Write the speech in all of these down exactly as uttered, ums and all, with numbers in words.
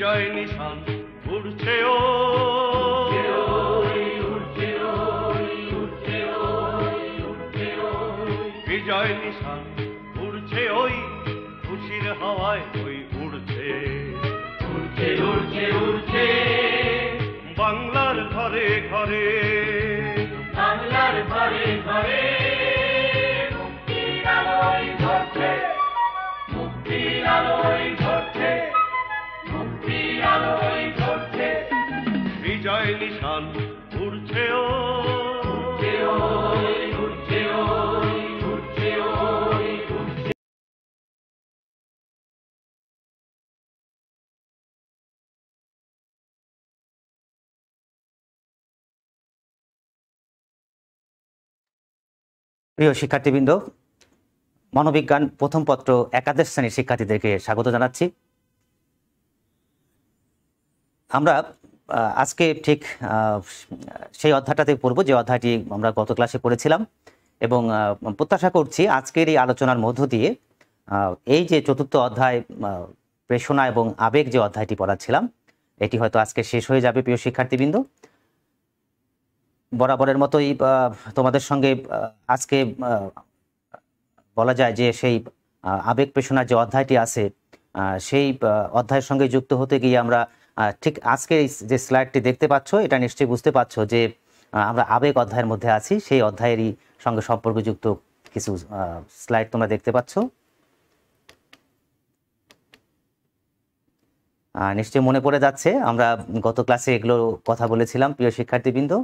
বিজয় নিশান উড়ছে ও বিজয় নিশান উড়ছে ওই খুশির হাওয়ায় ওই উড়ছে উড়ছে উড়ছে উড়ছে বাংলার ঘরে ঘরে বাংলার ঘরে ঘরে মুক্তির আলোয় ঝরছে মুক্তির আলোয় ঝরছে মুক্তির আলোয় ঝরছে বিজয় নিশান উড়ছে ও উড়ছে ওই উড়ছে ওই উড়ছে ওই উড়ছে। প্রিয় শিক্ষার্থীবৃন্দ, মনোবিজ্ঞান প্রথম পত্র একাদশ শ্রেণীর শিক্ষার্থীদেরকে স্বাগত জানাচ্ছি। আমরা আজকে ঠিক সেই অধ্যায়টাতে পড়ব যে অধ্যায়টি আমরা গত ক্লাসে পড়েছিলাম এবং প্রত্যাশা করছি আজকের এই আলোচনার মধ্য দিয়ে এই যে চতুর্থ অধ্যায় প্রেষণা এবং আবেগ যে অধ্যায়টি পড়াচ্ছিলাম এটি হয়তো আজকে শেষ হয়ে যাবে। প্রিয় শিক্ষার্থীবৃন্দ, বরাবরের মতোই তোমাদের সঙ্গে আজকে বলা যায় যে সেই আবেগ প্রেষণার যে অধ্যায়টি আছে সেই অধ্যায়ের সঙ্গে যুক্ত হতে গিয়ে আমরা ঠিক আজকে যে স্লাইডটি দেখতে পাচ্ছ এটা নিশ্চয়ই বুঝতে পারছো যে আমরা আবেগ অধ্যায়ের মধ্যে আছি। সেই অধ্যায়েরই সঙ্গে সম্পর্কযুক্ত কিছু স্লাইড তোমরা দেখতে পাচ্ছ। নিশ্চয়ই মনে পড়ে যাচ্ছে আমরা গত ক্লাসে এগুলো কথা বলেছিলাম। প্রিয় শিক্ষার্থীবৃন্দ,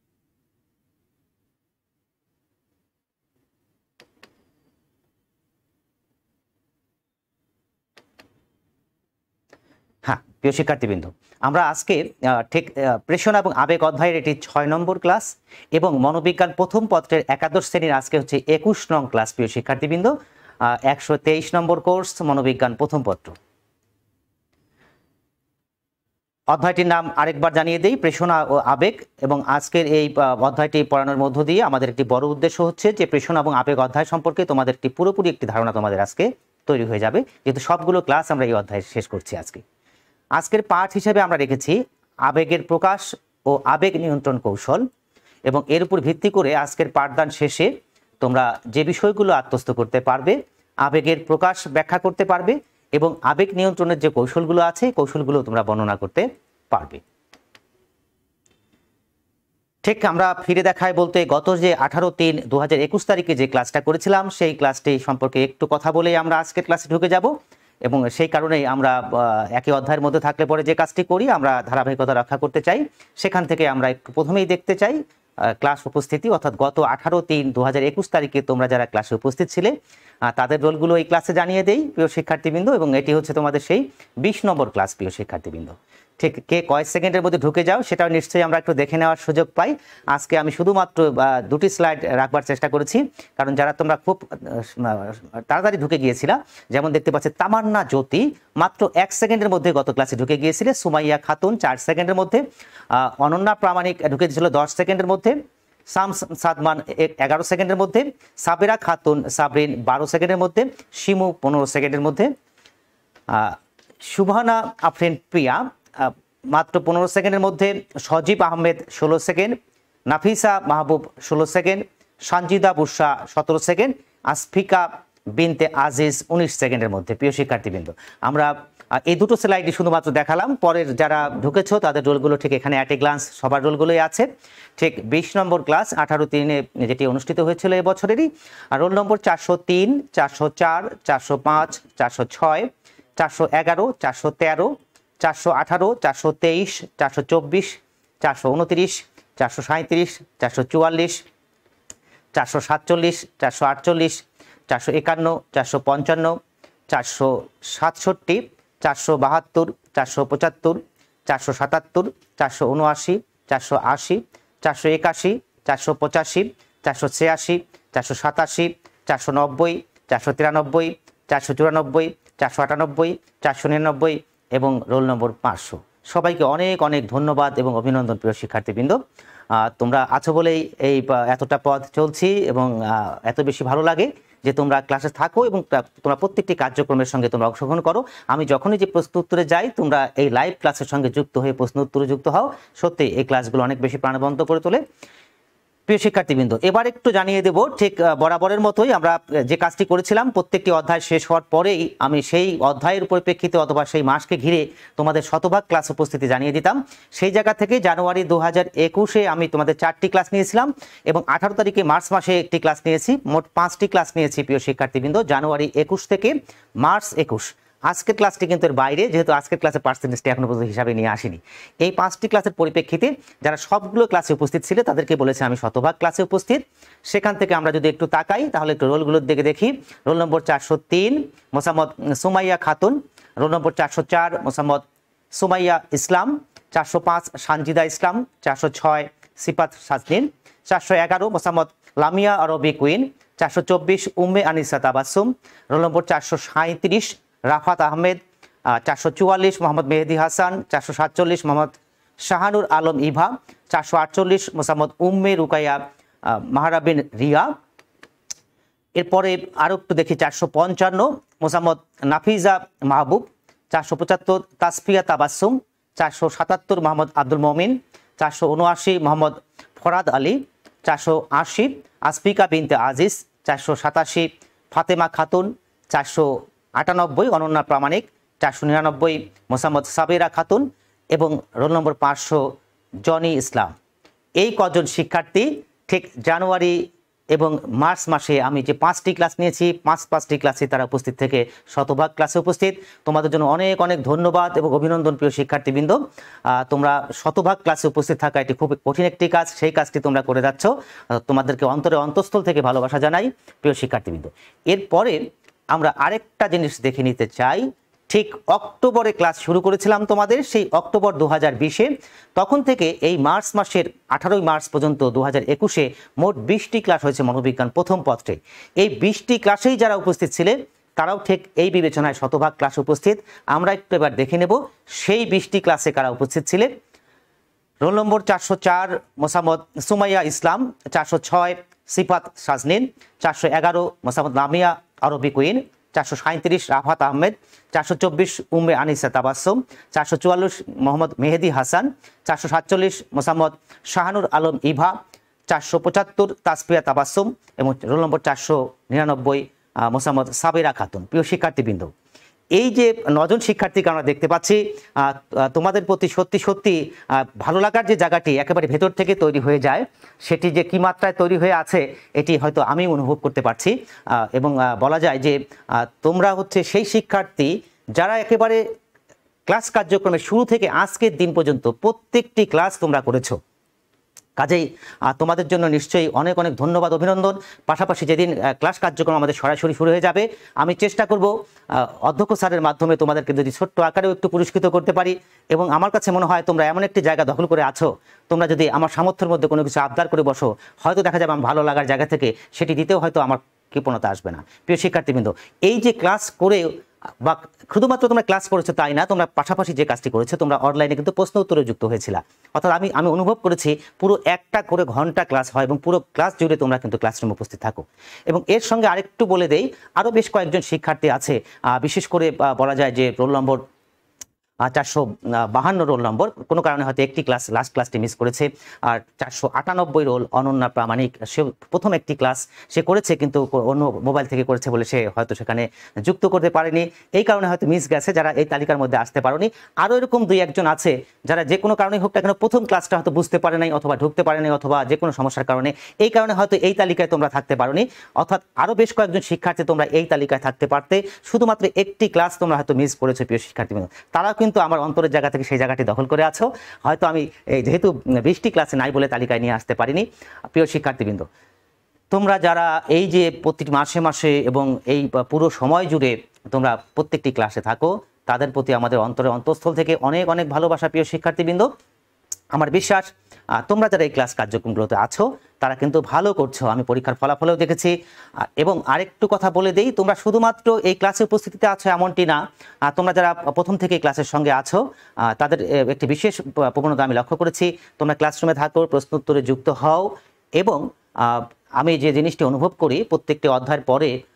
হ্যাঁ প্রিয় শিক্ষার্থীবৃন্দ, আমরা আজকে ঠিক প্রেষণা এবং আবেগ অধ্যায়ের এটি ছয় নম্বর ক্লাস এবং মনোবিজ্ঞান প্রথম পত্রের একাদশ শ্রেণীর আজকে হচ্ছে একুশ নং ক্লাস। প্রিয় শিক্ষার্থীবৃন্দ, একশো তেইশ নম্বর কোর্স মনোবিজ্ঞান প্রথম পত্র। অধ্যায়টির নাম আরেকবার জানিয়ে দেই, প্রেষণা ও আবেগ। এবং আজকের এই অধ্যায়টি পড়ানোর মধ্য দিয়ে আমাদের একটি বড় উদ্দেশ্য হচ্ছে যে প্রেষণা এবং আবেগ অধ্যায় সম্পর্কে তোমাদের একটি পুরোপুরি একটি ধারণা তোমাদের আজকে তৈরি হয়ে যাবে, যেহেতু সবগুলো ক্লাস আমরা এই অধ্যায় শেষ করছি আজকে। আজকের পাঠ হিসেবে আমরা রেখেছি আবেগের প্রকাশ ও আবেগ নিয়ন্ত্রণ কৌশল এবং এর উপর ভিত্তি করে আজকের পাঠদান শেষে তোমরা যে বিষয়গুলো আত্মস্থ করতে পারবে, আবেগের প্রকাশ ব্যাখ্যা করতে পারবে এবং আবেগ নিয়ন্ত্রণের যে কৌশলগুলো আছে কৌশলগুলো তোমরা বর্ণনা করতে পারবে। ঠিক আমরা ফিরে দেখায় বলতে গত যে আঠারো তিন দু হাজার একুশ তারিখে যে ক্লাসটা করেছিলাম সেই ক্লাসটি সম্পর্কে একটু কথা বলে আমরা আজকের ক্লাসে ঢুকে যাব এবং সেই কারণেই আমরা একই অধ্যায়ের মধ্যে থাকলে পরে যে কাজটি করি আমরা ধারাবাহিকতা রক্ষা করতে চাই। সেখান থেকে আমরা একটু প্রথমেই দেখতে চাই ক্লাস উপস্থিতি, অর্থাৎ গত আঠারো তিন দু হাজার একুশ তারিখে তোমরা যারা ক্লাসে উপস্থিত ছিলে তাদের রোলগুলো এই ক্লাসে জানিয়ে দেই প্রিয় শিক্ষার্থীবৃন্দ। এবং এটি হচ্ছে তোমাদের সেই বিশ নম্বর ক্লাস। প্রিয় শিক্ষার্থীবৃন্দ, ঠিক কে কয়েক সেকেন্ডের মধ্যে ঢুকে যাও সেটাও নিশ্চয়ই আমরা একটু দেখে নেওয়ার সুযোগ পাই। আজকে আমি শুধুমাত্র দুটি স্লাইড রাখবার চেষ্টা করেছি, কারণ যারা তোমরা খুব তাড়াতাড়ি ঢুকে গিয়েছিলা, যেমন দেখতে পাচ্ছি তামান্না জ্যোতি মাত্র এক সেকেন্ডের মধ্যে গত ক্লাসে ঢুকে গিয়েছিলে, সুমাইয়া খাতুন চার সেকেন্ডের মধ্যে, অনন্যা প্রামাণিক ঢুকে দিয়েছিল দশ সেকেন্ডের মধ্যে, শামস সাদমান এগারো সেকেন্ডের মধ্যে, সাবেরা খাতুন সাবরিন বারো সেকেন্ডের মধ্যে, শিমু পনেরো সেকেন্ডের মধ্যে, সুবহানা আফরিন প্রিয়া মাত্র পনেরো সেকেন্ডের মধ্যে, সজীব আহমেদ ষোলো সেকেন্ড, নাফিসা মাহবুব ষোলো সেকেন্ড, সঞ্জিদা বুসা সতেরো সেকেন্ড, আসফিকা বিনতে আজিজ উনিশ সেকেন্ডের মধ্যে। প্রিয় শিক্ষার্থীবৃন্দ, আমরা এই দুটো স্লাইডই শুধুমাত্র দেখালাম, পরের যারা ঢুকেছো তাদের রোলগুলো ঠিক এখানে অ্যাট এ গ্লান্স সবার রোলগুলোই আছে। ঠিক বিশ নম্বর ক্লাস আঠারো তিনে যেটি অনুষ্ঠিত হয়েছিল এবছরেরই, আর রোল নম্বর চারশো তিন, চারশো চার, চারশো পাঁচ, চারশো ছয়, চারশো এগারো, চারশো তেরো, চারশো আঠারো, চারশো তেইশ, চারশো চব্বিশ, চারশো উনত্রিশ, চারশো সাঁত্রিশ, চারশো চুয়াল্লিশ, চারশো সাতচল্লিশ, চারশো আটচল্লিশ, চারশো একান্ন, চারশো পঞ্চান্ন, চারশো সাতষট্টি, চারশো বাহাত্তর, চারশো পঁচাত্তর, চারশো সাতাত্তর, চারশো উনআশি, চারশো আশি, চারশো একাশি, চারশো পঁচাশি, চারশো ছিয়াশি, চারশো সাতাশি, চারশো নব্বই, চারশো তিরানব্বই, চারশো চুরানব্বই, চারশো আটানব্বই, চারশো নিরানব্বই এবং রোল নম্বর পাঁচশো। সবাইকে অনেক অনেক ধন্যবাদ এবং অভিনন্দন প্রিয় শিক্ষার্থীবৃন্দ। তোমরা আছো বলেই এই এতটা পথ চলছি এবং এত বেশি ভালো লাগে যে তোমরা ক্লাসে থাকো এবং তোমরা প্রত্যেকটি কার্যক্রমের সঙ্গে তোমরা অংশগ্রহণ করো। আমি যখনই যে প্রশ্ন উত্তরে যাই তোমরা এই লাইভ ক্লাসের সঙ্গে যুক্ত হয়ে প্রশ্ন উত্তরে যুক্ত হও। সত্যি এই ক্লাসগুলো অনেক বেশি প্রাণবন্ত করে তোলে। প্রিয় শিক্ষার্থীবৃন্দ, এবার একটু জানিয়ে দেব, ঠিক বরাবরের মতোই আমরা যে কাজটি করেছিলাম, প্রত্যেকটি অধ্যায় শেষ হওয়ার পরেই আমি সেই অধ্যায়ের পরিপ্রেক্ষিতে অথবা সেই মাসকে ঘিরে তোমাদের শতভাগ ক্লাস উপস্থিতি জানিয়ে দিতাম। সেই জায়গা থেকে জানুয়ারি দু হাজার একুশে আমি তোমাদের চারটি ক্লাস নিয়েছিলাম এবং আঠারো তারিখে মার্চ মাসে একটি ক্লাস নিয়েছি। মোট পাঁচটি ক্লাস নিয়েছি প্রিয় শিক্ষার্থীবৃন্দ, জানুয়ারি একুশ থেকে মার্চ একুশ। আজকের ক্লাসটি কিন্তু এর বাইরে, যেহেতু আজকের ক্লাসের পার্সেন্টেজটি এখনো পর্যন্ত হিসাবে নিয়ে আসিনি। এই পাঁচটি ক্লাসের পরিপ্রেক্ষিতে যারা সবগুলো ক্লাসে উপস্থিত ছিল তাদেরকে বলেছে আমি শতভাগ ক্লাসে উপস্থিত। সেখান থেকে আমরা যদি একটু তাকাই তাহলে একটু রোলগুলোর দিকে দেখি। রোল নম্বর চারশো তিন মোসাম্মদ সুমাইয়া খাতুন, রোল নম্বর চারশো চার মোসাম্মদ সুমাইয়া ইসলাম, চারশো পাঁচ সানজিদা ইসলাম, চারশো ছয় সিফাত সাজনিন, চারশো এগারো মোসাম্মদ লামিয়া আরবি কুইন, চারশো চব্বিশ উম্মে আনিসা তাবাসুম, রোল নম্বর চারশো সাঁত্রিশ রাফাত আহমেদ, চারশো চুয়াল্লিশ মোহাম্মদ মেহেদি হাসান, চারশো সাতচল্লিশ মোহাম্মদ শাহানুর আলম ইভা, চারশো আটচল্লিশ মোসাম্মদ উম্মে রুকাইয়া মাহারাবিন রিয়া। এরপরে আরও একটু দেখি, চারশো পঞ্চান্ন মোসাম্মদ নাফিজা মাহবুব, চারশো পঁচাত্তর তাসফিয়া তাবাসুম, চারশো সাতাত্তর মোহাম্মদ আব্দুল মমিন, চারশো উনআশি মোহাম্মদ ফরাদ আলী, চারশো আশি আসফিকা বিনতে আজিজ, চারশো সাতাশি ফাতেমা খাতুন, চারশো আটানব্বই অনন্যা প্রামাণিক, চারশো নিরানব্বই মোসাম্মদ সাবিরা খাতুন এবং রোল নম্বর পাঁচশো জনি ইসলাম। এই কজন শিক্ষার্থী ঠিক জানুয়ারি এবং মার্চ মাসে আমি যে পাঁচটি ক্লাস নিয়েছি, পাঁচ পাঁচটি ক্লাসে তারা উপস্থিত থেকে শতভাগ ক্লাসে উপস্থিত। তোমাদের জন্য অনেক অনেক ধন্যবাদ এবং অভিনন্দন প্রিয় শিক্ষার্থীবৃন্দ। তোমরা শতভাগ ক্লাসে উপস্থিত থাকা এটি খুব কঠিন একটি কাজ, সেই কাজটি তোমরা করে যাচ্ছ। তোমাদেরকে অন্তরে অন্তঃস্থল থেকে ভালোবাসা জানাই প্রিয় শিক্ষার্থীবৃন্দ। এরপরে আমরা আরেকটা জিনিস দেখে নিতে চাই। ঠিক অক্টোবরে ক্লাস শুরু করেছিলাম তোমাদের, সেই অক্টোবর দু হাজার বিশে, তখন থেকে এই মার্চ মাসের আঠারোই মার্চ পর্যন্ত দু হাজার একুশে মোট বিশটি ক্লাস হয়েছে মনোবিজ্ঞান প্রথম পত্রে। এই বিশটি ক্লাসেই যারা উপস্থিত ছিলেন তারাও ঠিক এই বিবেচনায় শতভাগ ক্লাস উপস্থিত। আমরা একটু এবার দেখে নেব সেই বিশটি ক্লাসে কারা উপস্থিত ছিলেন। রোল নম্বর চারশো চার মোসাম্মদ সুমাইয়া ইসলাম, চারশো ছয় সিফাত সাজনিন, চারশো এগারো মোসাম্মদ লামিয়া আরবি কুইন, চারশো সাঁত্রিশ রাফাত আহমেদ, চারশো চব্বিশ উম্মে আনিসা তাবাসুম, চারশো চুয়াল্লিশ মোহাম্মদ মেহেদি হাসান, চারশো সাতচল্লিশ মোসাম্মদ শাহানুর আলম ইভা, চারশো পঁচাত্তর তাসফিয়া তাবাসুম এবং রোল নম্বর চারশো নিরানব্বই মোসাম্মদ সাবিরা খাতুন। প্রিয় শিক্ষার্থীবৃন্দ, এই যে নজন শিক্ষার্থীকে আমরা দেখতে পাচ্ছি, তোমাদের প্রতি সত্যি সত্যি ভালো লাগার যে জায়গাটি একেবারে ভেতর থেকে তৈরি হয়ে যায়, সেটি যে কী মাত্রায় তৈরি হয়ে আছে এটি হয়তো আমি অনুভব করতে পারছি। এবং বলা যায় যে তোমরা হচ্ছে সেই শিক্ষার্থী যারা একেবারে ক্লাস কার্যক্রমের শুরু থেকে আজকের দিন পর্যন্ত প্রত্যেকটি ক্লাস তোমরা করেছো। কাজেই তোমাদের জন্য নিশ্চয়ই অনেক অনেক ধন্যবাদ, অভিনন্দন। পাশাপাশি যেদিন ক্লাস কার্যক্রম আমাদের সরাসরি শুরু হয়ে যাবে, আমি চেষ্টা করব অধ্যক্ষ স্যারের মাধ্যমে তোমাদেরকে যদি ছোট্ট আকারেও একটু পুরস্কৃত করতে পারি। এবং আমার কাছে মনে হয় তোমরা এমন একটি জায়গা দখল করে আছো, তোমরা যদি আমার সামর্থ্যের মধ্যে কোনো কিছু আবদার করে বসো, হয়তো দেখা যাবে আমার ভালো লাগার জায়গা থেকে সেটি দিতেও হয়তো আমার কৃপণতা আসবে না। প্রিয় শিক্ষার্থীবৃন্দ, এই যে ক্লাস করে বা শুধুমাত্র তোমরা ক্লাস করেছো তাই না, তোমরা পাশাপাশি যে কাজটি করেছো, তোমরা অনলাইনে কিন্তু প্রশ্ন উত্তরে যুক্ত হয়েছিল। অর্থাৎ আমি আমি অনুভব করেছি পুরো একটা করে ঘন্টা ক্লাস হয় এবং পুরো ক্লাস জুড়ে তোমরা কিন্তু ক্লাসরুমে উপস্থিত থাকো। এবং এর সঙ্গে আরেকটু বলে দেই, আরও বেশ কয়েকজন শিক্ষার্থী আছে, বিশেষ করে বলা যায় যে রোল নম্বর চারশো বাহান্ন রোল নম্বর কোনো কারণে হয়তো একটি ক্লাস লাস্ট ক্লাসটি মিস করেছে। আর চারশো আটানব্বই রোল অনন্যা প্রামাণিক, সে প্রথম একটি ক্লাস সে করেছে কিন্তু অন্য মোবাইল থেকে করেছে বলে সে হয়তো সেখানে যুক্ত করতে পারেনি, এই কারণে হয়তো মিস গেছে, যারা এই তালিকার মধ্যে আসতে পারেনি। আরও এরকম দুই একজন আছে যারা যে কোনো কারণে হোক না কেন প্রথম ক্লাসটা হয়তো বুঝতে পারে নাই, অথবা ঢুকতে পারে নাই, অথবা যে কোনো সমস্যার কারণে এই কারণে হয়তো এই তালিকায় তোমরা থাকতে পারোনি। অর্থাৎ আরও বেশ কয়েকজন শিক্ষার্থী তোমরা এই তালিকায় থাকতে পারতে, শুধুমাত্র একটি ক্লাস তোমরা হয়তো মিস করেছো প্রিয় শিক্ষার্থীবৃন্দ। তারা কিন্তু আমার অন্তরের জায়গা থেকে সেই জায়গাটি দখল করে আছো। হয়তো আমি যেহেতু বিশটি ক্লাসে নাই বলে তালিকায় নিয়ে আসতে পারিনি। প্রিয় শিক্ষার্থীবৃন্দ, তোমরা যারা এই যে প্রতি মাসে মাসে এবং এই পুরো সময় জুড়ে তোমরা প্রত্যেকটি ক্লাসে থাকো, তাদের প্রতি আমাদের অন্তরের অন্তঃস্থল থেকে অনেক অনেক ভালোবাসা প্রিয় শিক্ষার্থীবৃন্দ। আমার বিশ্বাস তোমরা যারা এই ক্লাস কার্যক্রমগুলোতে আছো তারা কিন্তু ভালো করছো, আমি পরীক্ষার ফলাফলেও দেখেছি। এবং আরেকটু কথা বলে দেই, তোমরা শুধুমাত্র এই ক্লাসে উপস্থিতিতে আছো এমনটি না, তোমরা যারা প্রথম থেকে ক্লাসের সঙ্গে আছো তাদের একটি বিশেষ প্রবণতা আমি লক্ষ্য করেছি, তোমরা ক্লাসরুমে থাকো, প্রশ্ন উত্তরে যুক্ত হও। এবং আমি যে জিনিসটি অনুভব করি, প্রত্যেকটি অধ্যায়ের পরে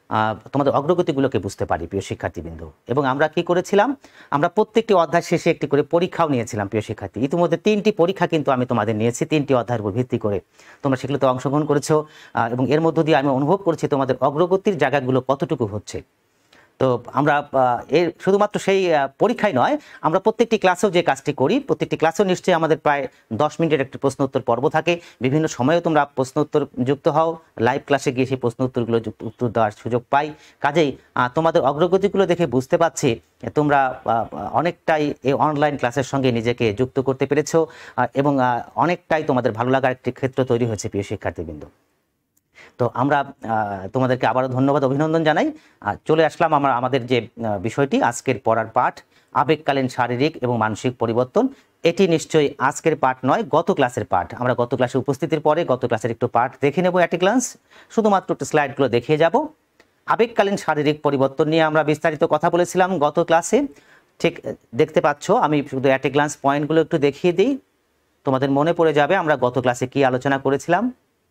তোমাদের অগ্রগতিগুলোকে বুঝতে পারি প্রিয় শিক্ষার্থীবৃন্দ। এবং আমরা কি করেছিলাম, আমরা প্রত্যেকটি অধ্যায় শেষে একটি করে পরীক্ষাও নিয়েছিলাম প্রিয় শিক্ষার্থী। ইতিমধ্যে তিনটি পরীক্ষা কিন্তু আমি তোমাদের নিয়েছি, তিনটি অধ্যায়ের উপর ভিত্তি করে তোমরা সেগুলোতে অংশগ্রহণ করেছো, এবং এর মধ্য দিয়ে আমি অনুভব করছি তোমাদের অগ্রগতির জায়গাগুলো কতটুকু হচ্ছে। তো আমরা এর শুধুমাত্র সেই পরীক্ষায় নয়, আমরা প্রত্যেকটি ক্লাসেও যে কাজটি করি, প্রত্যেকটি ক্লাসেও নিশ্চয়ই আমাদের প্রায় দশ মিনিটের একটি প্রশ্ন উত্তর পর্ব থাকে। বিভিন্ন সময়েও তোমরা প্রশ্ন উত্তর যুক্ত হও, লাইভ ক্লাসে গিয়ে সেই প্রশ্ন উত্তরগুলো উত্তর দেওয়ার সুযোগ পাই। কাজেই তোমাদের অগ্রগতিগুলো দেখে বুঝতে পারছি তোমরা অনেকটাই এই অনলাইন ক্লাসের সঙ্গে নিজেকে যুক্ত করতে পেরেছো, এবং অনেকটাই তোমাদের ভালো লাগার একটি ক্ষেত্র তৈরি হয়েছে প্রিয় শিক্ষার্থীবৃন্দ। তো আমরা তোমাদেরকে আবারও ধন্যবাদ, অভিনন্দন জানাই। চলে আসলাম আমরা আমাদের যে বিষয়টি, আজকের পড়ার পাঠ আবেগকালীন শারীরিক এবং মানসিক পরিবর্তন। এটি নিশ্চয়ই আজকের পাঠ নয়, গত ক্লাসের পাঠ। আমরা গত ক্লাসে উপস্থিতির পরে গত ক্লাসের একটু পাঠ দেখে নেব, একটি গ্লান্স শুধুমাত্র একটু স্লাইডগুলো দেখিয়ে যাব। আবেগকালীন শারীরিক পরিবর্তন নিয়ে আমরা বিস্তারিত কথা বলেছিলাম গত ক্লাসে, ঠিক দেখতে পাচ্ছ। আমি শুধু একটি গ্লান্স পয়েন্টগুলো একটু দেখিয়ে দিই, তোমাদের মনে পড়ে যাবে আমরা গত ক্লাসে কি আলোচনা করেছিলাম।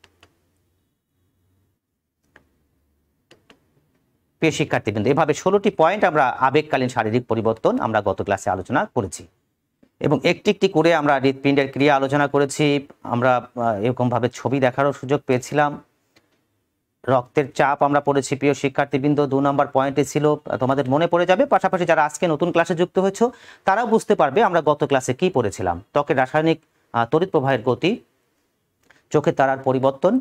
প্রিয় শিক্ষার্থীবৃন্দ, এভাবে ষোলোটি পয়েন্ট আমরা আবেগকালীন শারীরিক পরিবর্তন আমরা গত ক্লাসে আলোচনা করেছি, এবং একটি একটি করে আমরা হৃৎপিণ্ডের ক্রিয়া আলোচনা করেছি। আমরা এরকমভাবে ছবি দেখারও সুযোগ পেয়েছিলাম। রক্তের চাপ আমরা পড়েছি প্রিয় শিক্ষার্থীবৃন্দ, দু নম্বর পয়েন্টে ছিল, তোমাদের মনে পড়ে যাবে। পাশাপাশি যারা আজকে নতুন ক্লাসে যুক্ত হয়েছো তারাও বুঝতে পারবে আমরা গত ক্লাসে কি পড়েছিলাম। ত্বকের রাসায়নিক তড়িৎ প্রবাহের গতি, চোখের তারার পরিবর্তন,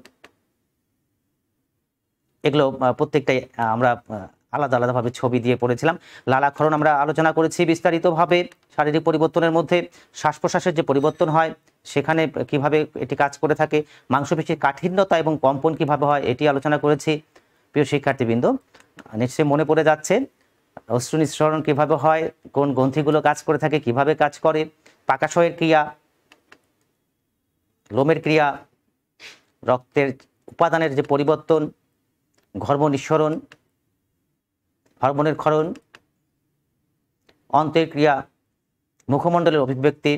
এগুলো প্রত্যেকটাই আমরা আলাদা আলাদাভাবে ছবি দিয়ে পড়েছিলাম। লালাক্ষরণ আমরা আলোচনা করেছি বিস্তারিতভাবে। শারীরিক পরিবর্তনের মধ্যে শ্বাস প্রশ্বাসের যে পরিবর্তন হয় সেখানে কিভাবে এটি কাজ করে থাকে, মাংসপেশির কাঠিন্যতা এবং কম্পন কিভাবে হয় এটি আলোচনা করেছি প্রিয় শিক্ষার্থীবৃন্দ। নিশ্চয়ই মনে পড়ে যাচ্ছে অশ্রু নিঃসরণ কিভাবে হয়, কোন গ্রন্থিগুলো কাজ করে থাকে, কিভাবে কাজ করে, পাকাশয়ের ক্রিয়া, লোমের ক্রিয়া, রক্তের উপাদানের যে পরিবর্তন, ঘর্ম নিঃসরণ, হরমোনের ক্ষরণ, অন্তের ক্রিয়া, মুখমণ্ডলের অভিব্যক্তি,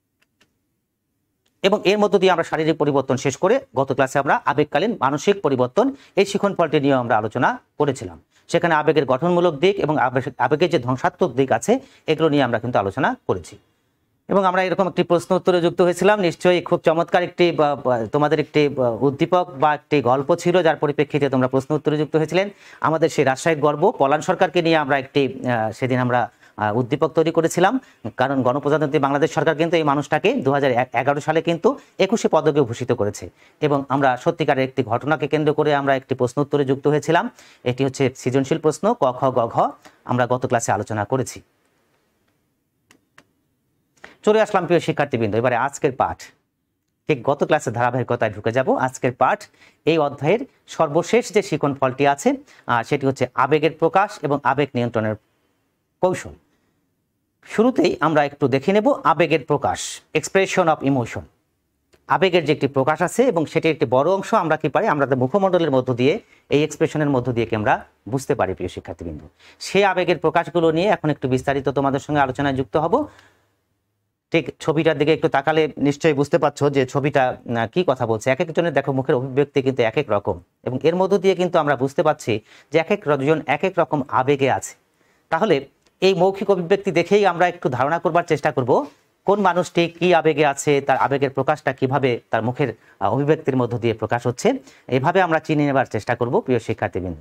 এবং এর মধ্য দিয়ে আমরা শারীরিক পরিবর্তন শেষ করে গত ক্লাসে আমরা আবেগকালীন মানসিক পরিবর্তন এই শিখন ফলটি নিয়ে আমরা আলোচনা করেছিলাম। সেখানে আবেগের গঠনমূলক দিক এবং আবেগের যে ধ্বংসাত্মক দিক আছে এগুলো নিয়ে আমরা কিন্তু আলোচনা করেছি, এবং আমরা এরকম একটি প্রশ্ন উত্তরে যুক্ত হয়েছিলাম। নিশ্চয়ই খুব চমৎকার একটি তোমাদের একটি উদ্দীপক বা একটি গল্প ছিল যার পরিপ্রেক্ষিতে তোমরা প্রশ্ন উত্তরে যুক্ত হয়েছিলেন। আমাদের সেই রাজশাহীর গর্ব পলান সরকারকে নিয়ে আমরা একটি সেদিন আমরা উদ্দীপক তৈরি করেছিলাম, কারণ গণপ্রজাতন্ত্রী বাংলাদেশ সরকার কিন্তু এই মানুষটাকে দু হাজার এগারো সালে কিন্তু একুশে পদকে ভূষিত করেছে, এবং আমরা সত্যিকারের একটি ঘটনাকে কেন্দ্র করে আমরা একটি প্রশ্ন উত্তরে যুক্ত হয়েছিলাম। এটি হচ্ছে সৃজনশীল প্রশ্ন ক খ গ ঘ, আমরা গত ক্লাসে আলোচনা করেছি। চলে আসলাম প্রিয় শিক্ষার্থীবৃন্দ, এবারে আজকের পাঠ, ঠিক গত ক্লাসের ধারাবাহিকতায় ঢুকে যাব। আজকের পাঠ এই অধ্যায়ের সর্বশেষ যে শিখন ফলটি আছে সেটি হচ্ছে আবেগের প্রকাশ এবং আবেগ নিয়ন্ত্রণের কৌশল। শুরুতেই আমরা একটু দেখে নেব আবেগের প্রকাশ, এক্সপ্রেশন অফ ইমোশন। আবেগের যে একটি প্রকাশ আছে এবং সেটির একটি বড় অংশ আমরা কি পারি, আমাদের মুখমণ্ডলের মধ্য দিয়ে, এই এক্সপ্রেশনের মধ্য দিয়ে কি আমরা বুঝতে পারি প্রিয় শিক্ষার্থীবৃন্দ। সেই আবেগের প্রকাশগুলো নিয়ে এখন একটু বিস্তারিত তোমাদের সঙ্গে আলোচনায় যুক্ত হব। ঠিক ছবিটার দিকে একটু তাকালে নিশ্চয়ই বুঝতে পারছো যে ছবিটা কি কথা বলছে। এক একজনের দেখো মুখের অভিব্যক্তি কিন্তু এক এক রকম, এবং এর মধ্য দিয়ে কিন্তু আমরা বুঝতে পারছি যে এক এক জন এক এক রকম আবেগে আছে। তাহলে এই মৌখিক অভিব্যক্তি দেখেই আমরা একটু ধারণা করবার চেষ্টা করব কোন মানুষটি কি আবেগে আছে, তার আবেগের প্রকাশটা কিভাবে তার মুখের অভিব্যক্তির মধ্য দিয়ে প্রকাশ হচ্ছে, এভাবে আমরা চিনে নেবার চেষ্টা করব প্রিয় শিক্ষার্থীবৃন্দ।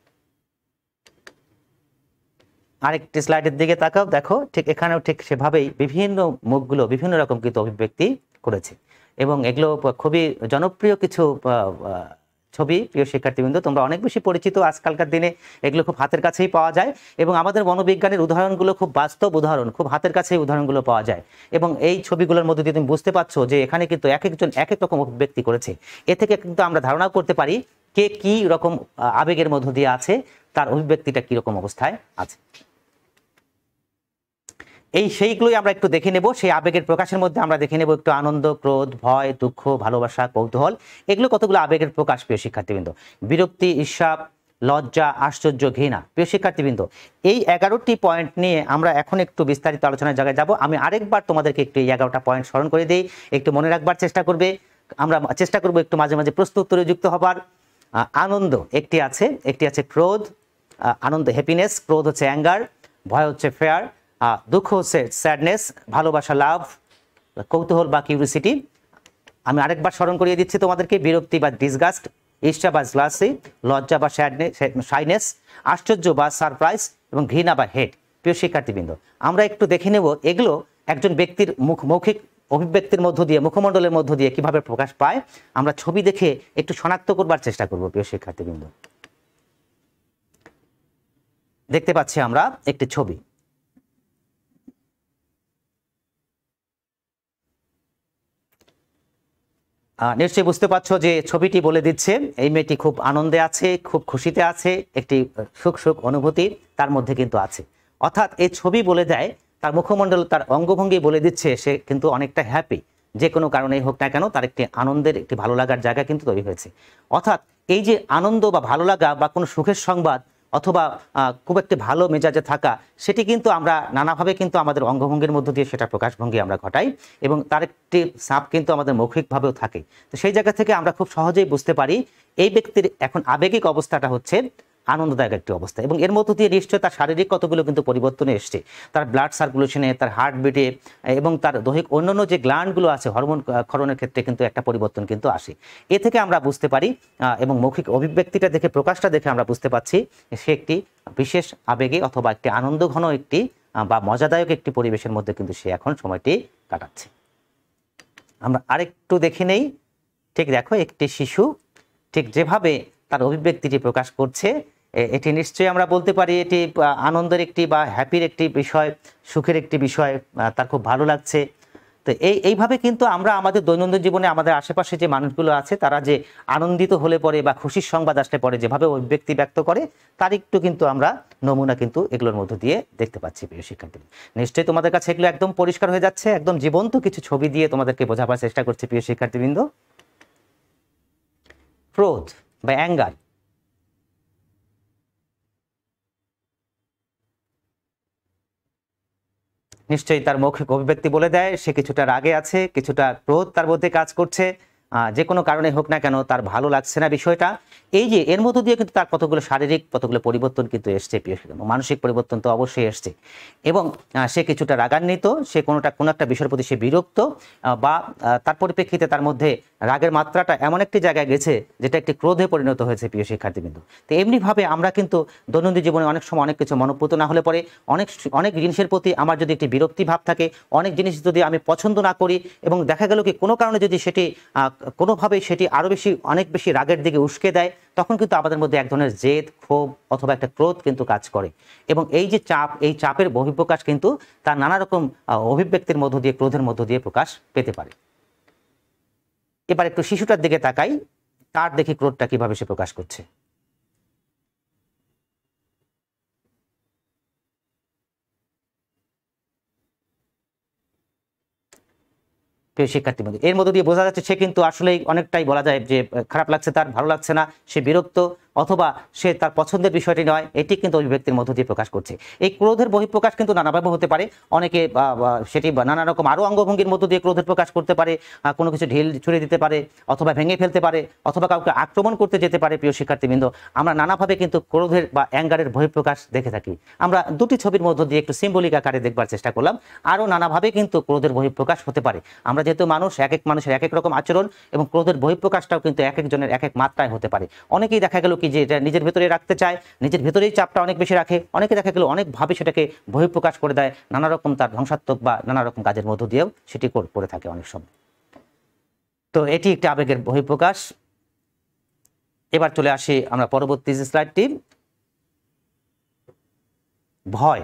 আরেকটি স্লাইডের দিকে তাকাও, দেখো ঠিক এখানেও ঠিক সেভাবেই বিভিন্ন মুখগুলো বিভিন্ন রকম কিন্তু অভিব্যক্তি করেছে, এবং এগুলো খুবই জনপ্রিয় কিছু ছবি প্রিয় শিক্ষার্থীবৃন্দ। তোমরা অনেক বেশি পরিচিত আজকালকার দিনে, এগুলো খুব হাতের কাছেই পাওয়া যায়, এবং আমাদের মনোবিজ্ঞানের উদাহরণগুলো খুব বাস্তব উদাহরণ, খুব হাতের কাছেই উদাহরণগুলো পাওয়া যায়। এবং এই ছবিগুলোর মধ্যে দিয়ে তুমি বুঝতে পারছো যে এখানে কিন্তু এক একজন এক এক রকম অভিব্যক্তি করেছে। এ থেকে কিন্তু আমরা ধারণা করতে পারি কে কি রকম আবেগের মধ্য দিয়ে আছে, তার অভিব্যক্তিটা কিরকম অবস্থায় আছে। এই সেইগুলোই আমরা একটু দেখে নেব। সেই আবেগের প্রকাশের মধ্যে আমরা দেখে নেব একটু আনন্দ, ক্রোধ, ভয়, দুঃখ, ভালোবাসা, কৌতূহল, এগুলো কতগুলো আবেগের প্রকাশ প্রিয় শিক্ষার্থীবৃন্দ। বিরক্তি, ঈর্ষা, লজ্জা, আশ্চর্য, ঘৃণা। প্রিয় শিক্ষার্থীবৃন্দ, এই এগারোটি পয়েন্ট নিয়ে আমরা এখন একটু বিস্তারিত আলোচনার জায়গায় যাব। আমি আরেকবার তোমাদেরকে একটু এই এগারোটা পয়েন্ট স্মরণ করে দিই, একটু মনে রাখবার চেষ্টা করবে। আমরা চেষ্টা করবো একটু মাঝে মাঝে প্রশ্ন উত্তরে যুক্ত হবার। আহ, আনন্দ একটি আছে, একটি আছে ক্রোধ, আহ, আনন্দ হ্যাপিনেস, ক্রোধ হচ্ছে অ্যাঙ্গার, ভয় হচ্ছে ফেয়ার, দুঃখ হচ্ছে স্যাডনেস, ভালোবাসা লাভ, কৌতূহল বা কিউরিসিটি। আমি আরেকবার স্মরণ করিয়ে দিচ্ছি তোমাদেরকে, বিরক্তি বা ডিসগাস্ট, ঈর্ষা বা জেলাসি, লজ্জা বা শাইনেস, আশ্চর্য বা সারপ্রাইজ এবং ঘৃণা বা হেট। প্রিয় শিক্ষার্থীবৃন্দ, আমরা একটু দেখে নেব এগুলো একজন ব্যক্তির মুখ মৌখিক অভিব্যক্তির মধ্য দিয়ে, মুখমণ্ডলের মধ্য দিয়ে কিভাবে প্রকাশ পায়। আমরা ছবি দেখে একটু শনাক্ত করবার চেষ্টা করব। প্রিয় শিক্ষার্থীবৃন্দ, দেখতে পাচ্ছি আমরা একটি ছবি। নিশ্চয়ই বুঝতে পারছো যে ছবিটি বলে দিচ্ছে এই মেয়েটি খুব আনন্দে আছে, খুব খুশিতে আছে, একটি সুখ সুখ অনুভূতি তার মধ্যে কিন্তু আছে। অর্থাৎ এই ছবি বলে দেয়, তার মুখমণ্ডল, তার অঙ্গভঙ্গি বলে দিচ্ছে সে কিন্তু অনেকটা হ্যাপি, যে কোনো কারণেই হোক না কেন তার একটি আনন্দের, একটি ভালো লাগার জায়গা কিন্তু তৈরি হয়েছে। অর্থাৎ এই যে আনন্দ বা ভালো লাগা বা কোনো সুখের সংবাদ অথবা খুব একটি ভালো মেজাজে থাকা, সেটি কিন্তু আমরা নানাভাবে কিন্তু আমাদের অঙ্গভঙ্গির মধ্য দিয়ে সেটা প্রকাশভঙ্গি আমরা ঘটাই, এবং তার একটি ছাপ কিন্তু আমাদের মৌখিকভাবেও থাকে। তো সেই জায়গা থেকে আমরা খুব সহজেই বুঝতে পারি এই ব্যক্তির এখন আবেগিক অবস্থাটা হচ্ছে আনন্দদায়ক একটি অবস্থা, এবং এর মধ্য দিয়ে নিশ্চয় তার শারীরিক কতগুলো কিন্তু পরিবর্তনে এসছে, তার ব্লাড সার্কুলেশনে, তার হার্টবিটে এবং তার দৈহিক অন্যান্য যে গ্ল্যান্ডগুলো আছে হরমোন ক্ষরণের ক্ষেত্রে কিন্তু একটা পরিবর্তন কিন্তু আসে। এ থেকে আমরা বুঝতে পারি, এবং মৌখিক অভিব্যক্তিটা দেখে, প্রকাশটা দেখে আমরা বুঝতে পারছি সে একটি বিশেষ আবেগে অথবা একটি আনন্দঘন একটি বা মজাদায়ক একটি পরিবেশের মধ্যে কিন্তু সে এখন সময়টি কাটাচ্ছে। আমরা আরেকটু দেখে নেই। ঠিক দেখো, একটি শিশু ঠিক যেভাবে তার অভিব্যক্তিটি প্রকাশ করছে, এটি নিশ্চয়ই আমরা বলতে পারি এটি আনন্দের একটি বা হ্যাপির একটি বিষয়, সুখের একটি বিষয়, তার খুব ভালো লাগছে। তো এই এইভাবে কিন্তু আমরা আমাদের দৈনন্দিন জীবনে আমাদের আশেপাশে যে মানুষগুলো আছে তারা যে আনন্দিত হলে পরে বা খুশির সংবাদ আসলে পরে যেভাবে অভিব্যক্তি ব্যক্ত করে, তার একটু কিন্তু আমরা নমুনা কিন্তু এগুলোর মধ্য দিয়ে দেখতে পাচ্ছি। প্রিয় শিক্ষার্থী, নিশ্চয়ই তোমাদের কাছে এগুলো একদম পরিষ্কার হয়ে যাচ্ছে, একদম জীবন্ত কিছু ছবি দিয়ে তোমাদেরকে বোঝাবার চেষ্টা করছি। প্রিয় শিক্ষার্থীবৃন্দ, ক্রোধ বা অ্যাঙ্গার, নিশ্চয়ই তার মৌখিক অভিব্যক্তি বলে দেয় সে কিছুটা রাগে আছে, কিছুটা ক্রোধ তার মধ্যে কাজ করছে, যে কোনো কারণে হোক না কেন তার ভালো লাগছে না বিষয়টা। এই যে এর মধ্য দিয়ে কিন্তু তার কতগুলো শারীরিক কতগুলো পরিবর্তন কিন্তু এসছে, মানসিক পরিবর্তন তো অবশ্যই এসছে, এবং সে কিছুটা রাগান্বিত, সে কোনোটা কোনো একটা বিষয়ের প্রতি সে বিরক্ত, বা তার পরিপ্রেক্ষিতে তার মধ্যে রাগের মাত্রাটা এমন একটি জায়গায় গেছে যেটা একটি ক্রোধে পরিণত হয়েছে। প্রিয় শিক্ষার্থীবৃন্দ, তো এমনিভাবে আমরা কিন্তু দৈনন্দিন জীবনে অনেক সময় অনেক কিছু মনোপুত না হলে পরে অনেক অনেক জিনিসের প্রতি আমার যদি একটি বিরক্তি ভাব থাকে, অনেক জিনিস যদি আমি পছন্দ না করি, এবং দেখা গেল কি কোনো কারণে যদি সেটি কোনোভাবে সেটি আরও বেশি অনেক বেশি রাগের দিকে উস্কে দেয়, তখন কিন্তু আমাদের মধ্যে এক ধরনের জেদ, ক্ষোভ অথবা একটা ক্রোধ কিন্তু কাজ করে, এবং এই যে চাপ, এই চাপের বহিঃপ্রকাশ কিন্তু তার নানা রকম অভিব্যক্তির মধ্য দিয়ে, ক্রোধের মধ্য দিয়ে প্রকাশ পেতে পারে। এবার একটু শিশুটার দিকে তাকাই, তার দেখি ক্রোধটা কিভাবে সে প্রকাশ করছে। প্রিয় শিক্ষার্থী বন্ধু, এর মধ্য দিয়ে বোঝা যাচ্ছে সে কিন্তু আসলেই অনেকটাই বলা যায় যে খারাপ লাগছে, তার ভালো লাগছে না, সে বিরক্ত, অথবা সে তার পছন্দের বিষয়টি নয়, এটি কিন্তু অভিব্যক্তির মধ্য দিয়ে প্রকাশ করছে। এই ক্রোধের বহিঃপ্রকাশ কিন্তু নানাভাবে হতে পারে, অনেকে সেটি নানা রকম আরও অঙ্গভঙ্গির মধ্য দিয়ে ক্রোধের প্রকাশ করতে পারে, কোনো কিছু ঢিল ছুঁড়ে দিতে পারে, অথবা ভেঙে ফেলতে পারে, অথবা কাউকে আক্রমণ করতে যেতে পারে। প্রিয় শিক্ষার্থীবৃন্দ, আমরা নানাভাবে কিন্তু ক্রোধের বা অ্যাঙ্গারের বহিঃপ্রকাশ দেখে থাকি। আমরা দুটি ছবির মধ্য দিয়ে একটু সিম্বলিক আকারে দেখবার চেষ্টা করলাম, আরও নানাভাবে কিন্তু ক্রোধের বহিঃপ্রকাশ হতে পারে। আমরা যেহেতু মানুষ, এক এক মানুষের এক এক রকম আচরণ, এবং ক্রোধের বহিঃপ্রকাশটাও কিন্তু এক একজনের এক এক মাত্রায় হতে পারে। অনেকেই দেখা গেল কি যে এটা নিজের ভেতরে রাখতে চায়, নিজের ভেতরেই চাপটা অনেক বেশি রাখে, অনেকে দেখা গেল অনেকভাবে সেটাকে বহিঃপ্রকাশ করে দেয়, নানা রকম তার ধ্বংসাত্মক বা নানা রকম কাজের মধ্য দিয়েও সেটি করে থাকে অনেক সময়। তো এটি একটি আবেগের বহিঃপ্রকাশ। এবার চলে আসি আমরা পরবর্তী যে স্লাইডটি, ভয়।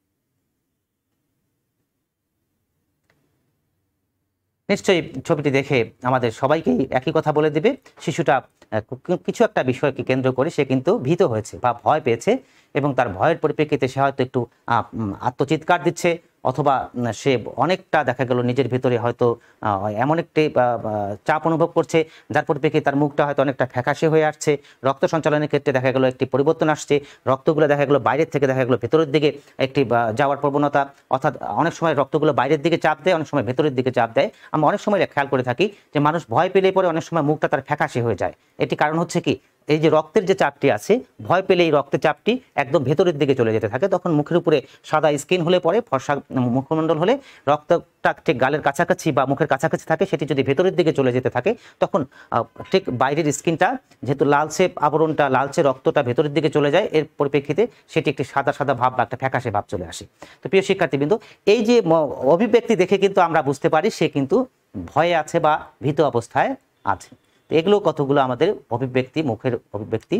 নিশ্চয়ই ছবিটি দেখে আমাদের সবাইকেই একই কথা বলে দিবে, শিশুটা কিছু একটা বিষয়কে কেন্দ্র করে সে কিন্তু ভীত হয়েছে বা ভয় পেয়েছে, এবং তার ভয়ের পরিপ্রেক্ষিতে সে হয়তো একটু আত্মচিৎকার দিচ্ছে, অথবা সে অনেকটা দেখা গেল নিজের ভিতরে হয়তো এমন একটি চাপ অনুভব করছে যার পরিপ্রেক্ষিতে তার মুখটা হয়তো অনেকটা ফ্যাকাশে হয়ে আসছে, রক্ত সঞ্চালনের ক্ষেত্রে দেখা গেল একটি পরিবর্তন আসছে, রক্তগুলো দেখা গেল বাইরের থেকে দেখা গেল ভেতরের দিকে একটি যাওয়ার প্রবণতা, অর্থাৎ অনেক সময় রক্তগুলো বাইরের দিকে চাপ দেয়, অনেক সময় ভেতরের দিকে চাপ দেয়। আমরা অনেক সময় খেয়াল করে থাকি যে মানুষ ভয় পেলে পরে অনেক সময় মুখটা তার ফ্যাকাশে হয়ে যায়। এটি কারণ হচ্ছে কি, এই যে রক্তের যে চাপটি আছে, ভয় পেলে এই রক্তের চাপটি একদম ভেতরের দিকে চলে যেতে থাকে। তখন মুখের উপরে সাদা স্কিন হলে পরে, ফর্সা মুখমণ্ডল হলে রক্তটা ঠিক গালের কাছাকাছি বা মুখের কাছাকাছি থাকে, সেটি যদি ভেতরের দিকে চলে যেতে থাকে তখন ঠিক বাইরের স্কিনটা যেহেতু লালচে আবরণটা, লালচে রক্তটা ভেতরের দিকে চলে যায়, এর পরিপ্রেক্ষিতে সেটি একটি সাদা সাদা ভাব বা একটা ফ্যাকাশে ভাব চলে আসে। তো প্রিয় শিক্ষার্থীবৃন্দ, এই যে অভিব্যক্তি দেখে কিন্তু আমরা বুঝতে পারি সে কিন্তু ভয়ে আছে বা ভীত অবস্থায় আছে। এগুলো কতগুলো আমাদের অভিব্যক্তি, মুখের অভিব্যক্তি।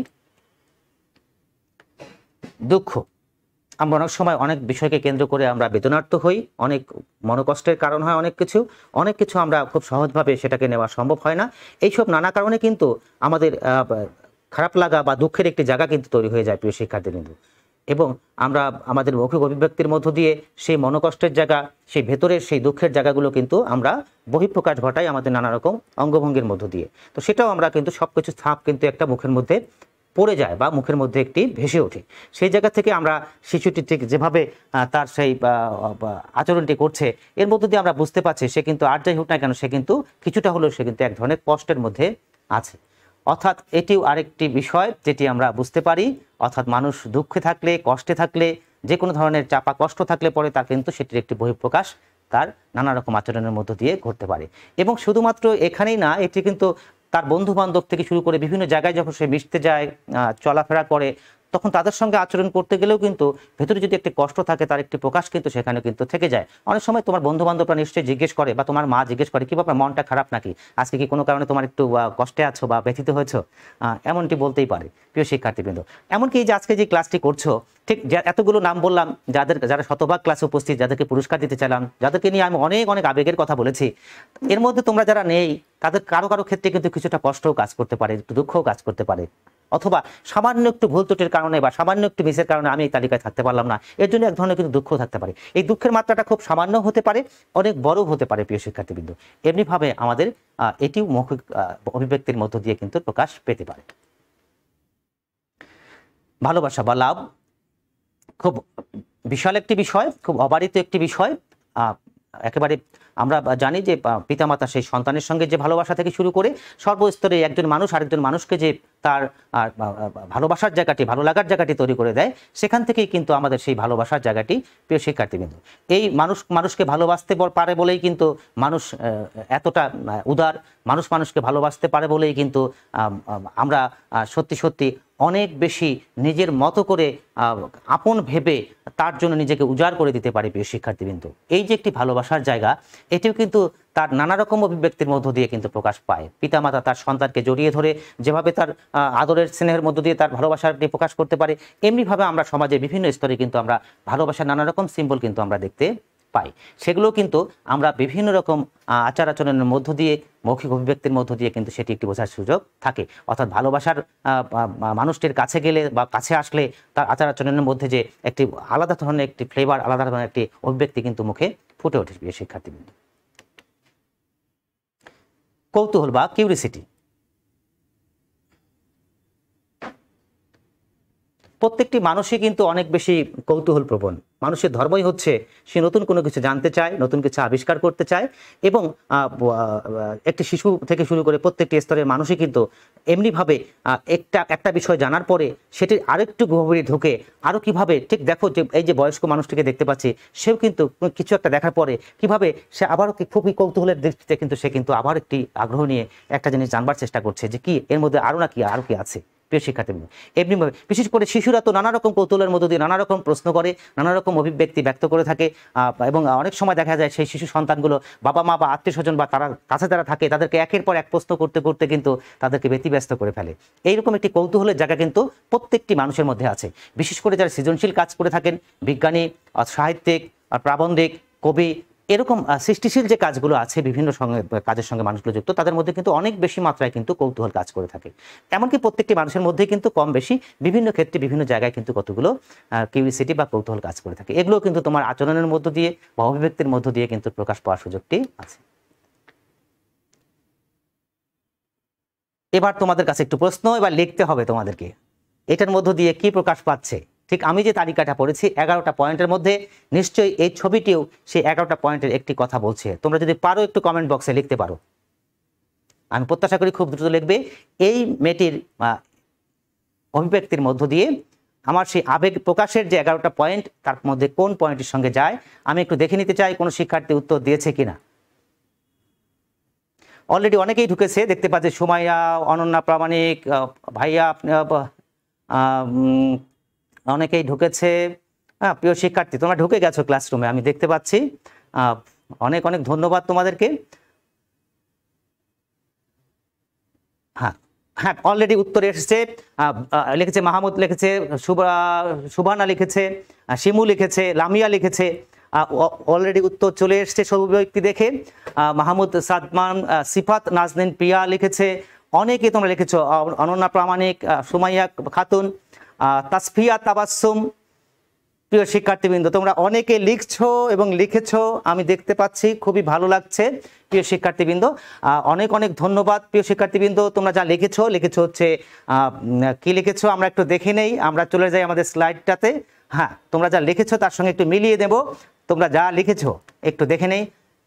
দুঃখ, আমরা অনেক সময় অনেক বিষয়কে কেন্দ্র করে আমরা বেদনার্থ হই, অনেক মনোকষ্টের কারণ হয়, অনেক কিছু অনেক কিছু আমরা খুব সহজভাবে সেটাকে নেওয়া সম্ভব হয় না। এইসব নানা কারণে কিন্তু আমাদের খারাপ লাগা বা দুঃখের একটি জায়গা কিন্তু তৈরি হয়ে যায় প্রিয় শিক্ষার্থীবৃন্দ। এবং আমরা আমাদের মৌখিক অভিব্যক্তির মধ্য দিয়ে সেই মনোকষ্টের জায়গা, সেই ভেতরের সেই দুঃখের জায়গাগুলো কিন্তু আমরা বহিঃপ্রকাশ ঘটাই আমাদের নানা রকম অঙ্গভঙ্গির মধ্য দিয়ে। তো সেটাও আমরা কিন্তু সবকিছু ছাপ কিন্তু একটা মুখের মধ্যে পড়ে যায় বা মুখের মধ্যে একটি ভেসে ওঠে। সেই জায়গা থেকে আমরা শিশুটি ঠিক যেভাবে তার সেই আচরণটি করছে, এর মধ্য দিয়ে আমরা বুঝতে পারছি সে কিন্তু আর যাই হোক না কেন, সে কিন্তু কিছুটা হলেও সে কিন্তু এক ধরনের কষ্টের মধ্যে আছে। অর্থাৎ এটিও আরেকটি বিষয় যেটি আমরা বুঝতে পারি, অর্থাৎ মানুষ দুঃখে থাকলে, কষ্টে থাকলে, যে কোনো ধরনের চাপা কষ্ট থাকলে পরে তার কিন্তু সেটির একটি বহিঃপ্রকাশ তার নানা রকম আচরণের মধ্য দিয়ে ঘটতে পারে। এবং শুধুমাত্র এখানেই না, এটি কিন্তু তার বন্ধু বান্ধব থেকে শুরু করে বিভিন্ন জায়গায় যখন সে মিশতে যায়, চলাফেরা করে, তখন তাদের সঙ্গে আচরণ করতে গেলেও কিন্তু ভেতরে যদি একটি কষ্ট থাকে তার একটি প্রকাশ কিন্তু সেখানে কিন্তু থেকে যায়। অনেক সময় তোমার বন্ধু বান্ধবরা নিশ্চয়ই জিজ্ঞেস করে বা তোমার মা জিজ্ঞেস করে, কি ব্যাপার, মনটা খারাপ নাকি, আজকে কি কোনো কারণে তোমার একটু কষ্টে আছো বা ব্যথিত হয়েছো, এমনটি বলতেই পারে প্রিয় শিক্ষার্থীবৃন্দ। এমনকি যে আজকে যে ক্লাসটি করছো, ঠিক এতগুলো নাম বললাম যাদের যারা শতভাগ ক্লাসে উপস্থিত, যাদেরকে পুরস্কার দিতে চাইলাম, যাদেরকে নিয়ে আমি অনেক অনেক আবেগের কথা বলেছি, এর মধ্যে তোমরা যারা নেই তাদের কারো কারো ক্ষেত্রে কিন্তু কিছুটা কষ্টও কাজ করতে পারে, একটু দুঃখও কাজ করতে পারে, অথবা সামান্য একটু ভুল ত্রুটির কারণে বা সামান্য একটু মিসের কারণে আমি এই তালিকায় থাকতে পারলাম না, এর জন্য এক ধরনের কিন্তু দুঃখ থাকতে পারে। এই দুঃখের মাত্রাটা খুব সামান্য হতে পারে, অনেক বড় হতে পারে প্রিয় শিক্ষার্থীবৃন্দ। এমনিভাবে আমাদের এটিও মৌখিক অভিব্যক্তির মধ্য দিয়ে কিন্তু প্রকাশ পেতে পারে। ভালোবাসা বা লাভ খুব বিশাল একটি বিষয়, খুব অবারিত একটি বিষয়। একেবারে আমরা জানি যে পিতামাতা সেই সন্তানের সঙ্গে যে ভালোবাসা থেকে শুরু করে সর্বস্তরে একজন মানুষ আরেকজন মানুষকে যে তার ভালোবাসার জায়গাটি, ভালো লাগার জায়গাটি তৈরি করে দেয়, সেখান থেকেই কিন্তু আমাদের সেই ভালোবাসার জায়গাটি প্রিয় শিক্ষার্থীবৃন্দ। এই মানুষ মানুষকে ভালোবাসতে পারে বলেই কিন্তু মানুষ এতটা উদার, মানুষ মানুষকে ভালোবাসতে পারে বলেই কিন্তু আমরা সত্যি সত্যি অনেক বেশি নিজের মতো করে আপন ভেবে তার জন্য নিজেকে উজাড় করে দিতে পারে প্রিয় শিক্ষার্থীবৃন্দ। এই যে একটি ভালোবাসার জায়গা, এটিও কিন্তু তার নানা রকম অভিব্যক্তির মধ্য দিয়ে কিন্তু প্রকাশ পায়। পিতামাতা তার সন্তানকে জড়িয়ে ধরে যেভাবে তার আদরের স্নেহের মধ্য দিয়ে তার ভালোবাসাটি প্রকাশ করতে পারে, এমনিভাবে আমরা সমাজে বিভিন্ন স্তরে কিন্তু আমরা ভালোবাসার নানা রকম সিম্বল কিন্তু আমরা দেখতে পাই। সেগুলো কিন্তু আমরা বিভিন্ন রকম আচার আচরণের মধ্য দিয়ে, মৌখিক অভিব্যক্তির মধ্য দিয়ে কিন্তু সেটি একটি বোঝার সুযোগ থাকে। অর্থাৎ ভালোবাসার মানুষটির কাছে গেলে বা কাছে আসলে তার আচার আচরণের মধ্যে যে একটি আলাদা ধরনের একটি ফ্লেভার, আলাদা ধরনের একটি অভিব্যক্তি কিন্তু মুখে ফুটে ওঠে শিক্ষার্থীবৃন্দ। কৌতূহল বা কিউরিসিটি, প্রত্যেকটি মানুষই কিন্তু অনেক বেশি কৌতূহল প্রবণ। মানুষের ধর্মই হচ্ছে সে নতুন কোনো কিছু জানতে চায়, নতুন কিছু আবিষ্কার করতে চায়। এবং একটি শিশু থেকে শুরু করে প্রত্যেকটি স্তরের মানুষই কিন্তু এমনিভাবে একটা একটা বিষয় জানার পরে সেটির আরেকটু গভীরে ঢুকে আরও কীভাবে, ঠিক দেখো যে এই যে বয়স্ক মানুষটিকে দেখতে পাচ্ছি, সেও কিন্তু কিছু একটা দেখার পরে কীভাবে সে আবারও খুবই কৌতূহলের দৃষ্টিতে কিন্তু সে কিন্তু আবার একটি আগ্রহ নিয়ে একটা জিনিস জানবার চেষ্টা করছে যে কি এর মধ্যে আরও না কি আরও কি আছে প্রিয় শিক্ষার্থীবৃন্দ। এমনিভাবে বিশেষ করে শিশুরা তো নানা রকম কৌতূহলের মধ্য দিয়ে নানা রকম প্রশ্ন করে, নানা রকম অভিব্যক্তি ব্যক্ত করে থাকে। এবং অনেক সময় দেখা যায় সেই শিশু সন্তানগুলো বাবা মা বা আত্মীয় স্বজন বা তারা কাছে যারা থাকে তাদেরকে একের পর এক প্রশ্ন করতে করতে কিন্তু তাদেরকে ব্যতিব্যস্ত করে ফেলে। এইরকম একটি কৌতূহলের জায়গা কিন্তু প্রত্যেকটি মানুষের মধ্যে আছে। বিশেষ করে যারা সৃজনশীল কাজ করে থাকেন, বিজ্ঞানী, সাহিত্যিক, প্রাবন্ধিক, কবি, এরকম সৃষ্টিশীল যে কাজগুলো আছে, বিভিন্ন সঙ্গে কাজের সঙ্গে মানুষগুলো যুক্ত, তাদের মধ্যে কিন্তু অনেক বেশি মাত্রায় কিন্তু কৌতূহল কাজ করে থাকে। এমনকি প্রত্যেকটি মানুষের মধ্যেই কিন্তু কম বেশি বিভিন্ন ক্ষেত্রে বিভিন্ন জায়গায় কিন্তু কতগুলো কিউরিসিটি বা কৌতূহল কাজ করে থাকে। এগুলো কিন্তু তোমার আচরণের মধ্য দিয়ে বা অভিব্যক্তির মধ্য দিয়ে কিন্তু প্রকাশ পাওয়ার সুযোগটি আছে। এবার তোমাদের কাছে একটু প্রশ্ন, এবার লিখতে হবে তোমাদেরকে এটার মধ্য দিয়ে কি প্রকাশ পাচ্ছে। ঠিক আমি যে তালিকাটা পড়েছি এগারোটা পয়েন্টের মধ্যে নিশ্চয়ই এই ছবিটিও সেই এগারোটা পয়েন্টের একটি কথা বলছে। তোমরা যদি পারো একটু কমেন্ট বক্সে লিখতে পারো, আমি প্রত্যাশা করি খুব দ্রুত লিখবে। এই মেয়েটির অভিব্যক্তির মধ্য দিয়ে আমার সেই আবেগ প্রকাশের যে এগারোটা পয়েন্ট তার মধ্যে কোন পয়েন্টের সঙ্গে যায় আমি একটু দেখে নিতে চাই কোনো শিক্ষার্থী উত্তর দিয়েছে কিনা। অলরেডি অনেকেই ঢুকেছে, দেখতে পাচ্ছে সুমাইয়া, অনন্যা প্রামাণিক, ভাইয়া অনেকেই ঢুকেছে। হ্যাঁ প্রিয় শিক্ষার্থী, তোমরা ঢুকে গেছো ক্লাসরুমে, আমি দেখতে পাচ্ছি। অনেক অনেক ধন্যবাদ তোমাদেরকে। হ্যাঁ হ্যাঁ অলরেডি উত্তর এসেছে, লিখেছে মাহমুদ, লিখেছে সুবানা, লিখেছে শিমু, লিখেছে লামিয়া, লিখেছে। অলরেডি উত্তর চলে এসছে সব ব্যক্তি দেখে। মাহমুদ, সাদমান, সিফাত, নাজনীন, প্রিয়া লিখেছে। অনেকে তোমরা লিখেছো, অনন্যা প্রামাণিক, সুমাইয়া খাতুন, তাসফিয়া, তাবাসসুম। প্রিয় শিক্ষার্থীবৃন্দ, তোমরা অনেকে লিখছো এবং লিখেছো, আমি দেখতে পাচ্ছি, খুবই ভালো লাগছে। প্রিয় শিক্ষার্থীবৃন্দ, অনেক অনেক ধন্যবাদ। প্রিয় শিক্ষার্থীবৃন্দ, তোমরা যা লিখেছো লিখেছো হচ্ছে কি লিখেছো আমরা একটু দেখে নেই, আমরা চলে যাই আমাদের স্লাইডটাতে। হ্যাঁ তোমরা যা লিখেছো তার সঙ্গে একটু মিলিয়ে দেব। তোমরা যা লিখেছো একটু দেখে নেই,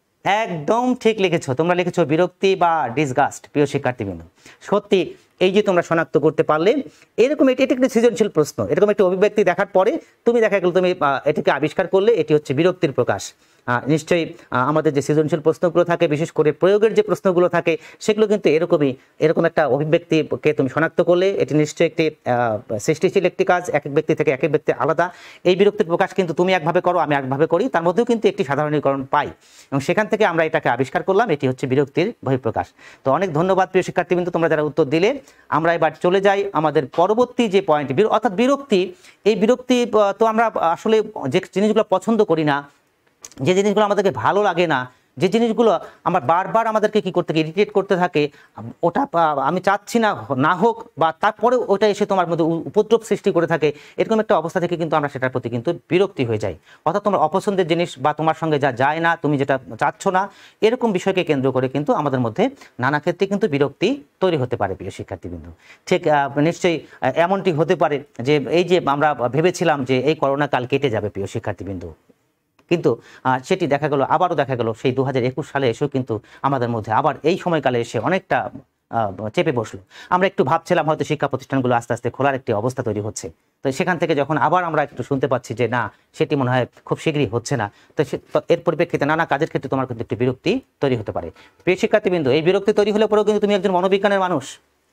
একদম ঠিক লিখেছো। তোমরা লিখেছো বিরক্তি বা ডিসগাস্ট। প্রিয় শিক্ষার্থীবৃন্দ, সত্যি এই যে তোমরা শনাক্ত করতে পারলে, এরকম এটি একটি সৃজনশীল প্রশ্ন, এরকম একটি অভিব্যক্তি দেখার পরে তুমি দেখা গেল তুমি এটিকে আবিষ্কার করলে এটি হচ্ছে বিরক্তির প্রকাশ। নিশ্চয়ই আমাদের যে সৃজনশীল প্রশ্নগুলো থাকে, বিশেষ করে প্রয়োগের যে প্রশ্নগুলো থাকে, সেগুলো কিন্তু এরকমই, এরকম একটা অভিব্যক্তিকে তুমি শনাক্ত করলে এটি নিশ্চয়ই একটি সৃষ্টিশীল একটি কাজ, এক এক ব্যক্তি থেকে এক এক ব্যক্তি আলাদা। এই বিরক্তির প্রকাশ কিন্তু তুমি একভাবে করো, আমি একভাবে করি, তার মধ্যেও কিন্তু একটি সাধারণীকরণ পাই, এবং সেখান থেকে আমরা এটাকে আবিষ্কার করলাম, এটি হচ্ছে বিরক্তির বহিঃপ্রকাশ। তো অনেক ধন্যবাদ প্রিয় শিক্ষার্থীবৃন্দ, তোমরা যারা উত্তর দিলে। আমরা এবার চলে যাই আমাদের পরবর্তী যে পয়েন্ট, অর্থাৎ বিরক্তি। এই বিরক্তি তো আমরা আসলে যে জিনিসগুলো পছন্দ করি না, যে জিনিসগুলো আমাদেরকে ভালো লাগে না, যে জিনিসগুলো আমার বারবার আমাদেরকে কি করতে থাকে, ইরিটেট করতে থাকে, ওটা আমি চাচ্ছি না না হোক, বা তারপরে ওটা এসে তোমার মধ্যে উপদ্রব সৃষ্টি করে থাকে, এরকম একটা অবস্থা থেকে কিন্তু আমরা সেটার প্রতি কিন্তু বিরক্তি হয়ে যাই। অর্থাৎ তোমার অপছন্দের জিনিস বা তোমার সঙ্গে যা যায় না, তুমি যেটা চাচ্ছ না, এরকম বিষয়কে কেন্দ্র করে কিন্তু আমাদের মধ্যে নানা ক্ষেত্রে কিন্তু বিরক্তি তৈরি হতে পারে। প্রিয় শিক্ষার্থীবৃন্দ, ঠিক নিশ্চয়ই এমনটি হতে পারে যে এই যে আমরা ভেবেছিলাম যে এই করোনা কাল কেটে যাবে প্রিয় শিক্ষার্থীবৃন্দ, কিন্তু সেটি দেখা গেল, আবারও দেখা গেল সেই দু হাজার একুশ সালে এসেও কিন্তু আমাদের মধ্যে আবার এই সময়কালে এসে অনেকটা চেপে বসলো। আমরা একটু ভাবছিলাম হয়তো শিক্ষা প্রতিষ্ঠানগুলো আস্তে আস্তে খোলার একটি অবস্থা তৈরি হচ্ছে, তো সেখান থেকে যখন আবার আমরা একটু শুনতে পাচ্ছি যে না, সেটি মনে হয় খুব শীঘ্রই হচ্ছে না, তো এর পরিপ্রেক্ষিতে নানা কাজের ক্ষেত্রে তোমার কিন্তু একটি বিরক্তি তৈরি হতে পারে। প্রিয় শিক্ষার্থীবৃন্দ, এই বিরক্তি তৈরি হলে পরেও কিন্তু তুমি একজন মনোবিজ্ঞানের মানুষ।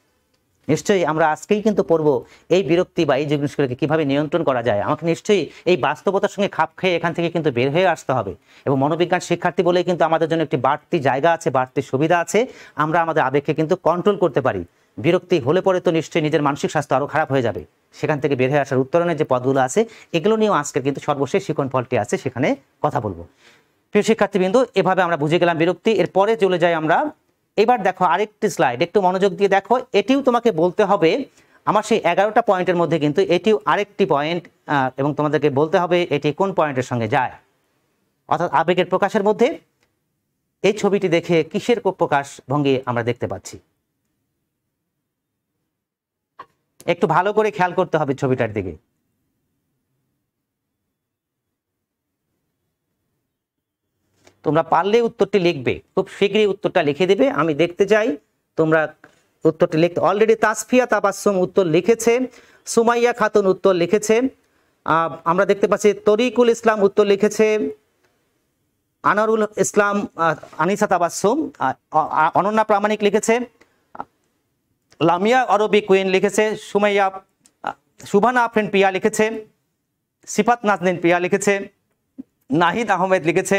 নিশ্চয়ই আমরা আজকেই কিন্তু পড়ব এই বিরক্তি বা এই জিনিসগুলোকে কিভাবে নিয়ন্ত্রণ করা যায়। আমাকে নিশ্চয়ই এই বাস্তবতার সঙ্গে খাপ খেয়ে এখান থেকে কিন্তু বের হয়ে আসতে হবে, এবং মনোবিজ্ঞান শিক্ষার্থী বলেই কিন্তু আমাদের জন্য একটি বাড়তি জায়গা আছে, বাড়তি সুবিধা আছে, আমরা আমাদের আবেগকে কিন্তু কন্ট্রোল করতে পারি। বিরক্তি হলে পরে তো নিশ্চয়ই নিজের মানসিক স্বাস্থ্য আরও খারাপ হয়ে যাবে। সেখান থেকে বের হয়ে আসার উত্তরণের যে পথগুলো আছে, এগুলো নিয়েও আজকের কিন্তু সর্বশেষ শিখন ফলটি আছে, সেখানে কথা বলবো। প্রিয় শিক্ষার্থীবৃন্দ, এভাবে আমরা বুঝে গেলাম বিরক্তি। এরপরে চলে যাই আমরা, এবার দেখো আরেকটি স্লাইড, একটু মনোযোগ দিয়ে দেখো। এটিও তোমাকে বলতে হবে, আমার সেই এগারোটা পয়েন্টের মধ্যে কিন্তু এটিও আরেকটি পয়েন্ট, এবং তোমাদেরকে বলতে হবে এটি কোন পয়েন্টের সঙ্গে যায়। অর্থাৎ আবেগের প্রকাশের মধ্যে এই ছবিটি দেখে কিসের প্রকাশ ভঙ্গি আমরা দেখতে পাচ্ছি, একটু ভালো করে খেয়াল করতে হবে ছবিটার দিকে। তোমরা পারলে উত্তরটি লিখবে, খুব শীঘ্রই উত্তরটা লিখে দেবে, আমি দেখতে চাই তোমরা উত্তরটি লিখতে। অলরেডি তাসফিয়া তাবাসসুম উত্তর লিখেছে, সুমাইয়া খাতুন উত্তর লিখেছে, আমরা দেখতে পাচ্ছি তরিকুল ইসলাম উত্তর লিখেছে, আনারুল ইসলাম, আনিসা তাবাসসুম, অনন্যা প্রামাণিক লিখেছে, লামিয়া আরবি কুইন লিখেছে, সুমাইয়া, সুবানা আফরিন প্রিয়া লিখেছে, সিফাত নাজনীন প্রিয়া লিখেছে, নাহিদ আহমেদ লিখেছে,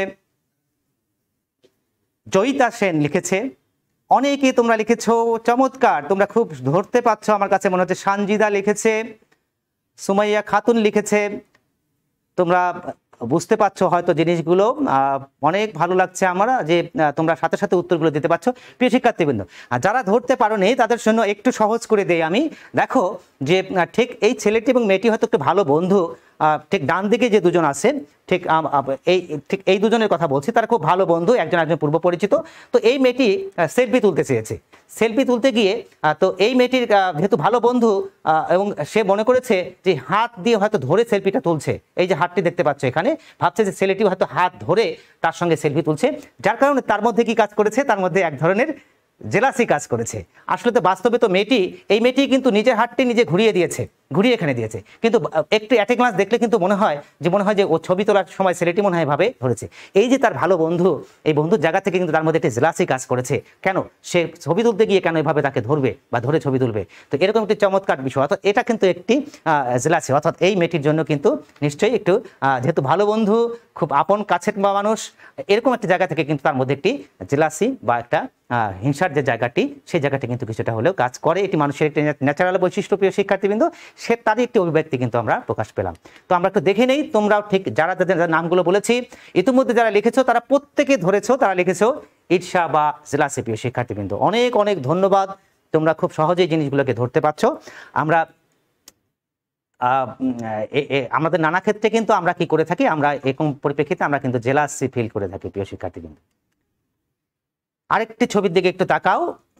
জয়িতা সেন লিখেছে। অনেকে তোমরা লিখেছো, চমৎকার, তোমরা খুব ধরতে পারছো আমার কাছে মনে হচ্ছে। সানজিদা লিখেছে, সুমাইয়া খাতুন লিখেছে, তোমরা বুঝতে পারছো হয়তো জিনিসগুলো, অনেক ভালো লাগছে আমার যে তোমরা সাথে সাথে উত্তরগুলো দিতে পারছো। প্রিয় শিক্ষার্থীবৃন্দ, যারা ধরতে পারো নি তাদের জন্য একটু সহজ করে দেই আমি। দেখো যে ঠিক এই ছেলেটি এবং মেয়েটি হয়তো একটু ভালো বন্ধু, ঠিক ডান দিকে যে দুজন আছে, ঠিক এই ঠিক এই দুজনের কথা বলছি, তারা খুব ভালো বন্ধু, একজন একজন পূর্ব পরিচিত। তো এই মেয়েটি সেলফি তুলতে চেয়েছে, সেলফি তুলতে গিয়ে তো এই মেয়েটির যেহেতু ভালো বন্ধু, এবং সে মনে করেছে যে হাত দিয়ে হয়তো ধরে সেলফিটা তুলছে, এই যে হাতটি দেখতে পাচ্ছ এখানে, ভাবছে যে ছেলেটি হয়তো হাত ধরে তার সঙ্গে সেলফি তুলছে, যার কারণে তার মধ্যে কি কাজ করেছে, তার মধ্যে এক ধরনের জেলাসি কাজ করেছে। আসলে তো বাস্তবে তো মেয়েটি এই মেয়েটি কিন্তু নিজের হাতটি নিজে ঘুরিয়ে দিয়েছে, ঘুরিয়ে এখানে দিয়েছে, কিন্তু একটু অ্যাট এ গ্লান্স দেখলে কিন্তু মনে হয় যে মনে হয় যে ও ছবি তোলার সময় ছেলেটি মনে হয় ভাবে ধরেছে। এই যে তার ভালো বন্ধু, এই বন্ধুর জায়গা থেকে কিন্তু তার মধ্যে একটি জেলাসি কাজ করেছে। কেন সে ছবি তুলতে গিয়ে কেন এভাবে তাকে ধরবে বা ধরে ছবি তুলবে? তো এরকম একটি চমৎকার বিষয়, অর্থাৎ এটা কিন্তু একটি জেলাসি, অর্থাৎ এই মেয়েটির জন্য কিন্তু নিশ্চয়ই একটু যেহেতু ভালো বন্ধু, খুব আপন কাছের মানুষ, এরকম একটা জায়গা থেকে কিন্তু তার মধ্যে একটি জেলাসি বা একটা হিংসার যে জায়গাটি, সেই জায়গাটি কিন্তু কিছুটা হলেও কাজ করে। এটি মানুষের একটি ন্যাচারাল বৈশিষ্ট্য, প্রিয় শিক্ষার্থীবৃন্দ, সে তারই একটি অভিব্যক্তি কিন্তু আমরা প্রকাশ পেলাম। তো আমরা একটু দেখে নেই, তোমরাও ঠিক যারা যাদের নামগুলো বলেছি ইতিমধ্যে যারা লিখেছো তারা প্রত্যেকে ধরেছো, তারা লিখেছো ঈর্ষা বা জেলাসি। প্রিয় শিক্ষার্থীবৃন্দ, অনেক অনেক ধন্যবাদ, তোমরা খুব সহজেই জিনিসগুলোকে ধরতে পারছো। আমরা আমাদের নানা ক্ষেত্রে কিন্তু আমরা কি করে থাকি, আমরা এরকম পরিপ্রেক্ষিতে আমরা কিন্তু জেলাসি ফিল করে থাকি। প্রিয় শিক্ষার্থীবৃন্দ, আরেকটি ছবির দিকে একটু তাকাও।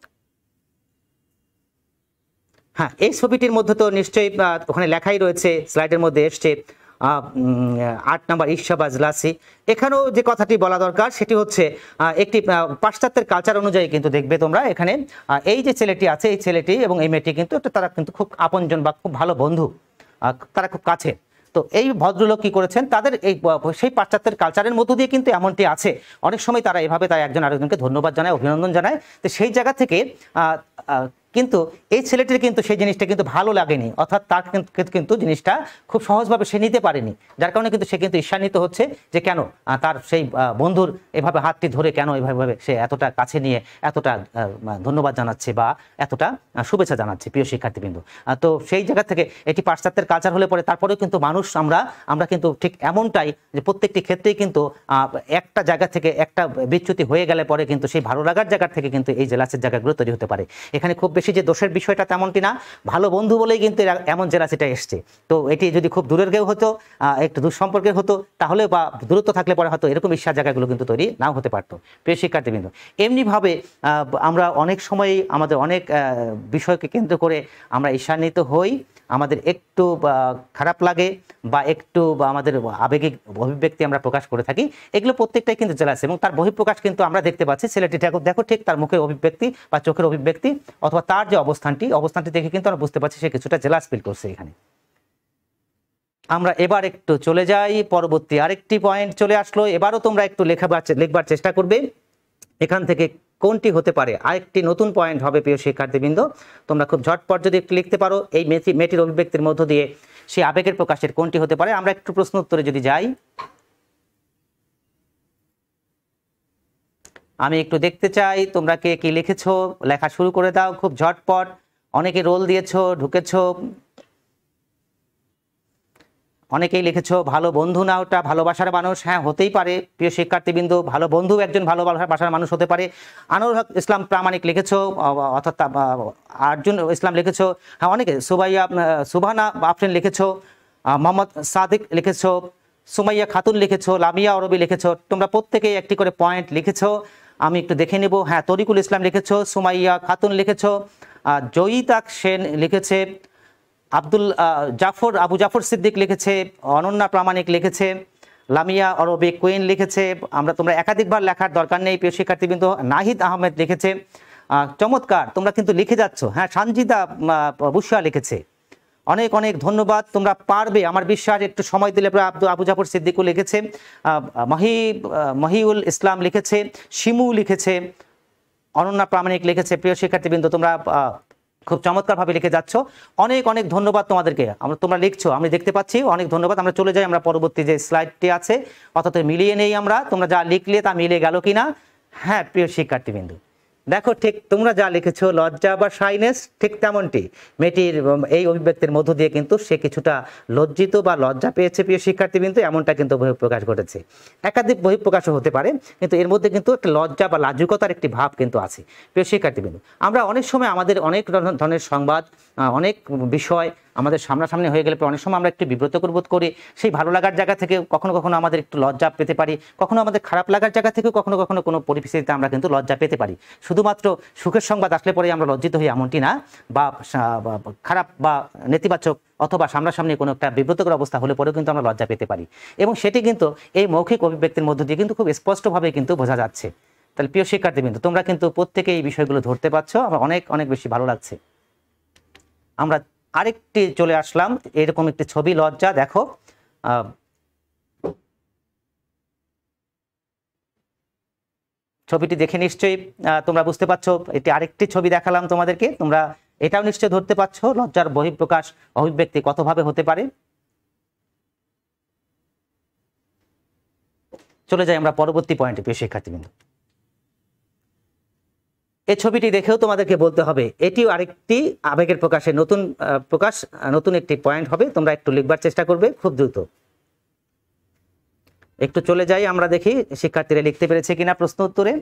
হ্যাঁ, এই ছবিটির মধ্যে তো নিশ্চয়ই ওখানে লেখাই রয়েছে, স্লাইডের মধ্যে এসছে আট নাম্বার ঈর্ষা বা জেলাসি। এখানেও যে কথাটি বলা দরকার সেটি হচ্ছে একটি পাশ্চাত্যের কালচার অনুযায়ী কিন্তু দেখবে তোমরা এখানে এই যে ছেলেটি আছে, এই ছেলেটি এবং এই মেয়েটি কিন্তু তারা কিন্তু খুব আপনজন বা খুব ভালো বন্ধু, তারা খুব কাছে। তো এই ভদ্রলোক কি করেছেন, তাদের এই সেই পাশ্চাত্যের কালচারের মধ্য দিয়ে কিন্তু এমনটি আছে, অনেক সময় তারা এভাবে তাই একজন আরেকজনকে ধন্যবাদ জানায়, অভিনন্দন জানায়। তো সেই জায়গা থেকে কিন্তু এই ছেলেটির কিন্তু সেই জিনিসটা কিন্তু ভালো লাগেনি, অর্থাৎ তার কিন্তু জিনিসটা খুব সহজভাবে সে নিতে পারেনি, যার কারণে কিন্তু সে কিন্তু ঈর্ষান্বিত হচ্ছে যে কেন তার সেই বন্ধুর এভাবে হাতটি ধরে কেন এভাবে সে এতটা কাছে নিয়ে এতটা ধন্যবাদ জানাচ্ছে বা এতটা শুভেচ্ছা জানাচ্ছে। প্রিয় শিক্ষার্থীবৃন্দ, তো সেই জায়গা থেকে এটি পাশ্চাত্যের কালচার হলে পরে তারপরেও কিন্তু মানুষ আমরা আমরা কিন্তু ঠিক এমনটাই যে প্রত্যেকটি ক্ষেত্রেই কিন্তু একটা জায়গা থেকে একটা বিচ্যুতি হয়ে গেলে পরে কিন্তু সেই ভালো লাগার জায়গা থেকে কিন্তু এই জেলাসের জায়গাগুলো তৈরি হতে পারে। এখানে খুব বেশি যে দোষের বিষয়টা তেমনটি না, ভালো বন্ধু বলেই কিন্তু এমন জেলাসিটা এসছে। তো এটি যদি খুব দূরের কেউ হতো, একটু দূর সম্পর্কের হতো, তাহলে বা দূরত্ব থাকলে পরে হয়তো এরকম ঈর্ষার জায়গাগুলো কিন্তু তৈরি নাও হতে পারতো। প্রিয় শিক্ষার্থীবৃন্দ, এমনিভাবে আমরা অনেক সময় আমাদের অনেক বিষয়কে কেন্দ্র করে আমরা ঈর্ষান্বিত হই, আমাদের একটু খারাপ লাগে বা একটু বা আমাদের আবেগিক অভিব্যক্তি আমরা প্রকাশ করে থাকি, এগুলো প্রত্যেকটাই কিন্তু জেলাসি। এবং তার বহিঃপ্রকাশ কিন্তু আমরা দেখতে পাচ্ছি, ছেলেটি দেখো ঠিক তার মুখের অভিব্যক্তি বা চোখের অভিব্যক্তি অথবা তার যে অবস্থানটি অবস্থানটি দেখে কিন্তু আমরা বুঝতে পারছি সে কিছুটা জেলাস ফিল করছে এখানে। আমরা এবার একটু চলে যাই, পরবর্তী আরেকটি পয়েন্ট চলে আসলো। এবারও তোমরা একটু লেখাবার লিখবার চেষ্টা করবে, এখান থেকে কোনটি হতে পারে আরেকটি নতুন পয়েন্ট হবে। প্রিয় শিক্ষার্থীবৃন্দ, তোমরা খুব ঝটপট যদি একটু লিখতে পারো এই মেয়েটি মেয়েটির অভিব্যক্তির মধ্য দিয়ে সেই আবেগের প্রকাশের কোনটি হতে পারে। আমরা একটু প্রশ্ন উত্তরে যদি যাই, আমি একটু দেখতে চাই তোমরা কে কি লিখেছো, লেখা শুরু করে দাও খুব ঝটপট। অনেকে রোল দিয়েছো, ঢুকেছো, অনেকেই লিখেছো ভালো বন্ধু না ওটা ভালোবাসার মানুষ। হ্যাঁ, হতেই পারে প্রিয় শিক্ষার্থীবৃন্দ, ভালো বন্ধু একজন ভালোবাসার মানুষ হতে পারে। আনোয়ার হক ইসলাম প্রামাণিক লিখেছো, অর্থাৎ আর্জুন ইসলাম লিখেছো। হ্যাঁ, অনেকে সুবাইয়া সুবহানা আফরিন লিখেছো, মোহাম্মদ সাদিক লিখেছো, সুমাইয়া খাতুন লিখেছো, লামিয়া আরবি লিখেছো। তোমরা প্রত্যেকেই একটি করে পয়েন্ট লিখেছো, আমি একটু দেখে নেব। হ্যাঁ, তরিকুল ইসলাম লিখেছো, সুমাইয়া খাতুন লিখেছো, জয়িতাক সেন লিখেছে, আব্দুল জাফর আবু জাফর সিদ্দিক লিখেছে, অনন্যা প্রামাণিক লিখেছে, লামিয়া আরবি কুইন লিখেছে। আমরা তোমরা একাধিকবার লেখার দরকার নেই প্রিয় শিক্ষার্থীবৃন্দ। নাহিদ আহমেদ লিখেছে, চমৎকার, তোমরা কিন্তু লিখে যাচ্ছ। হ্যাঁ, সানজিদা বুশরা লিখেছে, অনেক অনেক ধন্যবাদ, তোমরা পারবে আমার বিশ্বাস। একটু সময় দিলে আব্দুল আবু জাফর সিদ্দিকও লিখেছে, মহি মহিউল ইসলাম লিখেছে, শিমু লিখেছে, অনন্যা প্রামাণিক লিখেছে। প্রিয় শিক্ষার্থীবৃন্দ, তোমরা খুব চমৎকারভাবে লিখে যাচ্ছ, অনেক অনেক ধন্যবাদ তোমাদেরকে। আমরা তোমরা লিখছো আমি দেখতে পাচ্ছি, অনেক ধন্যবাদ। আমরা চলে যাই আমরা পরবর্তী যে স্লাইডটি আছে, অর্থাৎ মিলিয়ে নেই আমরা তোমরা যা লিখলে তা মিলিয়ে গেল কিনা। হ্যাঁ প্রিয় শিক্ষার্থীবৃন্দ, দেখো ঠিক তোমরা যা লিখেছো লজ্জা বা শাইনেস, ঠিক তেমনটি মেয়েটির এই অভিব্যক্তির মধ্য দিয়ে কিন্তু সে কিছুটা লজ্জিত বা লজ্জা পেয়েছে। প্রিয় শিক্ষার্থীবৃন্দ, এমনটা কিন্তু বহিঃপ্রকাশ ঘটেছে। একাধিক বহিঃপ্রকাশও হতে পারে, কিন্তু এর মধ্যে কিন্তু একটা লজ্জা বা লাজুকতার একটি ভাব কিন্তু আছে। প্রিয় শিক্ষার্থীবৃন্দ, আমরা অনেক সময় আমাদের অনেক ধরনের সংবাদ, অনেক বিষয় আমাদের সামনাসামনি হয়ে গেলে অনেক সময় আমরা একটু বিব্রতকর বোধ করি। সেই ভালো লাগার জায়গা থেকে কখনো কখনো আমাদের একটু লজ্জা পেতে পারি, কখনো আমাদের খারাপ লাগার জায়গা থেকে কখনো কখনো কোনো পরিস্থিতিতে আমরা কিন্তু লজ্জা পেতে পারি। শুধুমাত্র সুখের সংবাদ আসলে পরে আমরা লজ্জিত হই এমনটি না, বা খারাপ বা নেতিবাচক অথবা সামনাসামনি কোনো একটা বিব্রতকর অবস্থা হলে পরেও কিন্তু আমরা লজ্জা পেতে পারি। এবং সেটি কিন্তু এই মৌখিক অভিব্যক্তির মধ্য দিয়ে কিন্তু খুব স্পষ্টভাবে কিন্তু বোঝা যাচ্ছে। তাহলে প্রিয় শিক্ষার্থীবৃন্দ, তোমরা কিন্তু প্রত্যেকে এই বিষয়গুলো ধরতে পারছো, আমার অনেক অনেক বেশি ভালো লাগছে। আমরা আরেকটি চলে আসলাম, এরকম একটি ছবি, লজ্জা। দেখো ছবিটি দেখে নিশ্চয়ই তোমরা বুঝতে পারছো, এটি আরেকটি ছবি দেখালাম তোমাদেরকে, তোমরা এটাও নিশ্চয়ই ধরতে পারছো লজ্জার বহিঃপ্রকাশ অভিব্যক্তি কতভাবে হতে পারে। চলে যাই আমরা পরবর্তী পয়েন্টে প্রিয় শিক্ষার্থীবৃন্দ। এই ছবিটি দেখেও তোমাদেরকে বলতে হবে এটিও আরেকটি আবেগের প্রকাশের নতুন প্রকাশ, নতুন একটি পয়েন্ট হবে। তোমরা একটু লিখবার চেষ্টা করবে খুব দ্রুত। একটু চলে যাই, আমরা দেখি শিক্ষার্থীরা লিখতে পেরেছে কিনা প্রশ্ন উত্তরে।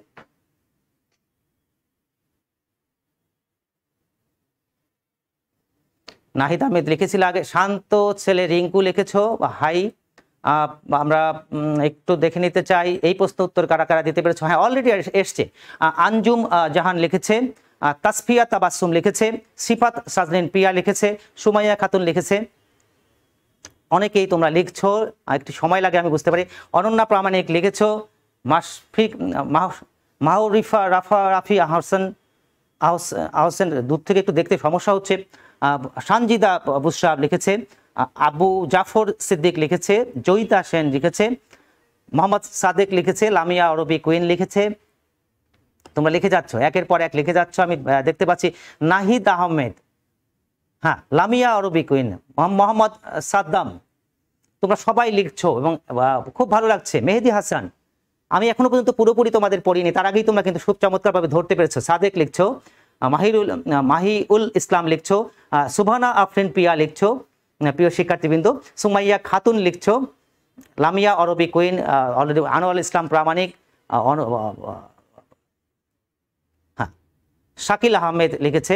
নাহিদ আহমেদ লিখেছিল আগে, শান্ত ছেলে রিঙ্কু লিখেছ হাই। আমরা একটু দেখে নিতে চাই এই প্রশ্ন উত্তর কারা কারা দিতে পেরেছ। হ্যাঁ, অলরেডি এসছে। আঞ্জুম জাহান লিখেছে, তাসফিয়া তাবাসসুম লিখেছে, সিফাত সাজনিন পিয়া লিখেছে, সুমাইয়া খাতুন লিখেছে। অনেকেই তোমরা লিখছো, একটু সময় লাগে আমি বুঝতে পারি। অনন্যা প্রামাণিক লিখেছো, মাশফিক মাহরিফা রাফা রাফি আহসান আহসেন, দূর থেকে একটু দেখতে সমস্যা হচ্ছে। সানজিদা বুশরা লিখেছে, আবু জাফর সিদ্দিক লিখেছে, জয়িতা সেন লিখেছে, মোহাম্মদ সাদেক লিখেছে, লামিয়া আরবি কুইন লিখেছে। তোমরা লিখে যাচ্ছ, একের পর এক লিখে যাচ্ছ, আমি দেখতে পাচ্ছি। নাহিদ আহমেদ, হ্যাঁ, লামিয়া আরবি কুইন, মোহাম্মদ সাদ্দাম, তোমরা সবাই লিখছো এবং খুব ভালো লাগছে। মেহেদি হাসান, আমি এখনো পর্যন্ত পুরোপুরি তোমাদের পড়িনি, তার আগেই তোমরা কিন্তু খুব চমৎকারভাবে ধরতে পেরেছো। সাদেক লিখছো, মাহিরুল মাহিউল ইসলাম লিখছো, সুবহানা আফরিন পিয়া লিখছো প্রিয় শিক্ষার্থীবৃন্দ, সুমাইয়া খাতুন লিখছো, লামিয়া আরবি কুইন, অলরেডি আনোয়ার ইসলাম প্রামাণিক, হ্যাঁ, শাকিল আহমেদ লিখেছে।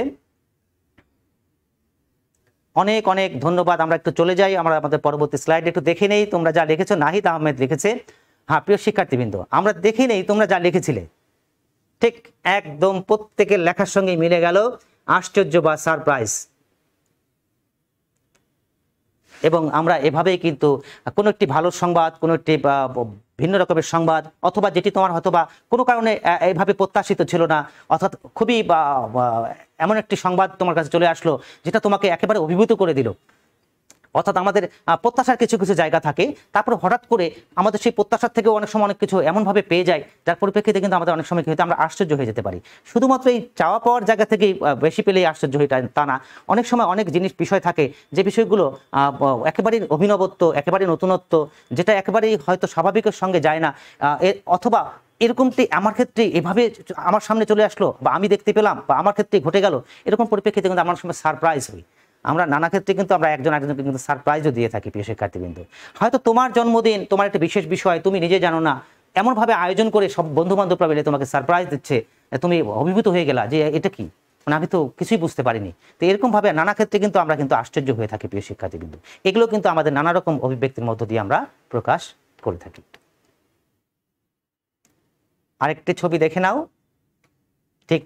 অনেক অনেক ধন্যবাদ। আমরা একটু চলে যাই, আমরা আমাদের পরবর্তী স্লাইড একটু দেখে নেই তোমরা যা লিখেছো। নাহিদ আহমেদ লিখেছে, হ্যাঁ প্রিয় শিক্ষার্থীবৃন্দ, আমরা দেখে নেই তোমরা যা লিখেছিলে, ঠিক একদম প্রত্যেকের লেখার সঙ্গে মিলে গেল। আশ্চর্য বা সারপ্রাইজ। এবং আমরা এভাবেই কিন্তু কোনো একটি ভালো সংবাদ, কোনো একটি ভিন্ন রকমের সংবাদ, অথবা যেটি তোমার হয়তো বা কোনো কারণে এইভাবে প্রত্যাশিত ছিল না, অর্থাৎ খুবই এমন একটি সংবাদ তোমার কাছে চলে আসলো যেটা তোমাকে একেবারে অভিভূত করে দিল। অর্থাৎ আমাদের প্রত্যাশার কিছু কিছু জায়গা থাকে, তারপরে হঠাৎ করে আমাদের সেই প্রত্যাশার থেকেও অনেক সময় অনেক কিছু এমনভাবে পেয়ে যায় যার পরিপ্রেক্ষিতে কিন্তু আমাদের অনেক সময় কি হয়তো আমরা আশ্চর্য হয়ে যেতে পারি। শুধুমাত্র এই চাওয়া পাওয়ার জায়গা থেকেই বেশি পেলেই আশ্চর্য হয়ে তা না, অনেক সময় অনেক জিনিস বিষয় থাকে যে বিষয়গুলো একেবারেই অভিনবত্ব, একেবারেই নতুনত্ব, যেটা একেবারেই হয়তো স্বাভাবিকের সঙ্গে যায় না, অথবা এরকমটি আমার ক্ষেত্রে এভাবে আমার সামনে চলে আসলো, বা আমি দেখতে পেলাম, বা আমার ক্ষেত্রে ঘটে গেল, এরকম পরিপ্রেক্ষিতে কিন্তু আমার সময় সারপ্রাইজ হই। আমরা নানা ক্ষেত্রে কিন্তু আমরা একজন একজনকে কিন্তু সারপ্রাইজও দিয়ে থাকি প্রিয় শিক্ষার্থীবৃন্দ। হয়তো তোমার জন্মদিন, তোমার একটা বিশেষ বিষয়, তুমি নিজে জানো না, এমনভাবে আয়োজন করে সব বন্ধু বান্ধবরা মিলে তোমাকে সারপ্রাইজ দিচ্ছে, তুমি অভিভূত হয়ে গেলা যে এটা কি, মানে আমি তো কিছুই বুঝতে পারিনি। তো এরকম ভাবে নানা ক্ষেত্রে কিন্তু আমরা কিন্তু আশ্চর্য হয়ে থাকি প্রিয় শিক্ষার্থীবৃন্দ। এগুলো কিন্তু আমাদের নানা রকম অভিব্যক্তির মধ্য দিয়ে আমরা প্রকাশ করে থাকি। আরেকটি ছবি দেখে নাও, ঠিক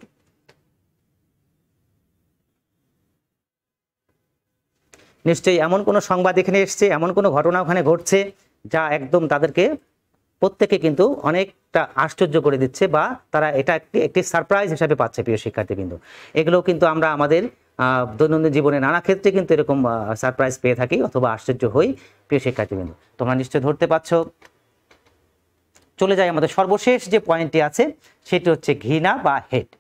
নিশ্চয়ই এমন কোনো সংবাদ এখানে এসছে, এমন কোনো ঘটনা ওখানে ঘটছে যা একদম তাদেরকে প্রত্যেকে কিন্তু অনেকটা আশ্চর্য করে দিচ্ছে, বা তারা এটা একটি একটি সারপ্রাইজ হিসাবে পাচ্ছে প্রিয় শিক্ষার্থীবৃন্দ। এগুলো কিন্তু আমরা আমাদের দৈনন্দিন জীবনে নানা ক্ষেত্রে কিন্তু এরকম সারপ্রাইজ পেয়ে থাকি অথবা আশ্চর্য হই প্রিয় শিক্ষার্থীবৃন্দ। তোমরা নিশ্চয়ই ধরতে পারছো। চলে যাই আমাদের সর্বশেষ যে পয়েন্টটি আছে, সেটি হচ্ছে ঘৃণা বা হেট।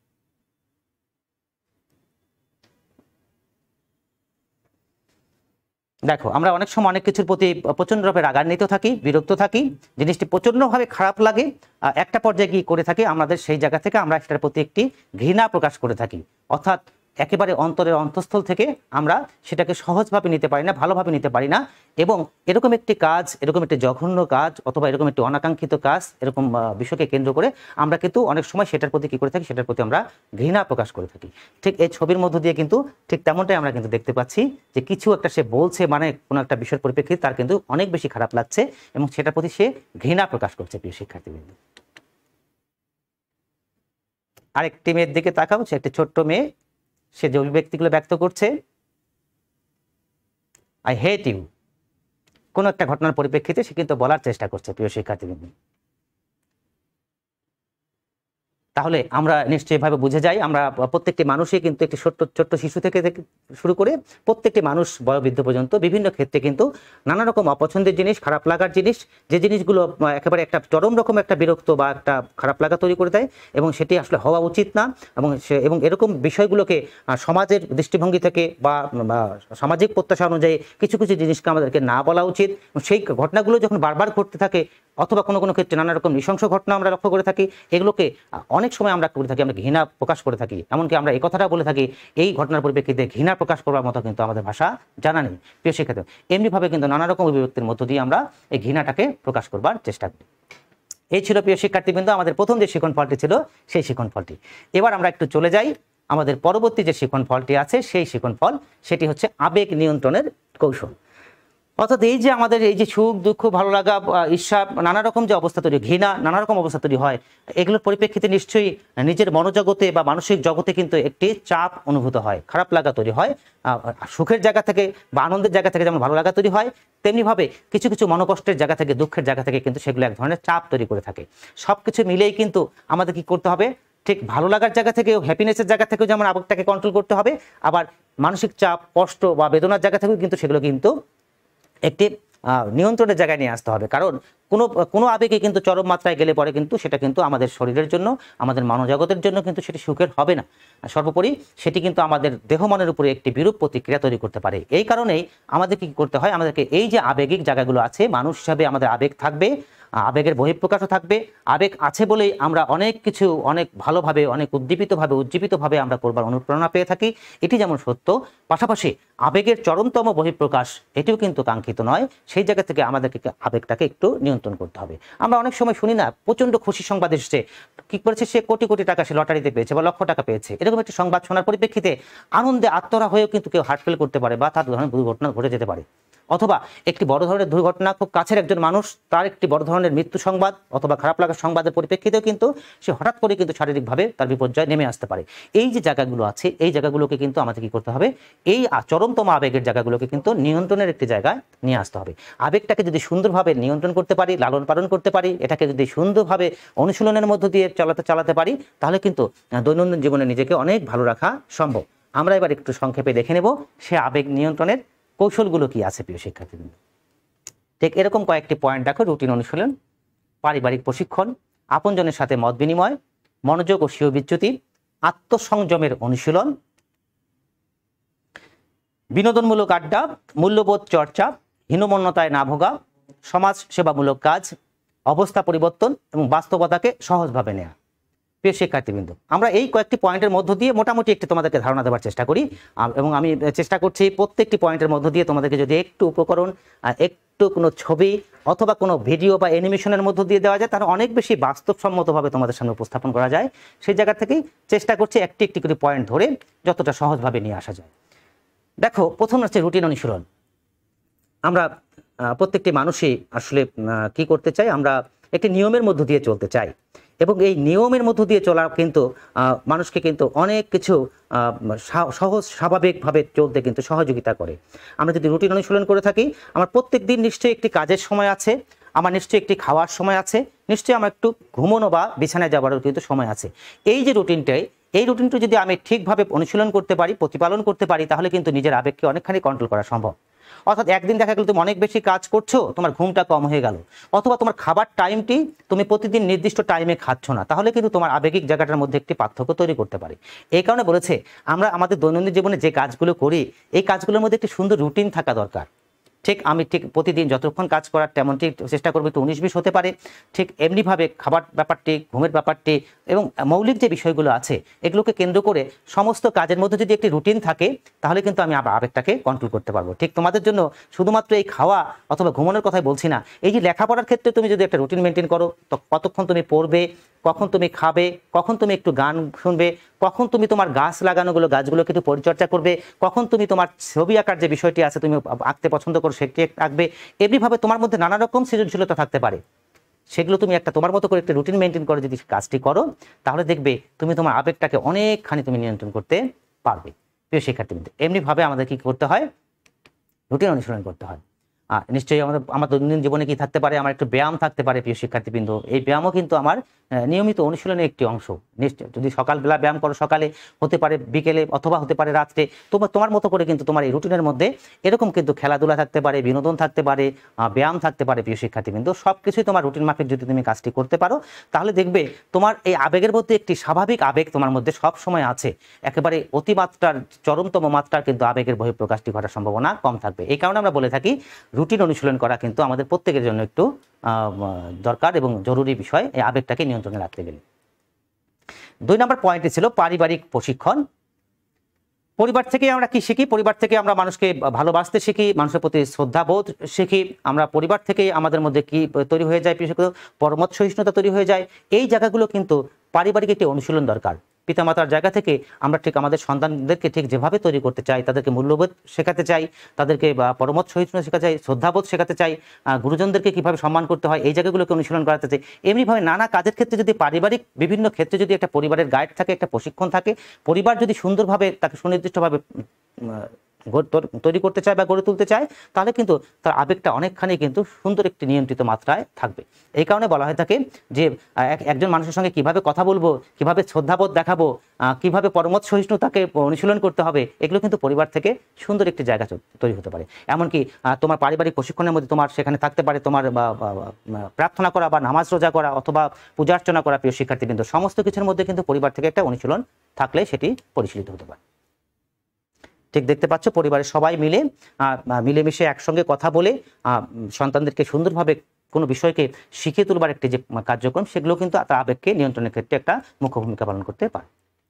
দেখো, আমরা অনেক সময় অনেক কিছুর প্রতি প্রচন্ডভাবে রাগান্বিত থাকি, বিরক্ত থাকি, জিনিসটি প্রচন্ডভাবে খারাপ লাগে, একটা পর্যায়ে গিয়ে করে থাকি আমাদের সেই জায়গা থেকে আমরা সেটার প্রতি একটি ঘৃণা প্রকাশ করে থাকি। অর্থাৎ একেবারে অন্তরের অন্তঃস্থল থেকে আমরা সেটাকে সহজভাবে নিতে পারি না, ভালোভাবে নিতে পারি না, এবং এরকম একটি কাজ, এরকম একটি জঘন্য কাজ অথবা এরকম একটি অনাকাঙ্ক্ষিত কাজ, এরকম বিষয়কে কেন্দ্র করে আমরা কিন্তু অনেক সময় সেটার প্রতি কি করে থাকি, সেটার প্রতি আমরা ঘৃণা প্রকাশ করে থাকি। ঠিক এই ছবির মধ্য দিয়ে কিন্তু ঠিক তেমনটাই আমরা কিন্তু দেখতে পাচ্ছি যে কিছু একটা সে বলছে, মানে কোনো একটা বিষয়ের পরিপ্রেক্ষিতে তার কিন্তু অনেক বেশি খারাপ লাগছে এবং সেটার প্রতি সে ঘৃণা প্রকাশ করছে প্রিয় শিক্ষার্থীবৃন্দ। আরেকটি মেয়ের দিকে তাকাও, সে একটি ছোট্ট মেয়ে, সে যে অভিব্যক্তিগুলো ব্যক্ত করছে, আই হেট ইউ, কোন একটা ঘটনার পরিপ্রেক্ষিতে সে কিন্তু বলার চেষ্টা করছে প্রিয় শিক্ষার্থীবৃন্দ। তাহলে আমরা নিশ্চয়ইভাবে বুঝে যাই আমরা প্রত্যেকটি মানুষই কিন্তু একটি ছোট্ট ছোট্ট শিশু থেকে শুরু করে প্রত্যেকটি মানুষ বয়োবৃদ্ধ পর্যন্ত বিভিন্ন ক্ষেত্রে কিন্তু নানা রকম অপছন্দের জিনিস, খারাপ লাগার জিনিস, যে জিনিসগুলো একেবারে একটা চরম রকম একটা বিরক্ত বা একটা খারাপ লাগা তৈরি করে দেয় এবং সেটি আসলে হওয়া উচিত না। এবং সে এবং এরকম বিষয়গুলোকে সমাজের দৃষ্টিভঙ্গি থেকে বা সামাজিক প্রত্যাশা অনুযায়ী কিছু কিছু জিনিসকে আমাদেরকে না বলা উচিত। সেই ঘটনাগুলো যখন বারবার ঘটতে থাকে অথবা কোনো কোনো ক্ষেত্রে নানা রকম নৃশংস ঘটনা আমরা লক্ষ্য করে থাকি, এগুলোকে অনেক সময় আমরা করে থাকি আমরা ঘৃণা প্রকাশ করে থাকি। এমনকি আমরা এই কথাটা বলে থাকি এই ঘটনার পরিপ্রেক্ষিতে ঘৃণা প্রকাশ করার মতো কিন্তু আমাদের ভাষা জানা নেই। প্রিয় শিক্ষার্থী, এমনিভাবে কিন্তু নানা রকম অভিব্যক্তির মধ্য দিয়ে আমরা এই ঘৃণাটাকে প্রকাশ করবার চেষ্টা করি। এই ছিল প্রিয় শিক্ষার্থীবৃন্দ আমাদের প্রথম যে শিখন ফলটি ছিল সেই শিখন ফলটি। এবার আমরা একটু চলে যাই আমাদের পরবর্তী যে শিখন ফলটি আছে সেই শিখন ফল, সেটি হচ্ছে আবেগ নিয়ন্ত্রণের কৌশল। অর্থাৎ এই যে আমাদের এই যে সুখ দুঃখ ভালো লাগা ঈর্ষা নানা রকম যে অবস্থা তৈরি, ঘৃণা নানা রকম অবস্থা তৈরি হয়, এগুলোর পরিপ্রেক্ষিতে নিশ্চয়ই নিজের মনোজগতে বা মানসিক জগতে কিন্তু একটি চাপ অনুভূত হয়, খারাপ লাগা তৈরি হয়। সুখের জায়গা থেকে বা আনন্দের জায়গা থেকে যেমন ভালো লাগা তৈরি হয়, তেমনিভাবে কিছু কিছু মনোকষ্টের জায়গা থেকে দুঃখের জায়গা থেকে কিন্তু সেগুলো এক ধরনের চাপ তৈরি করে থাকে। সব কিছু মিলেই কিন্তু আমাদের কি করতে হবে, ঠিক ভালো লাগার জায়গা থেকেও হ্যাপিনেসের জায়গা থেকেও যেমন আবেগটাকে কন্ট্রোল করতে হবে, আবার মানসিক চাপ কষ্ট বা বেদনার জায়গা থেকেও কিন্তু সেগুলো কিন্তু একটি নিয়ন্ত্রণের জায়গায় নিয়ে আসতে হবে। কারণ কোনো কোনো আবেগে কিন্তু চরম মাত্রায় গেলে পরে কিন্তু সেটা কিন্তু আমাদের শরীরের জন্য, আমাদের মনোজগতের জন্য কিন্তু সেটি সুখের হবে না। সর্বোপরি সেটি কিন্তু আমাদের দেহ মনের উপরে একটি বিরূপ প্রতিক্রিয়া তৈরি করতে পারে। এই কারণেই আমাদের কি করতে হয়, আমাদেরকে এই যে আবেগিক জায়গাগুলো আছে, মানুষ হিসাবে আমাদের আবেগ থাকবে, আবেগের বহিঃপ্রকাশও থাকবে। আবেগ আছে বলেই আমরা অনেক কিছু অনেক ভালোভাবে অনেক উদ্দীপিতভাবে উজ্জীবিতভাবে আমরা করবার অনুপ্রেরণা পেয়ে থাকি, এটি যেমন সত্য, পাশাপাশি আবেগের চরমতম বহিঃপ্রকাশ এটিও কিন্তু কাঙ্ক্ষিত নয়। সেই জায়গা থেকে আমাদেরকে আবেগটাকে একটু নিয়ন্ত্রণ করতে হবে। আমরা অনেক সময় শুনি না, প্রচণ্ড খুশি সংবাদ এসেছে, কি করেছে সে কোটি কোটি টাকা সে লটারিতে পেয়েছে বা লক্ষ টাকা পেয়েছে, এরকম একটি সংবাদ শোনার পরিপ্রেক্ষিতে আনন্দে আত্মহারা হয়েও কিন্তু কেউ হার্ট ফেল করতে পারে বা তার ধরনের দুর্ঘটনা ঘটে যেতে পারে। অথবা একটি বড় ধরনের দুর্ঘটনা, খুব কাছের একজন মানুষ তার একটি বড় ধরনের মৃত্যু সংবাদ অথবা খারাপ লাগার সংবাদের পরিপ্রেক্ষিতেও কিন্তু সে হঠাৎ করে কিন্তু শারীরিকভাবে তার বিপর্যয় নেমে আসতে পারে। এই যে জায়গাগুলো আছে এই জায়গাগুলোকে কিন্তু আমাদের কি করতে হবে, এই চরমতম আবেগের জায়গাগুলোকে কিন্তু নিয়ন্ত্রণের একটি জায়গায় নিয়ে আসতে হবে। আবেগটাকে যদি সুন্দরভাবে নিয়ন্ত্রণ করতে পারি, লালন পালন করতে পারি, এটাকে যদি সুন্দরভাবে অনুশীলনের মধ্য দিয়ে চালাতে চালাতে পারি, তাহলে কিন্তু দৈনন্দিন জীবনে নিজেকে অনেক ভালো রাখা সম্ভব। আমরা এবার একটু সংক্ষেপে দেখে নেব সে আবেগ নিয়ন্ত্রণের কৌশলগুলো কি আছে প্রিয় শিক্ষার্থীবৃন্দ। ঠিক এরকম কয়েকটি পয়েন্ট দেখো: রুটিন অনুশীলন, পারিবারিক প্রশিক্ষণ, আপনজনের সাথে মত বিনিময়, মনোযোগ ও স্বীয় বিচ্যুতি, আত্মসংযমের অনুশীলন, বিনোদনমূলক আড্ডা, মূল্যবোধ চর্চা, হীনমন্যতায় না ভোগা, সমাজ সেবামূলক কাজ, অবস্থা পরিবর্তন এবং বাস্তবতাকে সহজভাবে নেওয়া। প্রিয় শিক্ষার্থীবৃন্দ, আমরা এই কয়েকটি পয়েন্টের মধ্য দিয়ে মোটামুটি একটি তোমাদেরকে ধারণা দেওয়ার চেষ্টা করি এবং আমি চেষ্টা করছি প্রত্যেকটি পয়েন্টের মধ্য দিয়ে তোমাদেরকে যদি একটু উপকরণ, একটু কোনো ছবি অথবা কোনো ভিডিও বা অ্যানিমেশনের মধ্য দিয়ে দেওয়া যায়, তাহলে অনেক বেশি বাস্তবসম্মতভাবে তোমাদের সামনে উপস্থাপন করা যায়। সেই জায়গা থেকেই চেষ্টা করছি একটি একটি করে পয়েন্ট ধরে যতটা সহজভাবে নিয়ে আসা যায়। দেখো, প্রথম হচ্ছে রুটিন অনুশীলন। আমরা প্রত্যেকটি মানুষই আসলে কি করতে চাই, আমরা একটি নিয়মের মধ্য দিয়ে চলতে চাই এবং এই নিয়মের মধ্য দিয়ে চলা কিন্তু মানুষকে কিন্তু অনেক কিছু সহজ স্বাভাবিকভাবে চলতে কিন্তু সহযোগিতা করে। আমরা যদি রুটিন অনুশীলন করে থাকি, আমার প্রত্যেক দিন নিশ্চয়ই একটি কাজের সময় আছে, আমার নিশ্চয়ই একটি খাওয়ার সময় আছে, নিশ্চয়ই আমার একটু ঘুমানো বা বিছানায় যাওয়ারও কিন্তু সময় আছে। এই যে রুটিনটাই এই রুটিনটা যদি আমি ঠিকভাবে অনুশীলন করতে পারি, প্রতিপালন করতে পারি, তাহলে কিন্তু নিজের আবেগকে অনেকখানি কন্ট্রোল করা সম্ভব। অর্থাৎ একদিন দেখা গেল তুমি অনেক বেশি কাজ করছো, তোমার ঘুমটা কম হয়ে গেল, অথবা তোমার খাবার টাইমটি তুমি প্রতিদিন নির্দিষ্ট টাইমে খাচ্ছ না, তাহলে কিন্তু তোমার আবেগিক জায়গাটার মধ্যে একটি পার্থক্য তৈরি করতে পারে। এই কারণে বলেছে আমরা আমাদের দৈনন্দিন জীবনে যে কাজগুলো করি এই কাজগুলোর মধ্যে একটি সুন্দর রুটিন থাকা দরকার। ঠিক আমি ঠিক প্রতিদিন যতক্ষণ কাজ করার তেমনটি চেষ্টা করবো, একটু উনিশ বিশ হতে পারে। ঠিক এমনিভাবে খাবার ব্যাপারটি, ঘুমের ব্যাপারটি এবং মৌলিক যে বিষয়গুলো আছে এগুলোকে কেন্দ্র করে সমস্ত কাজের মধ্যে যদি একটি রুটিন থাকে, তাহলে কিন্তু আমি আবেগটাকে কন্ট্রোল করতে পারবো। ঠিক তোমাদের জন্য শুধুমাত্র এই খাওয়া অথবা ঘুমানোর কথাই বলছি না, এই যে লেখাপড়ার ক্ষেত্রে তুমি যদি একটা রুটিন মেনটেন করো, তো কতক্ষণ তুমি পড়বে, কখন তুমি খাবে, কখন তুমি একটু গান শুনবে, কখন তুমি তোমার গাছ লাগানোগুলো গাছগুলোকে একটু পরিচর্যা করবে, কখন তুমি তোমার ছবি আঁকার যে বিষয়টি আছে তুমি আঁকতে পছন্দ করো সেটি আঁকবে, এমনিভাবে তোমার মধ্যে নানা রকম সৃজনশীলতা থাকতে পারে। সেগুলো তুমি একটা তোমার মতো করে একটা রুটিন মেনটেন করে যদি কাজটি করো, তাহলে দেখবে তুমি তোমার আবেগটাকে অনেকখানি তুমি নিয়ন্ত্রণ করতে পারবে। প্রিয় শিক্ষার্থীবৃন্দ, এমনিভাবে আমাদের কি করতে হয়, রুটিন অনুসরণ করতে হয়। নিশ্চয়ই আমাদের আমার দৈনন্দিন জীবনে কি থাকতে পারে, আমার একটু ব্যায়াম থাকতে পারে। প্রিয় শিক্ষার্থীবৃন্দ, এই ব্যায়ামও কিন্তু আমার নিয়মিত অনুশীলনের একটি অংশ। নিশ্চয় যদি সকালবেলা ব্যায়াম করো, সকালে হতে পারে, বিকেলে অথবা হতে পারে রাত্রে, তোমার তোমার মতো করে কিন্তু তোমার এই রুটিনের মধ্যে এরকম কিন্তু খেলাধুলা থাকতে পারে, বিনোদন থাকতে পারে, ব্যায়াম থাকতে পারে। প্রিয় শিক্ষার্থী, কিন্তু সব কিছুই তোমার রুটিন মাফিক যদি তুমি কাজটি করতে পারো, তাহলে দেখবে তোমার এই আবেগের মধ্যে একটি স্বাভাবিক আবেগ তোমার মধ্যে সব সময় আছে। একেবারে অতিমাত্রার চরমতম মাত্রার কিন্তু আবেগের বহিঃপ্রকাশটি ঘটার সম্ভাবনা কম থাকবে। এই কারণে আমরা বলে থাকি রুটিন অনুশীলন করা কিন্তু আমাদের প্রত্যেকের জন্য একটু দরকার এবং জরুরি বিষয় এই আবেগটাকে নিয়ন্ত্রণে রাখতে গেলে। দুই নম্বর পয়েন্টে ছিল পারিবারিক প্রশিক্ষণ। পরিবার থেকে আমরা কি শিখি? পরিবার থেকে আমরা মানুষকে ভালোবাসতে শিখি, মানুষের প্রতি শ্রদ্ধাবোধ শিখি। আমরা পরিবার থেকে আমাদের মধ্যে কি তৈরি হয়ে যায়? বিশেষ করে পরমত সহিষ্ণুতা তৈরি হয়ে যায়। এই জায়গাগুলো কিন্তু পারিবারিক একটি অনুশীলন দরকার। পিতামাতার জায়গা থেকে আমরা ঠিক আমাদের সন্তানদেরকে ঠিক যেভাবে তৈরি করতে চাই, তাদেরকে মূল্যবোধ শেখাতে চাই, তাদেরকে পরমত সহিষ্ণুতা শেখাতে চাই, শ্রদ্ধাবোধ শেখাতে চাই, গুরুজনদেরকে কিভাবে সম্মান করতে হয় এই জায়গাগুলোকে অনুশীলন করাতে চাই। এমনিভাবে নানা কাজের ক্ষেত্রে যদি পারিবারিক বিভিন্ন ক্ষেত্রে যদি একটা পরিবারের গাইড থাকে, একটা প্রশিক্ষণ থাকে, পরিবার যদি সুন্দরভাবে তাকে সুনির্দিষ্টভাবে তৈরি করতে চায় বা গড়ে তুলতে চায়, তাহলে কিন্তু তার আবেগটা অনেকখানি কিন্তু সুন্দর একটি নিয়ন্ত্রিত মাত্রায় থাকবে। এই কারণে বলা হয়ে থাকে যে একজন মানুষের সঙ্গে কিভাবে কথা বলবো, কিভাবে শ্রদ্ধাবোধ দেখাবো, কিভাবে পরমত সহিষ্ণুতাকে অনুশীলন করতে হবে, এগুলো কিন্তু পরিবার থেকে সুন্দর একটি জায়গা তৈরি হতে পারে। এমনকি তোমার পারিবারিক প্রশিক্ষণের মধ্যে তোমার সেখানে থাকতে পারে তোমার প্রার্থনা করা বা নামাজ রোজা করা অথবা পূজা অর্চনা করা। প্রিয় শিক্ষার্থী, কিন্তু সমস্ত কিছুর মধ্যে কিন্তু পরিবার থেকে একটা অনুশীলন থাকলে সেটি পরিচালিত হতে পারে। ঠিক দেখতে পাচ্ছ, পরিবারের সবাই মিলে মিলেমিশে একসঙ্গে কথা বলে সন্তানদেরকে সুন্দরভাবে কোনো বিষয়কে শিখিয়ে তুলবার একটি যে কার্যক্রম, সেগুলো কিন্তু তার আবেগকে নিয়ন্ত্রণের ক্ষেত্রে একটা মুখ্য ভূমিকা পালন করতে পারে।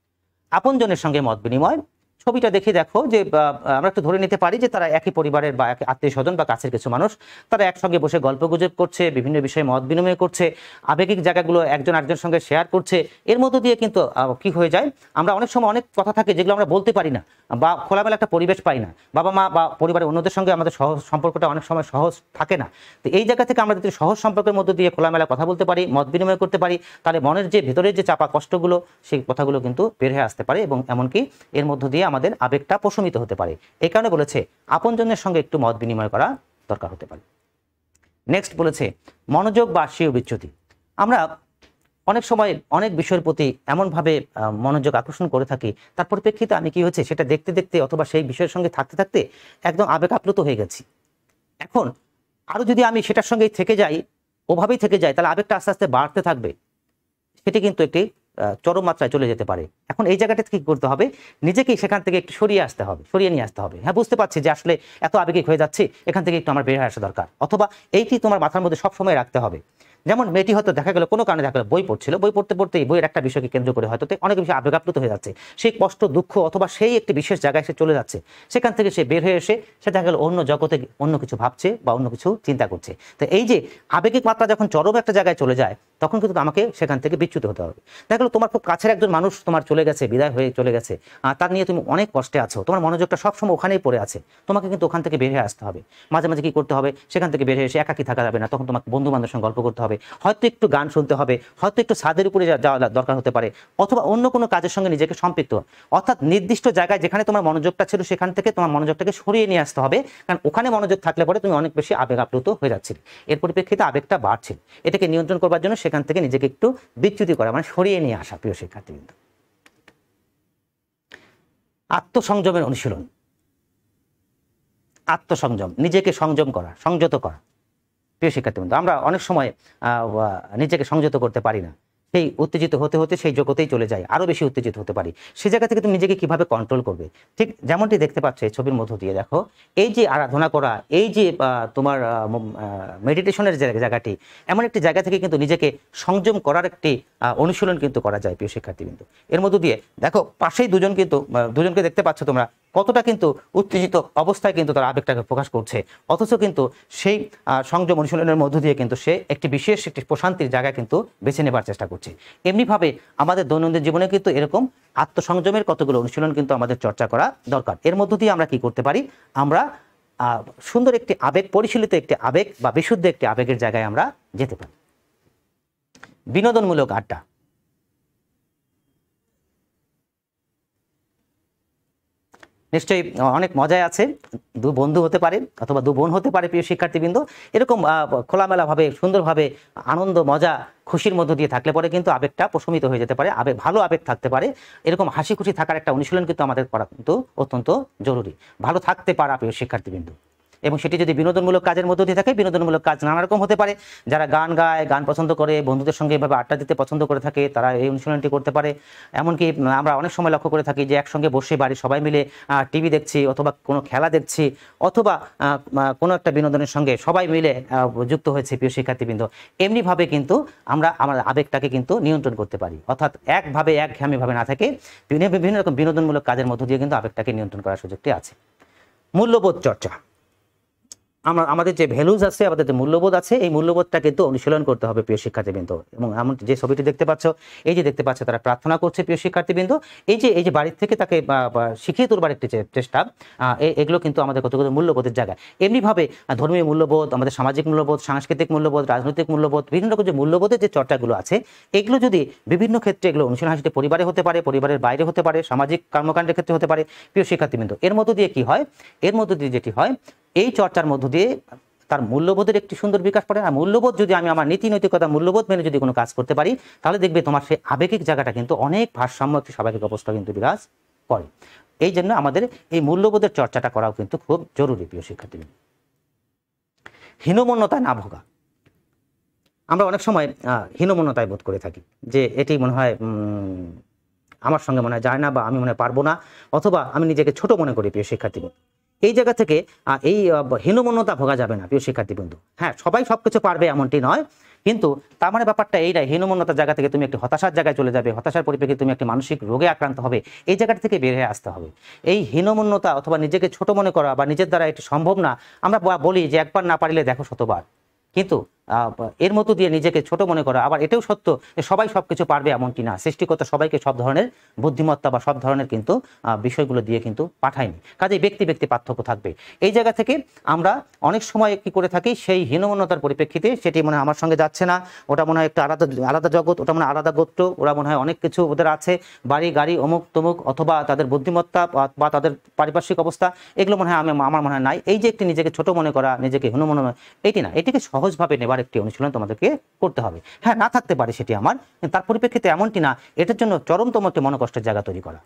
আপনজনের সঙ্গে মত বিনিময়। ছবিটা দেখে দেখো যে আমরা একটু ধরে নিতে পারি যে তারা একই পরিবারের বা একই আত্মীয় স্বজন বা কাছের কিছু মানুষ, তারা একসঙ্গে বসে গল্পগুজব করছে, বিভিন্ন বিষয়ে মত বিনিময় করছে, আবেগিক জায়গাগুলো একজন আরেকজনের সঙ্গে শেয়ার করছে। এর মধ্য দিয়ে কিন্তু কি হয়ে যায়, আমরা অনেক সময় অনেক কথা থাকে যেগুলো আমরা বলতে পারি না বা খোলামেলা একটা পরিবেশ পাই না। বাবা মা বা পরিবারের অন্যদের সঙ্গে আমাদের সহজ সম্পর্কটা অনেক সময় সহজ থাকে না। তো এই জায়গা থেকে আমরা যদি সহজ সম্পর্কের মধ্য দিয়ে খোলামেলা কথা বলতে পারি, মত বিনিময় করতে পারি, তাহলে মনের যে ভেতরের যে চাপা কষ্টগুলো, সেই কথাগুলো কিন্তু বের হয়ে আসতে পারে এবং এমনকি এর মধ্য দিয়ে আমাদের আবেগটা প্রশমিত হতে পারে। এই কারণে বলেছে আপনজনের সঙ্গে একটু মত বিনিময় করা দরকার হতে পারে। নেক্সট বলেছে মনোযোগ বা স্বীয় বিচ্যুতি। আমরা অনেক সময় অনেক বিষয়ের প্রতি এমনভাবে মনোযোগ আকর্ষণ করে থাকি, তার পরিপ্রেক্ষিতে আমি কি হয়েছে সেটা দেখতে দেখতে অথবা সেই বিষয়ের সঙ্গে থাকতে থাকতে একদম আবেগ আপ্লুত হয়ে গেছি। এখন আরও যদি আমি সেটার সঙ্গেই থেকে যাই, ওভাবেই থেকে যাই, তাহলে আবেগটা আস্তে আস্তে বাড়তে থাকবে। সেটি কিন্তু একটি চরম মাত্রায় চলে যেতে পারে। এখন এই জায়গাটা কি করতে হবে, নিজেকেই সেখান থেকে একটু সরিয়ে আসতে হবে, সরিয়ে নিয়ে আসতে হবে। হ্যাঁ, বুঝতে পারছি যে আসলে এত আবেগিক হয়ে যাচ্ছে, এখান থেকে একটু আমার বের হয়ে আসা দরকার, অথবা এইটি তোমার মাথার মধ্যে সবসময় রাখতে হবে। যেমন মেয়েটি হয়তো দেখা গেল কোনো কারণে দেখা গেল বই পড়ছিল, বই পড়তে পড়তে এই বইয়ের একটা বিষয়কে কেন্দ্র করে হয়তো অনেক বেশি আবেগ আপ্লুত হয়ে যাচ্ছে, সেই কষ্ট দুঃখ অথবা সেই একটি বিশেষ জায়গায় সে চলে যাচ্ছে, সেখান থেকে সে বের হয়ে এসে সে দেখা গেল অন্য জগতে অন্য কিছু ভাবছে বা অন্য কিছু চিন্তা করছে। তো এই যে আবেগিক মাত্রা যখন চরম একটা জায়গায় চলে যায়, তখন কিন্তু আমাকে সেখান থেকে বিচ্যুত হতে হবে। দেখা গেলো তোমার খুব কাছের একজন মানুষ তোমার চলে গেছে, বিদায় হয়ে চলে গেছে, আর তার নিয়ে তুমি অনেক কষ্টে আছো, তোমার মনোযোগটা সবসময় ওখানেই পড়ে আছে, তোমাকে কিন্তু ওখান থেকে বের হয়ে আসতে হবে। মাঝে মাঝে কি করতে হবে, সেখান থেকে বের হয়ে এসে একাকি থাকা যাবে না, তখন তোমাকে বন্ধু বান্ধবের সঙ্গে গল্প করতে হবে, হয়তো একটু গান শুনতে হবে, হয়তো একটু ছাদের উপরে যাওয়া দরকার হতে পারে, অথবা অন্য কোনো কাজের সঙ্গে নিজেকে সম্পৃক্ত, অর্থাৎ নির্দিষ্ট জায়গায় যেখানে তোমার মনোযোগটা ছিল সেখান থেকে তোমার মনোযোগটাকে সরিয়ে নিয়ে আসতে হবে। কারণ ওখানে মনোযোগ থাকলে পরে তুমি অনেক বেশি আবেগ আপ্লুত হয়ে যাচ্ছিলে, এর পরিপ্রেক্ষিতে আবেগটা বাড়ছিল। এটাকে নিয়ন্ত্রণ করবার জন্য সেখান থেকে নিজেকে একটু বিচ্যুতি করা, মানে সরিয়ে নিয়ে আসা। প্রিয় শিক্ষার্থীবৃন্দ, আত্মসংযমের অনুশীলন। আত্মসংযম, নিজেকে সংযম করা, সংযত করা। প্রিয় শিক্ষার্থীবৃন্দ, আমরা অনেক সময় নিজেকে সংযত করতে পারি না, সেই উত্তেজিত হতে হতে সেই জগতেই চলে যায়, আরো বেশি উত্তেজিত হতে পারি। সেই জায়গা থেকে তুমি নিজেকে কিভাবে কন্ট্রোল করবে, ঠিক যেমনটি দেখতে পাচ্ছ এই ছবির মধ্য দিয়ে। দেখো, এই যে আরাধনা করা, এই যে তোমার মেডিটেশনের জায়গাটি, এমন একটি জায়গা থেকে কিন্তু নিজেকে সংযম করার একটি অনুশীলন কিন্তু করা যায়। প্রিয় শিক্ষার্থীবৃন্দ, এর মধ্য দিয়ে দেখো পাশেই দুজন কিন্তু দুজনকে দেখতে পাচ্ছ তোমরা, কতটা কিন্তু উত্তেজিত অবস্থায় কিন্তু তার আবেগটাকে প্রকাশ করছে, অথচ কিন্তু সেই সংযম অনুশীলনের মধ্য দিয়ে কিন্তু সে একটি বিশেষ একটি প্রশান্তির জায়গা কিন্তু বেছে নেবার চেষ্টা করছে। এমনিভাবে আমাদের দৈনন্দিন জীবনে কিন্তু এরকম আত্মসংযমের কতগুলো অনুশীলন কিন্তু আমাদের চর্চা করা দরকার। এর মধ্য দিয়ে আমরা কি করতে পারি, আমরা সুন্দর একটি আবেগ পরিশীলিত একটি আবেগ বা বিশুদ্ধ একটি আবেগের জায়গায় আমরা যেতে পারি। বিনোদনমূলক আড্ডা। নিশ্চয়ই অনেক মজায় আছে। দু বন্ধু হতে পারে অথবা দু বোন হতে পারে প্রিয় শিক্ষার্থীবৃন্দ, এরকম খোলামেলাভাবে সুন্দরভাবে আনন্দ মজা খুশির মধ্য দিয়ে থাকলে পরে কিন্তু আবেগটা প্রশমিত হয়ে যেতে পারে, আবেগ ভালো আবেগ থাকতে পারে। এরকম হাসি খুশি থাকার একটা অনুশীলন কিন্তু আমাদের করা কিন্তু অত্যন্ত জরুরি, ভালো থাকতে পারা প্রিয় শিক্ষার্থীবৃন্দ। এবং সেটি যদি বিনোদনমূলক কাজের মধ্য দিয়ে থাকে, বিনোদনমূলক কাজ নানা রকম হতে পারে। যারা গান গায়, গান পছন্দ করে, বন্ধুদের সঙ্গে এভাবে আড্ডা দিতে পছন্দ করে থাকে, তারা এই অনুশীলনটি করতে পারে। এমনকি আমরা অনেক সময় লক্ষ্য করে থাকি যে একসঙ্গে বসে বাড়ির সবাই মিলে টিভি দেখছি অথবা কোনো খেলা দেখছি অথবা কোনো একটা বিনোদনের সঙ্গে সবাই মিলে যুক্ত হয়েছে প্রিয় শিক্ষার্থীবৃন্দ। এমনিভাবে কিন্তু আমরা আমার আবেগটাকে কিন্তু নিয়ন্ত্রণ করতে পারি, অর্থাৎ একভাবে একঘেয়েমিভাবে না থাকে বিভিন্ন রকম বিনোদনমূলক কাজের মধ্য দিয়ে কিন্তু আবেগটাকে নিয়ন্ত্রণ করার সুযোগটি আছে। মূল্যবোধ চর্চা, আমরা আমাদের যে ভ্যালুজ আছে, আমাদের যে মূল্যবোধ আছে, এই মূল্যবোধটা কিন্তু অনুশীলন করতে হবে প্রিয় শিক্ষার্থীবৃন্দ। এবং এমন যে ছবিটি দেখতে পাচ্ছ, এই যে দেখতে পাচ্ছ তারা প্রার্থনা করছে প্রিয় শিক্ষার্থীবৃন্দ। এই যে এই যে বাড়ির থেকে তাকে শিখিয়ে তোলবার একটি চেষ্টা, এগুলো কিন্তু আমাদের কত কত মূল্যবোধের জায়গা। এমনিভাবে ধর্মীয় মূল্যবোধ, আমাদের সামাজিক মূল্যবোধ, সাংস্কৃতিক মূল্যবোধ, রাজনৈতিক মূল্যবোধ, বিভিন্ন রকম যে মূল্যবোধের যে চর্চাগুলো আছে, এগুলো যদি বিভিন্ন ক্ষেত্রে এগুলো অনুশীলন হয়, সেটি পরিবারে হতে পারে, পরিবারের বাইরে হতে পারে, সামাজিক কর্মকাণ্ডের ক্ষেত্রে হতে পারে প্রিয় শিক্ষার্থীবৃন্দ। এর মধ্য দিয়ে কি হয়, এর মধ্য দিয়ে যেটি হয়, এই চর্চার মধ্য দিয়ে তার মূল্যবোধের একটি সুন্দর বিকাশ পড়ে। আর মূল্যবোধ যদি আমি আমার নীতি নৈতিকতা মূল্যবোধ মেনে যদি কোনো কাজ করতে পারি, তাহলে দেখবে তোমার সেই আবেগিক জায়গাটা কিন্তু অনেক ভারসাম্য একটি স্বাভাবিক অবস্থা কিন্তু বিরাজ করে। এই জন্য আমাদের এই মূল্যবোধের চর্চাটা করাও কিন্তু খুব জরুরি প্রিয় শিক্ষার্থী। হীনমন্যতায় না ভোগা, আমরা অনেক সময় হীনমন্যতায় বোধ করে থাকি যে এটি মনে হয় আমার সঙ্গে মনে হয় যায় না, বা আমি মনে হয় পারবো না, অথবা আমি নিজেকে ছোট মনে করি প্রিয় শিক্ষার্থী। এই জায়গা থেকে এই হীনমন্যতা ভোগা যাবে না প্রিয় শিক্ষার্থী বন্ধু। হ্যাঁ, সবাই সবকিছু পারবে এমনটি নয়, কিন্তু তার মানে ব্যাপারটা এইটাই, হীনমন্যতার জায়গা থেকে তুমি একটি হতাশার জায়গায় চলে যাবে, হতাশার পরিপ্রেক্ষিতে তুমি একটি মানসিক রোগে আক্রান্ত হবে। এই জায়গাটা থেকে বের হয়ে আসতে হবে। এই হীনমন্যতা অথবা নিজেকে ছোট মনে করা বা নিজের দ্বারা এটি সম্ভব না, আমরা বলি যে একবার না পারিলে দেখো শতবার, কিন্তু এর মধ্য দিয়ে নিজেকে ছোট মনে করা, আবার এটাও সত্য যে সবাই সবকিছু পারবে এমনটি না। সৃষ্টিকর্তা সবাইকে সব ধরনের বুদ্ধিমত্তা বা সব ধরনের কিন্তু বিষয়গুলো দিয়ে কিন্তু পাঠায়নি, কাজেই ব্যক্তি ব্যক্তি পার্থক্য থাকবে। এই জায়গা থেকে আমরা অনেক সময় কি করে থাকি, সেই হীনমন্যতার পরিপ্রেক্ষিতে সেটি মনে হয় আমার সঙ্গে যাচ্ছে না, ওটা মনে হয় একটা আলাদা আলাদা জগৎ, ওটা মনে হয় আলাদা গোত্র, ওরা মনে হয় অনেক কিছু ওদের আছে, বাড়ি গাড়ি অমুক তমুক, অথবা তাদের বুদ্ধিমত্তা বা তাদের পারিপার্শ্বিক অবস্থা, এগুলো মনে হয় আমি আমার মনে হয় নাই। এই যে একটি নিজেকে ছোট মনে করা, নিজেকে হীনমন্য, এটি না, এটিকে সহজভাবে নেবার একটি অনুশীলন তোমাদেরকে করতে হবে। হ্যাঁ, না থাকতে পারে সেটি আমার, তার পরিপ্রেক্ষিতে এমনটি না এটার জন্য চরমতম একটি মনোকষ্টের জায়গা তৈরি করা।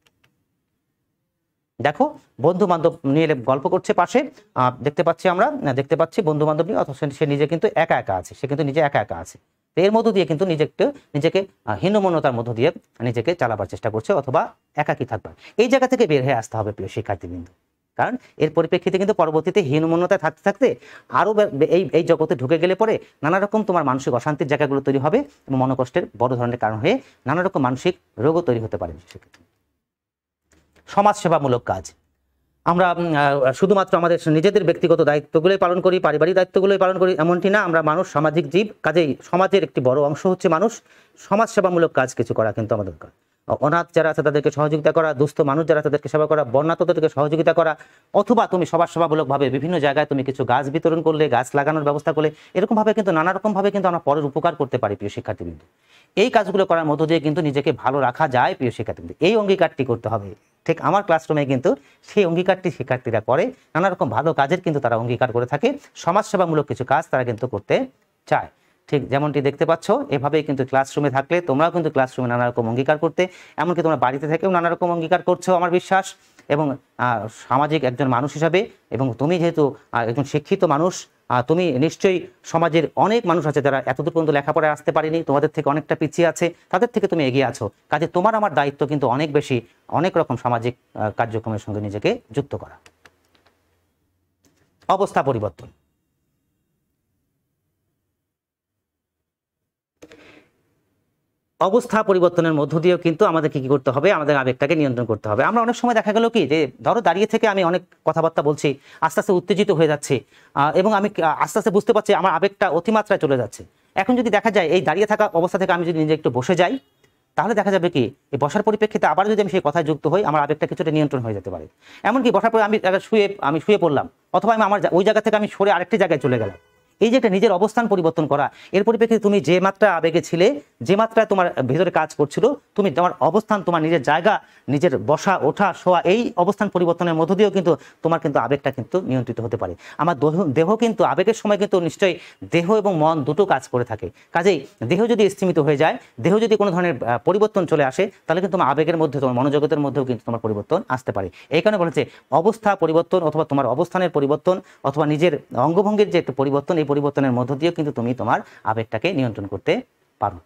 দেখো, বন্ধু বান্ধব নিয়ে গল্প করছে পাশে, দেখতে পাচ্ছি আমরা, দেখতে পাচ্ছি বন্ধু বান্ধব নিয়ে, অথচ সে নিজে কিন্তু একা একা আছে, সে কিন্তু নিজে একা একা আছে। এর মধ্য দিয়ে কিন্তু নিজেকে নিজেকে হীনমন্যতার মধ্য দিয়ে নিজেকে চালাবার চেষ্টা করছে, অথবা একাকী থাকবার। এই জায়গা থেকে বের হয়ে আসতে হবে প্রিয় শিক্ষার্থীবৃন্দ, কারণ এর পরিপ্রেক্ষিতে কিন্তু পরবর্তীতে হীনমন্যতায় থাকতে থাকতে আরও এই এই জগতে ঢুকে গেলে পরে নানা রকম তোমার মানসিক অশান্তির জায়গাগুলো তৈরি হবে এবং মনোকষ্টের বড় ধরনের কারণ হয়ে নানা রকম মানসিক রোগও তৈরি হতে পারে। সেক্ষেত্রে সমাজসেবামূলক কাজ, আমরা শুধুমাত্র আমাদের নিজেদের ব্যক্তিগত দায়িত্বগুলোই পালন করি, পারিবারিক দায়িত্বগুলোই পালন করি এমনটি না, আমরা মানুষ, সামাজিক জীব, কাজেই সমাজের একটি বড় অংশ হচ্ছে মানুষ। সমাজসেবামূলক কাজ কিছু করা কিন্তু আমাদের দরকার। অনাথ যারা আছে তাদেরকে সহযোগিতা করা, দুস্থ মানুষ যারা তাদেরকে সেবা করা, বন্যাতদেরকে সহযোগিতা করা, অথবা তুমি সমাজসেবামূলকভাবে বিভিন্ন জায়গায় তুমি কিছু গাছ বিতরণ করলে, গাছ লাগানোর ব্যবস্থা করলে, এরকমভাবে কিন্তু নানা রকমভাবে কিন্তু আমরা পরের উপকার করতে পারি প্রিয় শিক্ষার্থীবৃন্দ। এই কাজগুলো করার মধ্য দিয়ে কিন্তু নিজেকে ভালো রাখা যায় প্রিয় শিক্ষার্থীবৃন্দ। এই অঙ্গীকারটি করতে হবে। ঠিক আমার ক্লাসরুমে কিন্তু সেই অঙ্গীকারটি শিক্ষার্থীরা করে, নানা রকম ভালো কাজের কিন্তু তারা অঙ্গীকার করে থাকে, সমাজসেবামূলক কিছু কাজ তারা কিন্তু করতে চায়। ঠিক যেমনটি দেখতে পাচ্ছ, এভাবেই কিন্তু ক্লাসরুমে থাকলে তোমরাও কিন্তু ক্লাসরুমে নানা রকম অঙ্গীকার করতে, এমনকি তোমরা বাড়িতে থেকেও নানা রকম অঙ্গীকার করছো আমার বিশ্বাস। এবং সামাজিক একজন মানুষ হিসাবে, এবং তুমি যেহেতু একজন শিক্ষিত মানুষ, তুমি নিশ্চয়ই সমাজের অনেক মানুষ আছে যারা এতদূর পর্যন্ত লেখাপড়ায় আসতে পারেনি, তোমাদের থেকে অনেকটা পিছিয়ে আছে, তাদের থেকে তুমি এগিয়ে আছো। কাজে তোমার আমার দায়িত্ব কিন্তু অনেক বেশি, অনেক রকম সামাজিক কার্যক্রমের সঙ্গে নিজেকে যুক্ত করা। অবস্থা পরিবর্তন, অবস্থা পরিবর্তনের মধ্য দিয়েও কিন্তু আমাদেরকে কি করতে হবে, আমাদের আবেগটাকে নিয়ন্ত্রণ করতে হবে। আমরা অনেক সময় দেখা গেল কি যে ধরো দাঁড়িয়ে থেকে আমি অনেক কথাবার্তা বলছি, আস্তে আস্তে উত্তেজিত হয়ে যাচ্ছে, এবং আমি আস্তে আস্তে বুঝতে পারছি আমার আবেগটা অতিমাত্রায় চলে যাচ্ছে। এখন যদি দেখা যায় এই দাঁড়িয়ে থাকা অবস্থা থেকে আমি যদি নিজে একটু বসে যাই, তাহলে দেখা যাবে কি এই বসার পরিপ্রেক্ষিতে আবার যদি আমি সেই কথায় যুক্ত হই, আমার আবেগটা কিছুটা নিয়ন্ত্রণ হয়ে যেতে পারে। এমনকি বসার পরে আমি শুয়ে আমি শুয়ে পড়লাম, অথবা আমি আমার ওই জায়গা থেকে আমি সরে আরেকটি জায়গায় চলে গেলাম। এই যে একটা নিজের অবস্থান পরিবর্তন করা, এর পরিপ্রেক্ষিতে তুমি যে মাত্রা আবেগে ছিলে, যে মাত্রায় তোমার ভেতরে কাজ করছিল, তুমি তোমার অবস্থান, তোমার নিজের জায়গা, নিজের বসা ওঠা শোয়া, এই অবস্থান পরিবর্তনের মধ্য দিয়েও কিন্তু তোমার কিন্তু আবেগটা কিন্তু নিয়ন্ত্রিত হতে পারে। আমার দেহ কিন্তু আবেগের সময় কিন্তু নিশ্চয়ই দেহ এবং মন দুটো কাজ করে থাকে। কাজেই দেহ যদি স্থিমিত হয়ে যায়, দেহ যদি কোনো ধরনের পরিবর্তন চলে আসে, তাহলে কিন্তু তোমার আবেগের মধ্যে, তোমার মনোজগতের মধ্যেও কিন্তু তোমার পরিবর্তন আসতে পারে। এই কারণে বলেছে অবস্থা পরিবর্তন অথবা তোমার অবস্থানের পরিবর্তন অথবা নিজের অঙ্গভঙ্গির যে একটু পরিবর্তন, এই পরিবর্তনের মধ্য দিয়েও কিন্তু তুমি তোমার আবেগটাকে নিয়ন্ত্রণ করতে পারো।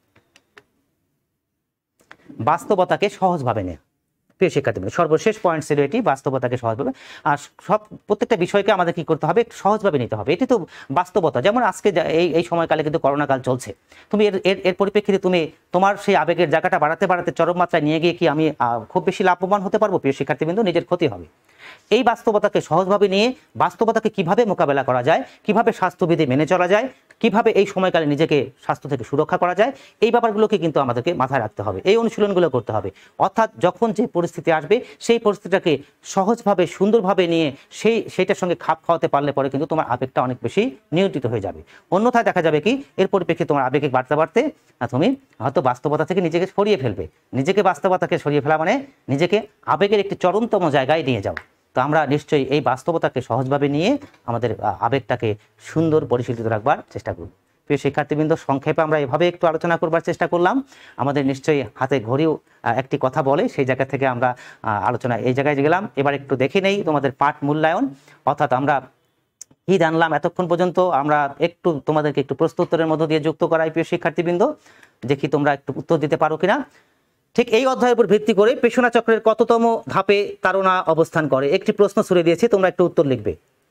বাস্তবতাকে সহজভাবে নেওয়া, প্রিয় শিক্ষার্থী, সর্বশেষ পয়েন্ট ছিল এটি, বাস্তবতাকে সহজভাবে। আর সব প্রত্যেকটা বিষয়কে আমাদের কি করতে হবে, সহজভাবে নিতে হবে। এটি তো বাস্তবতা। যেমন আজকে এই এই সময়কালে কিন্তু করোনাকাল চলছে, তুমি এর এর পরিপ্রেক্ষিতে তুমি তোমার সেই আবেগের জায়গাটা বাড়াতে বাড়াতে চরম মাত্রায় নিয়ে গিয়ে কি আমি খুব বেশি লাভবান হতে পারবো? প্রিয় শিক্ষার্থীবৃন্দ, নিজের ক্ষতি হবে। এই বাস্তবতাকে সহজভাবে নিয়ে বাস্তবতাকে কিভাবে মোকাবেলা করা যায়, কিভাবে স্বাস্থ্যবিধি মেনে চলা যায়, কিভাবে এই সময়কালে নিজেকে স্বাস্থ্য থেকে সুরক্ষা করা যায়, এই ব্যাপারগুলোকে কিন্তু আমাদেরকে মাথায় রাখতে হবে, এই অনুশীলনগুলো করতে হবে। অর্থাৎ যখন যে পরিস্থিতি আসবে, সেই পরিস্থিতিটাকে সহজভাবে সুন্দরভাবে নিয়ে সেই সেইটার সঙ্গে খাপ খাওয়াতে পারলে পরে কিন্তু তোমার আবেগটা অনেক বেশি নিয়ন্ত্রিত হয়ে যাবে। অন্যথায় দেখা যাবে কি, এর পরিপ্রেক্ষিতে তোমার আবেগে বাড়তে বাড়তে তুমি হয়তো বাস্তবতা থেকে নিজেকে সরিয়ে ফেলবে। নিজেকে বাস্তবতাকে সরিয়ে ফেলা মানে নিজেকে আবেগের একটি চরমতম জায়গায় নিয়ে যাও। তো আমরা নিশ্চয়ই এই বাস্তবতাকে সহজভাবে নিয়ে আমাদের আবেগটাকে সুন্দর পরিশীলিত রাখবার চেষ্টা করব। প্রিয় শিক্ষার্থীবৃন্দ, সংক্ষেপে আমরা এভাবে একটু আলোচনা করবার চেষ্টা করলাম। আমাদের নিশ্চয়ই হাতে ঘড়িও একটি কথা বলে, সেই জায়গা থেকে আমরা আলোচনা এই জায়গায় গেলাম। এবার একটু দেখে নেই তোমাদের পাঠ মূল্যায়ন, অর্থাৎ আমরা কি জানলাম এতক্ষণ পর্যন্ত। আমরা একটু তোমাদেরকে একটু প্রশ্ন উত্তরের মধ্য দিয়ে যুক্ত করাই। প্রিয় শিক্ষার্থীবৃন্দ, দেখি তোমরা একটু উত্তর দিতে পারো কিনা। ঠিক এই অধ্যায়ের উপর ভিত্তি করে পেশনা চক্রের কততম ধাপে তাড়না অবস্থান করে? একটি প্রশ্ন ছুড়ে দিয়েছি, তোমরা একটু উত্তর লিখবে।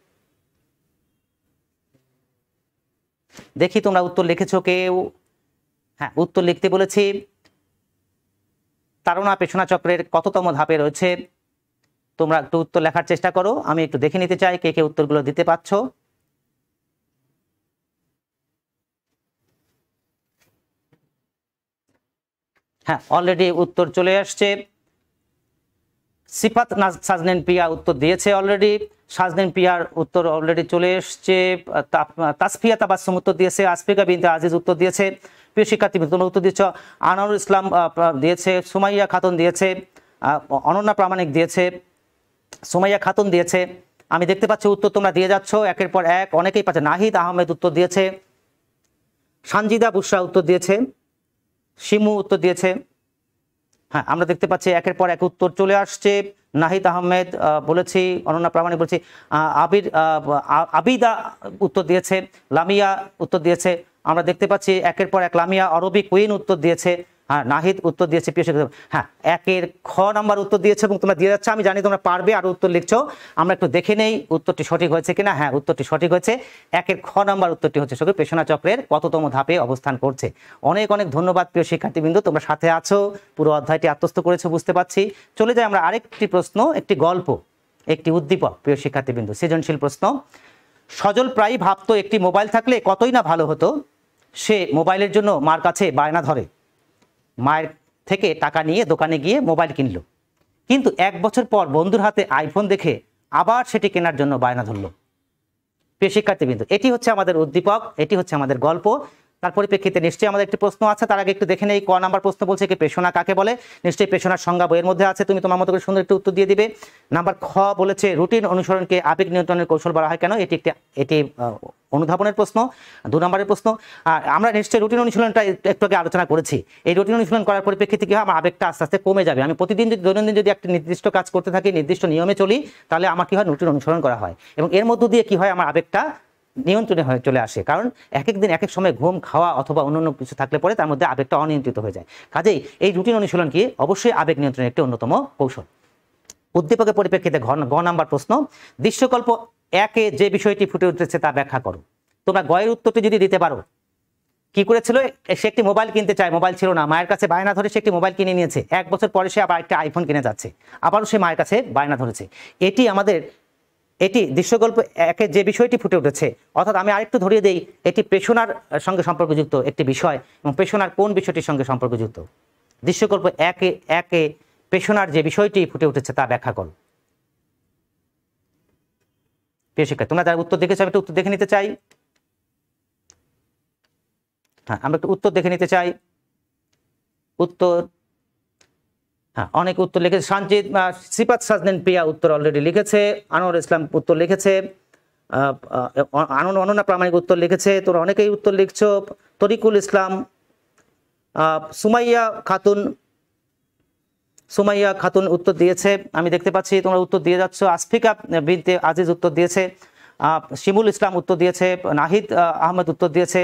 দেখি তোমরা উত্তর লিখেছো কেউ? হ্যাঁ, উত্তর লিখতে বলেছি। তাড়না পেশনা চক্রের কততম ধাপে রয়েছে? তোমরা একটু উত্তর লেখার চেষ্টা করো, আমি একটু দেখে নিতে চাই কে কে উত্তরগুলো দিতে পারছো। হ্যাঁ, অলরেডি উত্তর চলে আসছে। সিফাত সাজনিন প্রিয়া উত্তর দিয়েছে অলরেডি। সাজনিন প্রিয়ার উত্তর অলরেডি চলে এসছে। তাসফিয়া তাবাসসুম উত্তর দিয়েছে। আসফিকা বিনতে আজিজ উত্তর দিয়েছে। প্রিয় শিক্ষার্থী তোমরা উত্তর দিচ্ছ। আনোয়ারুল ইসলাম দিয়েছে। সুমাইয়া খাতুন দিয়েছে। অনন্যা প্রামাণিক দিয়েছে। সুমাইয়া খাতুন দিয়েছে। আমি দেখতে পাচ্ছি উত্তর তোমরা দিয়ে যাচ্ছ একের পর এক, অনেকেই পাচ্ছে। নাহিদ আহমেদ উত্তর দিয়েছে। সানজিদা বুশরা উত্তর দিয়েছে। শিমু উত্তর দিয়েছে। হ্যাঁ, আমরা দেখতে পাচ্ছি একের পর এক উত্তর চলে আসছে। নাহিদ আহমেদ বলেছি, অনন্যা প্রামাণিক বলেছি, আবির আবিদা উত্তর দিয়েছে, লামিয়া উত্তর দিয়েছে। আমরা দেখতে পাচ্ছি একের পর এক লামিয়া আরবি কুইন উত্তর দিয়েছে। হ্যাঁ, নাহিদ উত্তর দিয়েছে। প্রিয় শিক্ষক, হ্যাঁ একের খ নাম্বার উত্তর দিয়েছে এবং তোমরা দিয়ে যাচ্ছ। আমি জানি তোমরা পারবে, আর উত্তর লিখছো। আমরা একটু দেখে নেই উত্তরটি সঠিক হয়েছে কিনা। হ্যাঁ, উত্তরটি সঠিক হয়েছে। একের খ নাম্বার উত্তরটি হচ্ছে সঠিক, পেশনা চক্রের কততম ধাপে অবস্থান করছে। অনেক অনেক ধন্যবাদ প্রিয় শিক্ষার্থীবৃন্দ, তোমরা সাথে আছো, পুরো অধ্যায়টি আত্মস্থ করেছো বুঝতে পারছি। চলে যাই আমরা আরেকটি প্রশ্ন, একটি গল্প, একটি উদ্দীপক। প্রিয় শিক্ষার্থীবৃন্দ, সৃজনশীল প্রশ্ন। সজল প্রায়ই ভাবতো একটি মোবাইল থাকলে কতই না ভালো হতো। সে মোবাইলের জন্য মার কাছে বায়না ধরে, মায়ের থেকে টাকা নিয়ে দোকানে গিয়ে মোবাইল কিনলো। কিন্তু এক বছর পর বন্ধুর হাতে আইফোন দেখে আবার সেটি কেনার জন্য বায়না ধরলো। প্রিয় শিক্ষার্থীবৃন্দ, এটি হচ্ছে আমাদের উদ্দীপক, এটি হচ্ছে আমাদের গল্প। তার পরিপ্রেক্ষিতে নিশ্চয়ই আমাদের একটি প্রশ্ন আছে। তার আগে একটু দেখে নেই ক নাম্বার প্রশ্ন বলছে কি পেশনা কাকে বলে। নিশ্চয়ই পেশনার সংজ্ঞা বইয়ের মধ্যে আছে, তুমি তোমার মতো করে সুন্দর একটু উত্তর দিয়ে দিবে। নাম্বার খ বলেছে রুটিন অনুসরণকে আবেগ নিয়ন্ত্রণের কৌশল বলা হয় কেন? এটি একটি এটি অনুধাবনের প্রশ্ন। দু নম্বরের প্রশ্ন, আমরা নিশ্চয়ই রুটিন অনুশীলনটা একটু আগে আলোচনা করেছি। এই রুটিন অনুশীলন করার পরিপ্রেক্ষিতে কি হয়, আমার আবেগটা আস্তে আস্তে কমে যাবে। আমি প্রতিদিন যদি দৈনন্দিন যদি একটা নির্দিষ্ট কাজ করতে থাকি, নির্দিষ্ট নিয়মে চলি, তাহলে আমার কি হয়, রুটিন অনুসরণ করা হয় এবং এর মধ্য দিয়ে কি হয়, আমার আবেগটা নিয়ন্ত্রণে হয়ে চলে আসে। কারণ এক এক দিন এক এক সময় ঘুম, খাওয়া অথবা অন্যান্য কিছু থাকলে পরে তার মধ্যে আবেগটা অনিয়ন্ত্রিত হয়ে যায়। কাজেই এই রুটিন অনুশীলন কি অবশ্যই আবেগ নিয়ন্ত্রণের একটি অন্যতম কৌশল। উদ্দীপকের পরিপ্রেক্ষিতে গ নাম্বার প্রশ্ন, দৃশ্যকল্প একে যে বিষয়টি ফুটে উঠেছে তা ব্যাখ্যা করো। তোমরা গয়ের উত্তরটি যদি দিতে পারো, কি করেছিল, সে একটি মোবাইল কিনতে চায়, মোবাইল ছিল না, মায়ের কাছে বায়না ধরে সে একটি মোবাইল কিনে নিয়েছে। এক বছর পরে সে আবার একটা আইফোন কিনে যাচ্ছে, আবারও সে মায়ের কাছে বায়না ধরেছে। এটি আমাদের এটি দৃশ্যকল্প একে যে বিষয়টি ফুটে উঠেছে। অর্থাৎ আমি আরেকটু ধরিয়ে দেই, এটি পেশনার সঙ্গে সম্পর্কযুক্ত একটি বিষয় এবং পেশনার কোন বিষয়টির সঙ্গে সম্পর্কযুক্ত। দৃশ্যকল্প একে একে পেশনার যে বিষয়টি ফুটে উঠেছে তা ব্যাখ্যা করো। প্রিয় শিক্ষার্থী, তোমরা যারা উত্তর দেখেছো আমি একটু উত্তর দেখে নিতে চাই। হ্যাঁ, আমরা একটু উত্তর দেখে নিতে চাই। উত্তর, হ্যাঁ, অনেক উত্তর লিখেছে। সঞ্জিত সিফাত সাজনীন প্রিয়া উত্তর অলরেডি লিখেছে। আনোয়ার ইসলাম উত্তর লিখেছে। অনন্যা প্রামাণিক উত্তর লিখেছে। তোমরা অনেকেই উত্তর লিখছো। তরিকুল ইসলাম, সুমাইয়া খাতুন সুমাইয়া খাতুন উত্তর দিয়েছে, আমি দেখতে পাচ্ছি তোমরা উত্তর দিয়ে যাচ্ছ। আসফিকা বিনতে আজিজ উত্তর দিয়েছে। শিমুল ইসলাম উত্তর দিয়েছে। নাহিদ আহমেদ উত্তর দিয়েছে।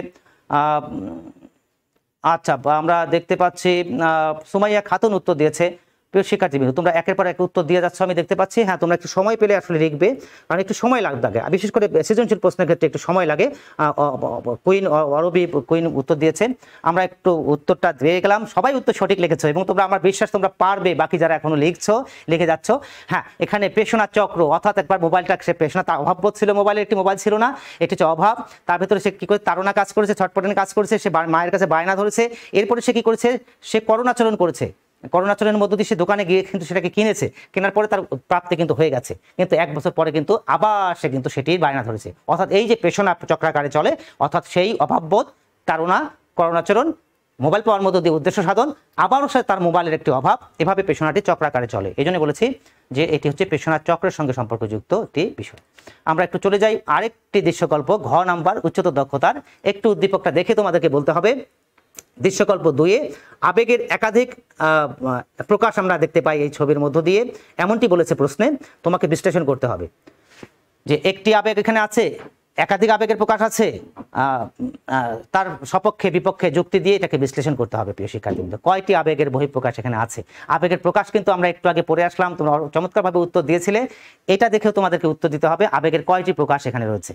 আচ্ছা, আমরা দেখতে পাচ্ছি সুমাইয়া খাতুন উত্তর দিয়েছে। প্রিয় শিক্ষার্থীবৃন্দ, তোমরা একের পর এক উত্তর দিয়ে যাচ্ছ, আমি দেখতে পাচ্ছি। হ্যাঁ, তোমরা একটু সময় পেলে আসলে লিখবে, কারণ একটু সময় লাগবে। বিশেষ করে সৃজনশীল প্রশ্নের ক্ষেত্রে একটু সময় লাগে। কুইন অরবি কুইন উত্তর দিয়েছেন। আমরা একটু উত্তরটা দিয়ে গেলাম। সবাই উত্তর সঠিক লিখেছো এবং তোমরা, আমার বিশ্বাস তোমরা পারবে। বাকি যারা এখনো লিখছো, লিখে যাচ্ছ। হ্যাঁ, এখানে পেশনা চক্র, অর্থাৎ একবার মোবাইলটা সে পেশনা, তার অভাববোধ ছিল, মোবাইলের একটি মোবাইল ছিল না, এটি হচ্ছে অভাব। তার ভেতরে সে কি করে তাড়না কাজ করেছে, ছটপটানি কাজ করেছে, সে মায়ের কাছে বায়না ধরেছে। এরপরে সে কি করেছে, সে করুণাচরণ করেছে। করুণাচরণের মধ্য দিয়ে সে দোকানে গিয়ে কিন্তু সেটাকে কিনেছে। কেনার পরে তার প্রাপ্তি কিন্তু হয়ে গেছে, কিন্তু এক বছর পরে কিন্তু আবার সে কিন্তু সেটির বায়না ধরেছে। অর্থাৎ এই যে পেশনা চক্রাকারে চলে, অর্থাৎ সেই অভাববোধ, তাড়না, করুণাচরণ, মোবাইল পাওয়ার মধ্য দিয়ে উদ্দেশ্য সাধন, আবারও সে তার মোবাইলের একটি অভাব, এভাবে পেশনাটি চক্রাকারে চলে। এই জন্য বলেছি যে এটি হচ্ছে পেশনা চক্রের সঙ্গে সম্পর্কযুক্ত একটি বিষয়। আমরা একটু চলে যাই আরেকটি দৃশ্যকল্প, ঘ নাম্বার, উচ্চতর দক্ষতার। একটু উদ্দীপকটা দেখে তোমাদেরকে বলতে হবে। দৃশ্যকল্প দুয়ে আবেগের একাধিক প্রকাশ আমরা দেখতে পাই এই ছবির মধ্য দিয়ে, এমনটি বলেছে প্রশ্নে। তোমাকে বিশ্লেষণ করতে হবে যে একটি আবেগ এখানে আছে, একাধিক আবেগের প্রকাশ আছে, তার সপক্ষে বিপক্ষে যুক্তি দিয়ে এটাকে বিশ্লেষণ করতে হবে। প্রিয় শিক্ষার্থীবৃন্দ, কয়টি আবেগের বহিঃপ্রকাশ এখানে আছে? আবেগের প্রকাশ কিন্তু আমরা একটু আগে পড়ে আসলাম, তোমরা চমৎকারভাবে উত্তর দিয়েছিলে। এটা দেখেও তোমাদেরকে উত্তর দিতে হবে, আবেগের কয়টি প্রকাশ এখানে রয়েছে।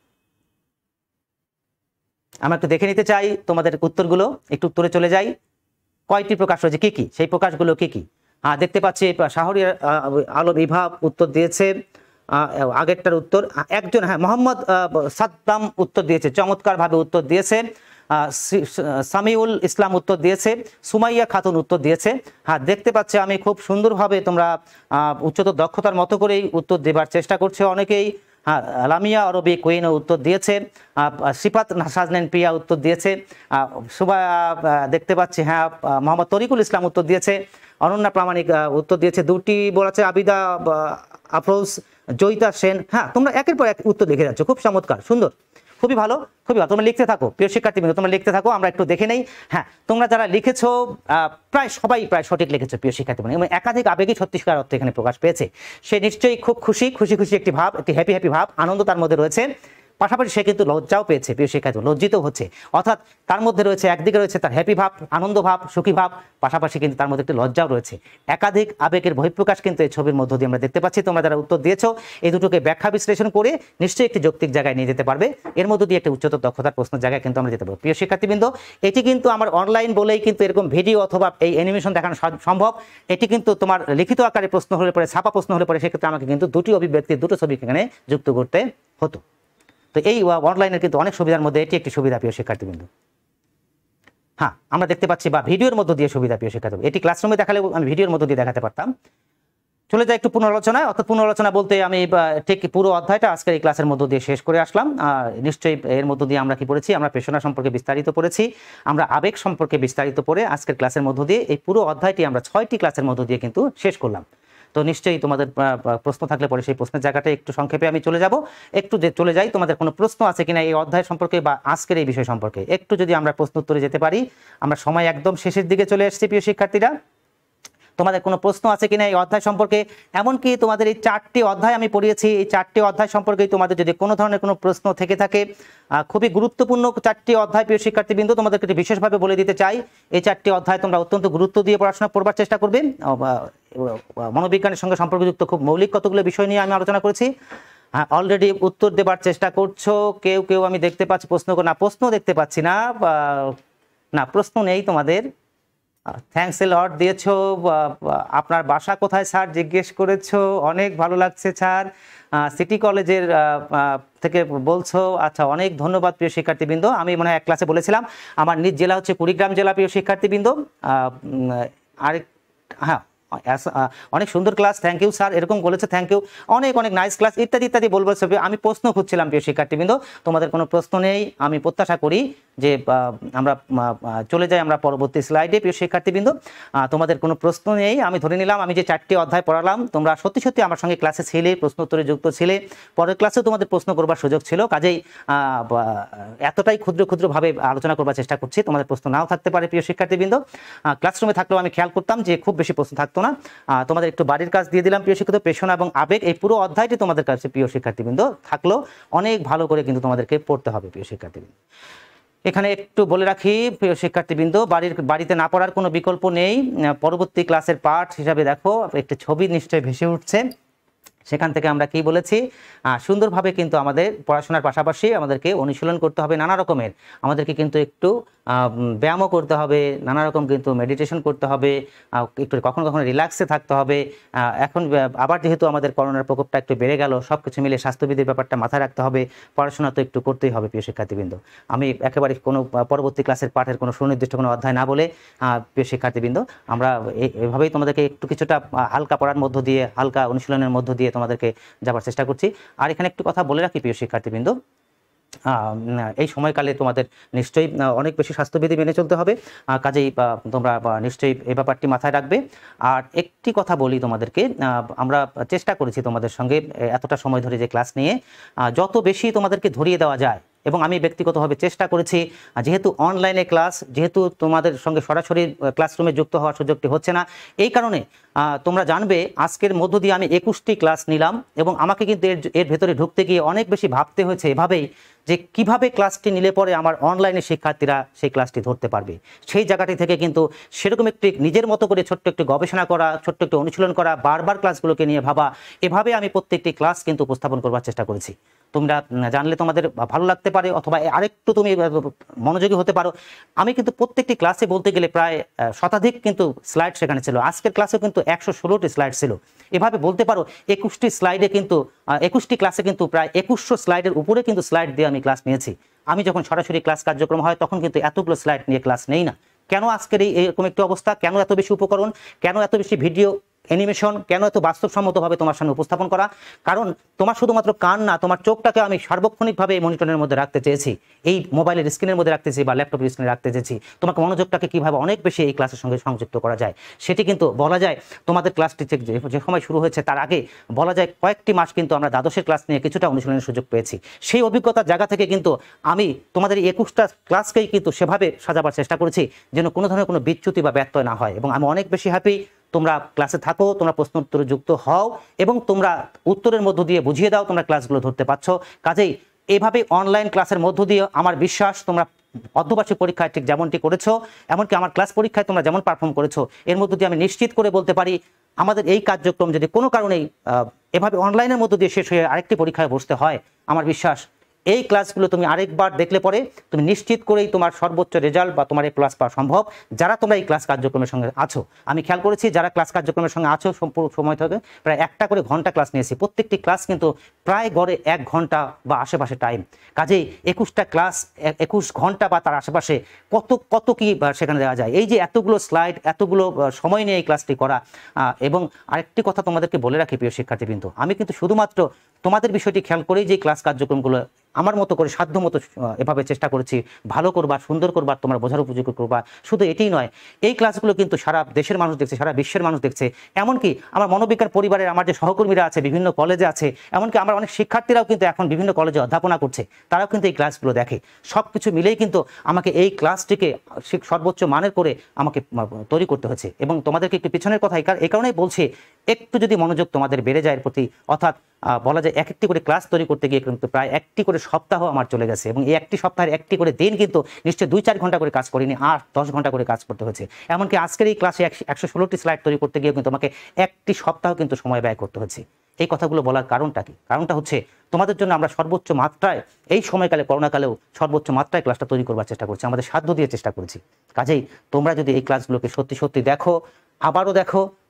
আমরা একটু দেখে নিতে চাই তোমাদের উত্তরগুলো। একটু উত্তরে চলে যাই। কয়টি প্রকাশ রয়েছে, কি কি, সেই প্রকাশগুলো কি কি? হ্যাঁ, দেখতে পাচ্ছি শাহরিয়ার আলম ইভাব উত্তর দিয়েছে। আগেরটার উত্তর একজন, হ্যাঁ, মোহাম্মদ সাদ্দাম উত্তর দিয়েছে, চমৎকারভাবে উত্তর দিয়েছে। সামিউল ইসলাম উত্তর দিয়েছে। সুমাইয়া খাতুন উত্তর দিয়েছে। হ্যাঁ, দেখতে পাচ্ছি আমি খুব সুন্দরভাবে তোমরা উচ্চতর দক্ষতার মতো করেই উত্তর দেবার চেষ্টা করছে অনেকেই। হ্যাঁ, লামিয়া আরবি কুইন উত্তর দিয়েছে। সিফাত সাজনীন প্রিয়া উত্তর দিয়েছে। সুবা দেখতে পাচ্ছি, হ্যাঁ, মোহাম্মদ তরিকুল ইসলাম উত্তর দিয়েছে। অনন্যা প্রামাণিক উত্তর দিয়েছে। দুটি বলেছে আবিদা আফরোজ, জয়িতা সেন। হ্যাঁ, তোমরা একের পর এক উত্তর লিখে যাচ্ছ, খুব চমৎকার, সুন্দর, খুবই ভালো, খুবই ভালো। তোমরা লিখতে থাকো প্রিয় শিক্ষার্থীবৃন্দ, তোমরা লিখতে থাকো, আমরা একটু দেখে নেই। হ্যাঁ, তোমরা যারা লিখেছো প্রায় সবাই প্রায় সঠিক লিখেছো প্রিয় শিক্ষার্থীবৃন্দ, এবং একাধিক আবেগী সত্যিকার অর্থে এখানে প্রকাশ পেয়েছে। সে নিশ্চয়ই খুব খুশি, খুশি খুশি একটি ভাব, একটি হ্যাপি হ্যাপি ভাব, আনন্দ তার মধ্যে রয়েছে। পাশাপাশি সে কিন্তু লজ্জাও পেয়েছে প্রিয় শিক্ষার্থী, লজ্জিত হচ্ছে। অর্থাৎ তার মধ্যে রয়েছে, একদিকে রয়েছে তার হ্যাপি ভাব, আনন্দ ভাব, সুখী ভাব, পাশাপাশি কিন্তু তার মধ্যে একটি লজ্জাও রয়েছে। একাধিক আবেগের বহিঃপ্রকাশ কিন্তু এই ছবির মধ্য দিয়ে আমরা দেখতে পাচ্ছি। তোমরা যারা উত্তর দিয়েছো, এই দুটোকে ব্যাখ্যা বিশ্লেষণ করে নিশ্চয়ই একটি যৌক্তিক জায়গায় নিয়ে যেতে পারবে। এর মধ্য দিয়ে একটি উচ্চতর দক্ষতার প্রশ্নের জায়গায় কিন্তু আমরা যেতে পারবো। প্রিয় শিক্ষার্থীবৃন্দ, এটি কিন্তু আমার অনলাইন বলেই কিন্তু এরকম ভিডিও অথবা এই অ্যানিমেশন দেখানো সম্ভব। এটি কিন্তু তোমার লিখিত আকারে প্রশ্ন হলে পরে, ছাপা প্রশ্ন হলে পরে, সেক্ষেত্রে আমাকে কিন্তু দুটি অভিব্যক্তির দুটো ছবি এখানে যুক্ত করতে হতো। তো এই অনলাইনের কিন্তু অনেক সুবিধার মধ্যে এটি একটি সুবিধা প্রিয় শিক্ষার্থীবৃন্দ। হ্যাঁ, আমরা দেখতে পাচ্ছি, বা ভিডিওর মধ্য দিয়ে সুবিধা প্রিয় শিক্ষার্থী। এটি ক্লাসরুমে দেখালে আমি ভিডিওর মধ্য দিয়ে দেখাতে পারতাম। চলে যাই একটু পুনরালোচনায়। অর্থাৎ পুনরালোচনা বলতে আমি ঠিক পুরো অধ্যায়টা আজকের এই ক্লাসের মধ্য দিয়ে শেষ করে আসলাম। নিশ্চয়ই এর মধ্য দিয়ে আমরা কি পড়েছি, আমরা পেশনা সম্পর্কে বিস্তারিত পড়েছি, আমরা আবেগ সম্পর্কে বিস্তারিত পড়ে আজকের ক্লাসের মধ্য দিয়ে এই পুরো অধ্যায়টি আমরা ছয়টি ক্লাসের মধ্য দিয়ে কিন্তু শেষ করলাম। তো নিশ্চয়ই তোমাদের প্রশ্ন থাকলে পরে সেই প্রশ্নের জায়গাটা একটু সংক্ষেপে আমি চলে যাব। একটু যে চলে যাই, তোমাদের কোনো প্রশ্ন আছে কিনা এই অধ্যায় সম্পর্কে বা আজকের এই বিষয় সম্পর্কে, একটু যদি আমরা প্রশ্ন উত্তরে যেতে পারি। আমরা সময় একদম শেষের দিকে চলে এসেছি প্রিয় শিক্ষার্থীরা। তোমাদের কোনো প্রশ্ন আছে কিনা এই অধ্যায় সম্পর্কে? এমনকি তোমাদের এই চারটি অধ্যায় আমি পড়িয়েছি, এই চারটি অধ্যায় সম্পর্কে তোমাদের যদি কোনো ধরনের কোনো প্রশ্ন থেকে থাকে, খুবই গুরুত্বপূর্ণ চারটি অধ্যায় প্রিয় শিক্ষার্থীবৃন্দ, তোমাদেরকে বিশেষভাবে বলে দিতে চাই। এই চারটি অধ্যায় তোমরা অত্যন্ত গুরুত্ব দিয়ে পড়াশোনা করবার চেষ্টা করবে। মনোবিজ্ঞানের সঙ্গে সম্পর্কযুক্ত খুব মৌলিক কতগুলো বিষয় নিয়ে আমি আলোচনা করেছি। হ্যাঁ, অলরেডি উত্তর দেবার চেষ্টা করছো কেউ কেউ, আমি দেখতে পাচ্ছি। প্রশ্ন না, প্রশ্ন দেখতে পাচ্ছি না, না প্রশ্ন নেই তোমাদের। থ্যাঙ্কস এ লট দিয়েছো। আপনার বাসা কোথায় স্যার জিজ্ঞেস করেছো, অনেক ভালো লাগছে স্যার। সিটি কলেজের থেকে বলছো, আচ্ছা, অনেক ধন্যবাদ প্রিয় শিক্ষার্থীবৃন্দ। আমি মনে হয় এক ক্লাসে বলেছিলাম আমার নিজ জেলা হচ্ছে কুড়িগ্রাম জেলা প্রিয় শিক্ষার্থীবৃন্দ। আরেক, হ্যাঁ, অনেক সুন্দর ক্লাস, থ্যাংক ইউ স্যার, এরকম বলেছে, থ্যাংক ইউ, অনেক অনেক নাইস ক্লাস, ইত্যাদি ইত্যাদি বলবো। আমি প্রশ্ন খুঁজছিলাম প্রিয় শিক্ষার্থীবৃন্দ, তোমাদের কোনো প্রশ্ন নেই। আমি প্রত্যাশা করি যে আমরা চলে যাই আমরা পরবর্তী স্লাইডে। প্রিয় শিক্ষার্থীবৃন্দ, তোমাদের কোনো প্রশ্ন নেই, আমি ধরে নিলাম আমি যে চারটি অধ্যায় পড়ালাম তোমরা সত্যি সত্যি আমার সঙ্গে ক্লাসে ছিলে, প্রশ্ন উত্তরে যুক্ত ছিলে, পরের ক্লাসেও তোমাদের প্রশ্ন করবার সুযোগ ছিল। কাজেই এতটাই ক্ষুদ্র ক্ষুদ্রভাবে আলোচনা করবার চেষ্টা করছি, তোমাদের প্রশ্ন নাও থাকতে পারে। প্রিয় শিক্ষার্থীবৃন্দ, ক্লাসরুমে থাকলেও আমি খেয়াল করতাম যে খুব বেশি প্রশ্ন থাকতো না। তোমাদের একটু বাড়ির কাজ দিয়ে দিলাম প্রিয় শিক্ষিত, পেশনা এবং আবেগ, এই পুরো অধ্যায়টি তোমাদের কাছে প্রিয় শিক্ষার্থীবৃন্দ থাকলেও অনেক ভালো করে কিন্তু তোমাদেরকে পড়তে হবে প্রিয় শিক্ষার্থীবৃন্দ। এখানে একটু বলে রাখি প্রিয় শিক্ষার্থীবৃন্দ, বাড়ির বাড়িতে না পড়ার কোনো বিকল্প নেই। পরবর্তী ক্লাসের পাঠ হিসাবে দেখো একটি ছবি নিশ্চয়ই ভেসে উঠছে, সেখান থেকে আমরা কি বলেছি, সুন্দরভাবে কিন্তু আমাদের পড়াশোনার পাশাপাশি আমাদেরকে অনুশীলন করতে হবে নানা রকমের, আমাদেরকে কিন্তু একটু ব্যায়ামও করতে হবে, নানা রকম কিন্তু মেডিটেশন করতে হবে, একটু কখনো কখনো রিল্যাক্সে থাকতে হবে। এখন আবার যেহেতু আমাদের করোনার প্রকোপটা একটু বেড়ে গেল, সব কিছু মিলে স্বাস্থ্যবিধির ব্যাপারটা মাথায় রাখতে হবে, পড়াশোনা তো একটু করতেই হবে প্রিয় শিক্ষার্থীবৃন্দ। আমি একেবারে কোনো পরবর্তী ক্লাসের পাঠের কোনো সুনির্দিষ্ট কোনো অধ্যায় না বলে প্রিয় শিক্ষার্থীবৃন্দ, আমরা এভাবেই তোমাদেরকে একটু কিছুটা হালকা পড়ার মধ্য দিয়ে, হালকা অনুশীলনের মধ্য দিয়ে তোমাদেরকে যাবার চেষ্টা করছি। আর এখানে একটু কথা বলে রাখি প্রিয় শিক্ষার্থীবৃন্দ, এই সময়কালে তোমাদের নিশ্চয়ই অনেক বেশি স্বাস্থ্যবিধি মেনে চলতে হবে, কাজেই তোমরা নিশ্চয়ই এই ব্যাপারটি মাথায় রাখবে। আর একটি কথা বলি তোমাদেরকে, আমরা চেষ্টা করেছি তোমাদের সঙ্গে এতটা সময় ধরে যে ক্লাস নিয়ে যত বেশি তোমাদেরকে ধরিয়ে দেওয়া যায়, এবং আমি ব্যক্তিগতভাবে চেষ্টা করেছি, যেহেতু অনলাইনে ক্লাস, যেহেতু তোমাদের সঙ্গে সরাসরি ক্লাসরুমে যুক্ত হওয়ার সুযোগটি হচ্ছে না, এই কারণে তোমরা জানবে আজকের মধ্য দিয়ে আমি একুশটি ক্লাস নিলাম, এবং আমাকে কিন্তু এর এর ভেতরে ঢুকতে গিয়ে অনেক বেশি ভাবতে হয়েছে এভাবেই যে কিভাবে ক্লাসটি নিলে পরে আমার অনলাইনে শিক্ষার্থীরা সেই ক্লাসটি ধরতে পারবে। সেই জায়গাটি থেকে কিন্তু সেরকম একটি নিজের মতো করে ছোট্ট একটু গবেষণা করা, ছোট্ট একটু অনুশীলন করা, বারবার ক্লাসগুলোকে নিয়ে ভাবা, এভাবে আমি প্রত্যেকটি ক্লাস কিন্তু উপস্থাপন করবার চেষ্টা করেছি। তোমরা জানলে তোমাদের ভালো লাগতে পারে, অথবা আরেকটু তুমি মনোযোগী হতে পারো। আমি কিন্তু প্রত্যেকটি ক্লাসে বলতে গেলে প্রায় শতাধিক কিন্তু স্লাইড সেখানে ছিল, আজকের ক্লাসেও কিন্তু একশো ষোলোটি স্লাইড ছিল। এভাবে বলতে পারো একুশটি স্লাইডে কিন্তু একুশটি ক্লাসে কিন্তু প্রায় একুশশো স্লাইডের উপরে কিন্তু স্লাইড দিয়ে আমি ক্লাস নিয়েছি। আমি যখন সরাসরি ক্লাস কার্যক্রম হয় তখন কিন্তু এতগুলো স্লাইড নিয়ে ক্লাস নেই না। কেন আজকের এই এরকম একটি অবস্থা, কেন এত বেশি উপকরণ, কেন এত বেশি ভিডিও অ্যানিমেশন, কেন এত বাস্তবসম্মত ভাবে তোমার সামনে উপস্থাপন করা? কারণ তোমার শুধুমাত্র কান না, তোমার চোখটাকে আমি সার্বক্ষণিকভাবে এই মনিটরের মধ্যে রাখতে চেয়েছি, এই মোবাইলের স্ক্রিনের মধ্যে রাখতে চেয়েছি বা ল্যাপটপের স্ক্রিনে রাখতে চেয়েছি। তোমাকে মনোযোগটাকে কিভাবে অনেক বেশি এই ক্লাসের সঙ্গে সংযুক্ত করা যায়, সেটি কিন্তু বলা যায় তোমাদের ক্লাসটি যে সময় শুরু হয়েছে তার আগে বলা যায় কয়েকটি মাস কিন্তু আমরা দ্বাদশের ক্লাস নিয়ে কিছুটা অনুশীলনের সুযোগ পেয়েছি। সেই অভিজ্ঞতার জায়গা থেকে কিন্তু আমি তোমাদের এই একুশটা ক্লাসকেই কিন্তু সেভাবে সাজাবার চেষ্টা করেছি যেন কোনো ধরনের কোনো বিচ্যুতি বা ব্যত্যয় না হয়। এবং আমি অনেক বেশি হ্যাপি তোমরা ক্লাসে থাকো, তোমরা প্রশ্ন উত্তরে যুক্ত হও এবং তোমরা উত্তরের মধ্য দিয়ে বুঝিয়ে দাও তোমরা ক্লাসগুলো ধরতে পারছো। কাজেই এভাবে অনলাইন ক্লাসের মধ্য দিয়ে আমার বিশ্বাস তোমরা অর্ধবার্ষিক পরীক্ষায় ঠিক যেমনটি করেছো, এমনকি আমার ক্লাস পরীক্ষায় তোমরা যেমন পারফর্ম করেছো, এর মধ্য দিয়ে আমি নিশ্চিত করে বলতে পারি আমাদের এই কার্যক্রম যদি কোনো কারণেই এভাবে অনলাইনের মধ্য দিয়ে শেষ হয়ে আরেকটি পরীক্ষায় বসতে হয়, আমার বিশ্বাস এই ক্লাসগুলো তুমি আরেকবার দেখলে পরে তুমি নিশ্চিত করেই তোমার সর্বোচ্চ রেজাল্ট বা তোমার এই ক্লাস পাওয়া সম্ভব যারা তোমরা এই ক্লাস কার্যক্রমের সঙ্গে আছো। আমি খেয়াল করেছি যারা ক্লাস কার্যক্রমের সঙ্গে আছো সম্পূর্ণ সময় থেকে প্রায় একটা করে ঘন্টা ক্লাস নিয়েছি, প্রত্যেকটি ক্লাস কিন্তু প্রায় গড়ে এক ঘন্টা বা আশেপাশে টাইম। কাজেই একুশটা ক্লাস একুশ ঘন্টা বা তার আশেপাশে কত কত কি সেখানে দেওয়া যায়। এই যে এতগুলো স্লাইড, এতগুলো সময় নিয়ে এই ক্লাসটি করা। এবং আরেকটি কথা তোমাদেরকে বলে রাখি প্রিয় শিক্ষার্থীবৃন্দ, আমি কিন্তু শুধুমাত্র তোমাদের বিষয়টি খেয়াল করেই যে ক্লাস কার্যক্রমগুলো আমার মতো করে সাধ্য মতো এভাবে চেষ্টা করেছি ভালো করবার, সুন্দর করবার, তোমরা বোঝার উপযোগী করবা। শুধু এটিই নয়, এই ক্লাসগুলো কিন্তু সারা দেশের মানুষ দেখছে, সারা বিশ্বের মানুষ দেখছে। এমনকি আমার মনোবিজ্ঞান পরিবারের আমার যে সহকর্মীরা আছে বিভিন্ন কলেজে আছে, এমনকি আমার অনেক শিক্ষার্থীরাও কিন্তু এখন বিভিন্ন কলেজে অধ্যাপনা করছে, তারাও কিন্তু এই ক্লাসগুলো দেখে। সব কিছু মিলেই কিন্তু আমাকে এই ক্লাসটিকে সর্বোচ্চ মানের করে আমাকে তৈরি করতে হয়েছে। এবং তোমাদেরকে একটু পিছনের কথা এই কারণেই বলছি, একটু যদি মনোযোগ তোমাদের বেড়ে যায় এর প্রতি, অর্থাৎ বলা যায় এক একটি করে ক্লাস তৈরি করতে গিয়ে কিন্তু প্রায় একটি করে সপ্তাহ আমার চলে গেছে, এবং এই একটি সপ্তাহের একটি করে দিন কিন্তু নিশ্চয়ই দুই চার ঘন্টা করে কাজ করিনি, আট দশ ঘন্টা করে কাজ করতে হয়েছে। এমনকি আজকের এই ক্লাসে একশো ষোলোটি স্লাইড তৈরি করতে গিয়ে কিন্তু আমাকে একটি সপ্তাহ কিন্তু সময় ব্যয় করতে হচ্ছে। এই কথাগুলো বলার কারণটা কি? কারণটা হচ্ছে তোমাদের জন্য আমরা সর্বোচ্চ মাত্রায় এই সময়কালে করোনাকালেও সর্বোচ্চ মাত্রায় ক্লাসটা তৈরি করবার চেষ্টা করছি, আমাদের সাধ্য দিয়ে চেষ্টা করেছি। কাজেই তোমরা যদি এই ক্লাসগুলোকে সত্যি সত্যি দেখো, আবারও দেখো,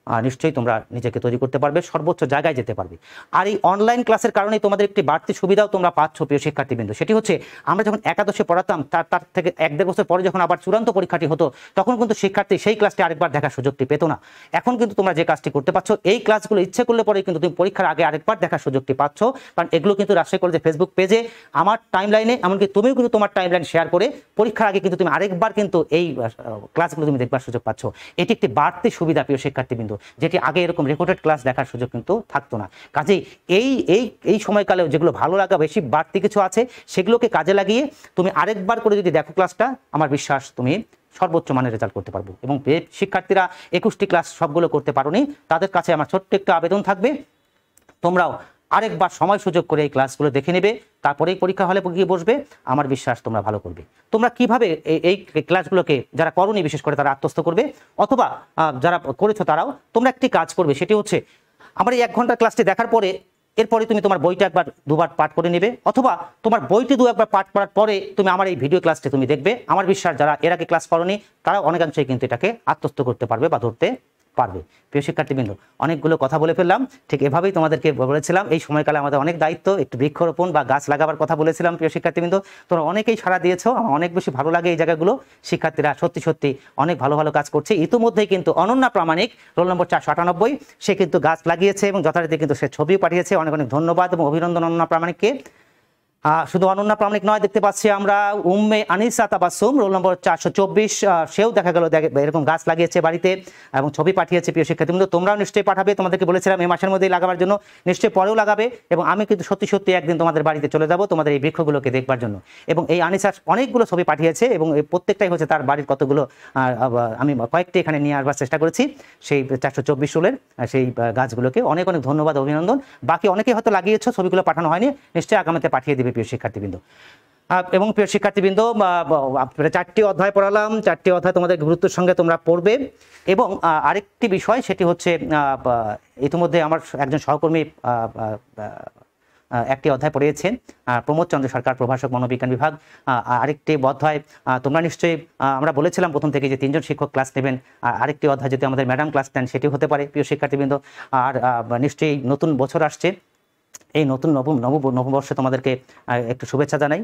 নিশ্চয়ই তোমরা নিজেকে তৈরি করতে পারবে, সর্বোচ্চ জায়গায় যেতে পারবে। আর এই অনলাইন ক্লাসের কারণে তোমাদের একটি বাড়তি সুবিধাও তোমরা পাচ্ছ প্রিয় শিক্ষার্থীবৃন্দ, সেটি হচ্ছে আমরা যখন একাদশে পড়াতাম তার তার থেকে এক দেড় বছর পরে যখন আবার চূড়ান্ত পরীক্ষাটি হতো তখন কিন্তু শিক্ষার্থী সেই ক্লাসটি আরেকবার দেখার সুযোগটি পেত না। এখন কিন্তু তোমরা যে কাজটি করতে পারছো, এই ক্লাসগুলো ইচ্ছে করলে পরে কিন্তু তুমি পরীক্ষার আগে আরেকবার দেখার সুযোগটি পাচ্ছ, কারণ এগুলো কিন্তু রাজশাহী কলেজের ফেসবুক পেজে, আমার টাইম লাইনে, এমনকি তুমিও কিন্তু তোমার টাইম লাইন শেয়ার করে পরীক্ষার আগে কিন্তু তুমি আরেকবার কিন্তু এই ক্লাসগুলো তুমি দেখবার সুযোগ পাচ্ছ। এটি একটি বাড়তি সুবিধা প্রিয় শিক্ষার্থীবৃন্দ, যেটি আগে এরকম রেকর্ডেড ক্লাস দেখার সুযোগ কিন্তু থাকতো না। কাজেই এই এই এই সময়কালেও যেগুলো ভালো লাগা বেশি বাড়তি কিছু আছে সেগুলোকে কাজে লাগিয়ে তুমি আরেকবার করে যদি দেখো ক্লাসটা, আমার বিশ্বাস তুমি সর্বোচ্চ মানের রেজাল্ট করতে পারবো। এবং শিক্ষার্থীরা একুশটি ক্লাস সবগুলো করতে পারোনি, তাদের কাছে আমার ছোট্ট একটা আবেদন থাকবে, তোমরাও আরেকবার সময় সুযোগ করে এই ক্লাসগুলো দেখে নেবে, তারপরেই পরীক্ষা হলে গিয়ে বসবে, আমার বিশ্বাস তোমরা ভালো করবে। তোমরা কিভাবে এই ক্লাসগুলোকে যারা করোনি বিশেষ করে তারা আত্মস্থ করবে, অথবা যারা করেছো তারাও তোমরা একটি কাজ করবে, সেটি হচ্ছে আমার এই এক ঘন্টার ক্লাসটি দেখার পরে এরপরে তুমি তোমার বইটা একবার দুবার পাঠ করে নেবে, অথবা তোমার বইটি দু একবার পাঠ করার পরে তুমি আমার এই ভিডিও ক্লাসটি তুমি দেখবে। আমার বিশ্বাস যারা এর আগে ক্লাস করোনি তারা অনেকাংশেই কিন্তু এটাকে আত্মস্থ করতে পারবে বা ধরতে পারবে। প্রিয় শিক্ষার্থীবৃন্দ, অনেকগুলো কথা বলে ফেললাম, ঠিক এভাবেই তোমাদেরকে বলেছিলাম এই সময়কালে আমাদের অনেক দায়িত্ব, একটু বৃক্ষরোপণ বা গাছ লাগাবার কথা বলেছিলাম। প্রিয় শিক্ষার্থীবৃন্দ, তোমরা অনেকেই সাড়া দিয়েছো, আমার অনেক বেশি ভালো লাগে এই জায়গাগুলো। শিক্ষার্থীরা সত্যি সত্যি অনেক ভালো ভালো কাজ করছে। ইতিমধ্যেই কিন্তু অনন্যা প্রামাণিক রোল নম্বর চারশো আটানব্বই সে কিন্তু গাছ লাগিয়েছে এবং যথারীতি কিন্তু সে ছবিও পাঠিয়েছে। অনেক অনেক ধন্যবাদ এবং অভিনন্দন অনন্যা প্রামাণিককে। শুধু অনন্যা প্রামাণিক নয়, দেখতে পাচ্ছি আমরা উম্মে আনিসা তাবাসসুম রোল নম্বর চারশো চব্বিশ, সেও দেখা গেল এরকম গাছ লাগিয়েছে বাড়িতে এবং ছবি পাঠিয়েছে। প্রিয় শিক্ষার্থীবৃন্দ, তোমরাও নিশ্চয়ই পাঠাবে, তোমাদেরকে বলেছিলাম এই মাসের মধ্যেই লাগাবার জন্য, নিশ্চয়ই পরেও লাগাবে। এবং আমি কিন্তু সত্যি সত্যি একদিন তোমাদের বাড়িতে চলে যাব তোমাদের এই বৃক্ষগুলোকে দেখবার জন্য। এবং এই আনিসা অনেকগুলো ছবি পাঠিয়েছে এবং এই প্রত্যেকটাই হচ্ছে তার বাড়ির কতগুলো, আমি কয়েকটি এখানে নিয়ে আসবার চেষ্টা করেছি সেই চারশো চব্বিশ রোলের সেই গাছগুলোকে। অনেক অনেক ধন্যবাদ, অভিনন্দন। বাকি অনেকেই হয়তো লাগিয়েছো, ছবিগুলো পাঠানো হয়নি, নিশ্চয়ই আগামীতে পাঠিয়ে দিবে প্রিয় শিক্ষার্থীবৃন্দ। এবং প্রিয় শিক্ষার্থীবৃন্দ, চারটি অধ্যায় পড়ালাম, চারটি অধ্যায় তোমাদের গুরুত্বের সঙ্গে তোমরা পড়বে। এবং আরেকটি বিষয়, সেটি হচ্ছে ইতিমধ্যে আমার একজন সহকর্মী একটি অধ্যায় পড়িয়েছেন, প্রমোদ চন্দ্র সরকার, প্রভাষক মনোবিজ্ঞান বিভাগ। আরেকটি অধ্যায় তোমরা নিশ্চয়ই, আমরা বলেছিলাম প্রথম থেকে যে তিনজন শিক্ষক ক্লাস নেবেন, আরেকটি অধ্যায় যদি আমাদের ম্যাডাম ক্লাস নেন সেটি হতে পারে প্রিয় শিক্ষার্থীবৃন্দ। আর নিশ্চয়ই নতুন বছর আসছে, এই নতুন নবম নব নববর্ষে তোমাদেরকে একটু শুভেচ্ছা জানাই।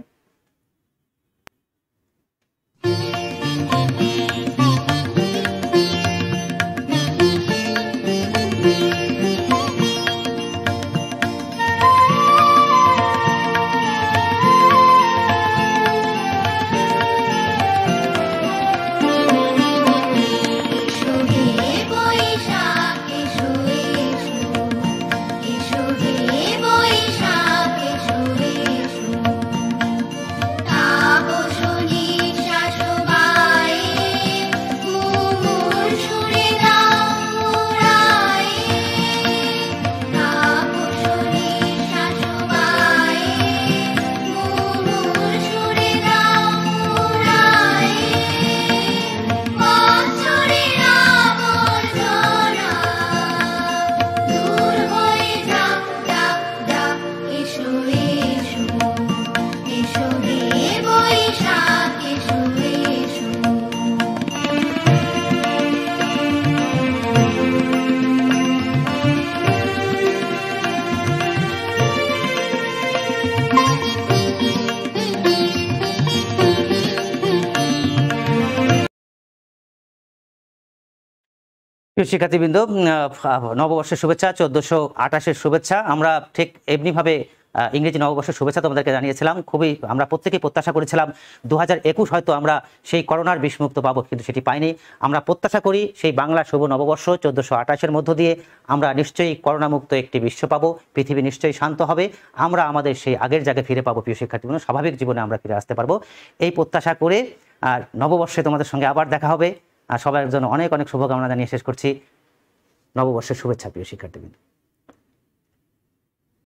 শিক্ষার্থীবৃন্দ, নববর্ষের শুভেচ্ছা, চোদ্দশো আঠাশের শুভেচ্ছা। আমরা ঠিক এমনিভাবে ইংরেজি নববর্ষের শুভেচ্ছা তোমাদেরকে জানিয়েছিলাম। খুবই আমরা প্রত্যেকেই প্রত্যাশা করেছিলাম দু হাজার একুশ হয়তো আমরা সেই করোনার বিষমুক্ত পাবো, কিন্তু সেটি পাইনি। আমরা প্রত্যাশা করি সেই বাংলা শুভ নববর্ষ চোদ্দশো আঠাশের মধ্য দিয়ে আমরা নিশ্চয়ই করোনামুক্ত একটি বিশ্ব পাবো, পৃথিবী নিশ্চয়ই শান্ত হবে, আমরা আমাদের সেই আগের জায়গায় ফিরে পাবো প্রিয় শিক্ষার্থীবৃন্দ, স্বাভাবিক জীবনে আমরা ফিরে আসতে পারবো এই প্রত্যাশা করে। আর নববর্ষে তোমাদের সঙ্গে আবার দেখা হবে। আর সবার জন্য অনেক অনেক শুভকামনা জানিয়ে শেষ করছি। নববর্ষের শুভেচ্ছা প্রিয় শিক্ষার্থীবৃন্দ।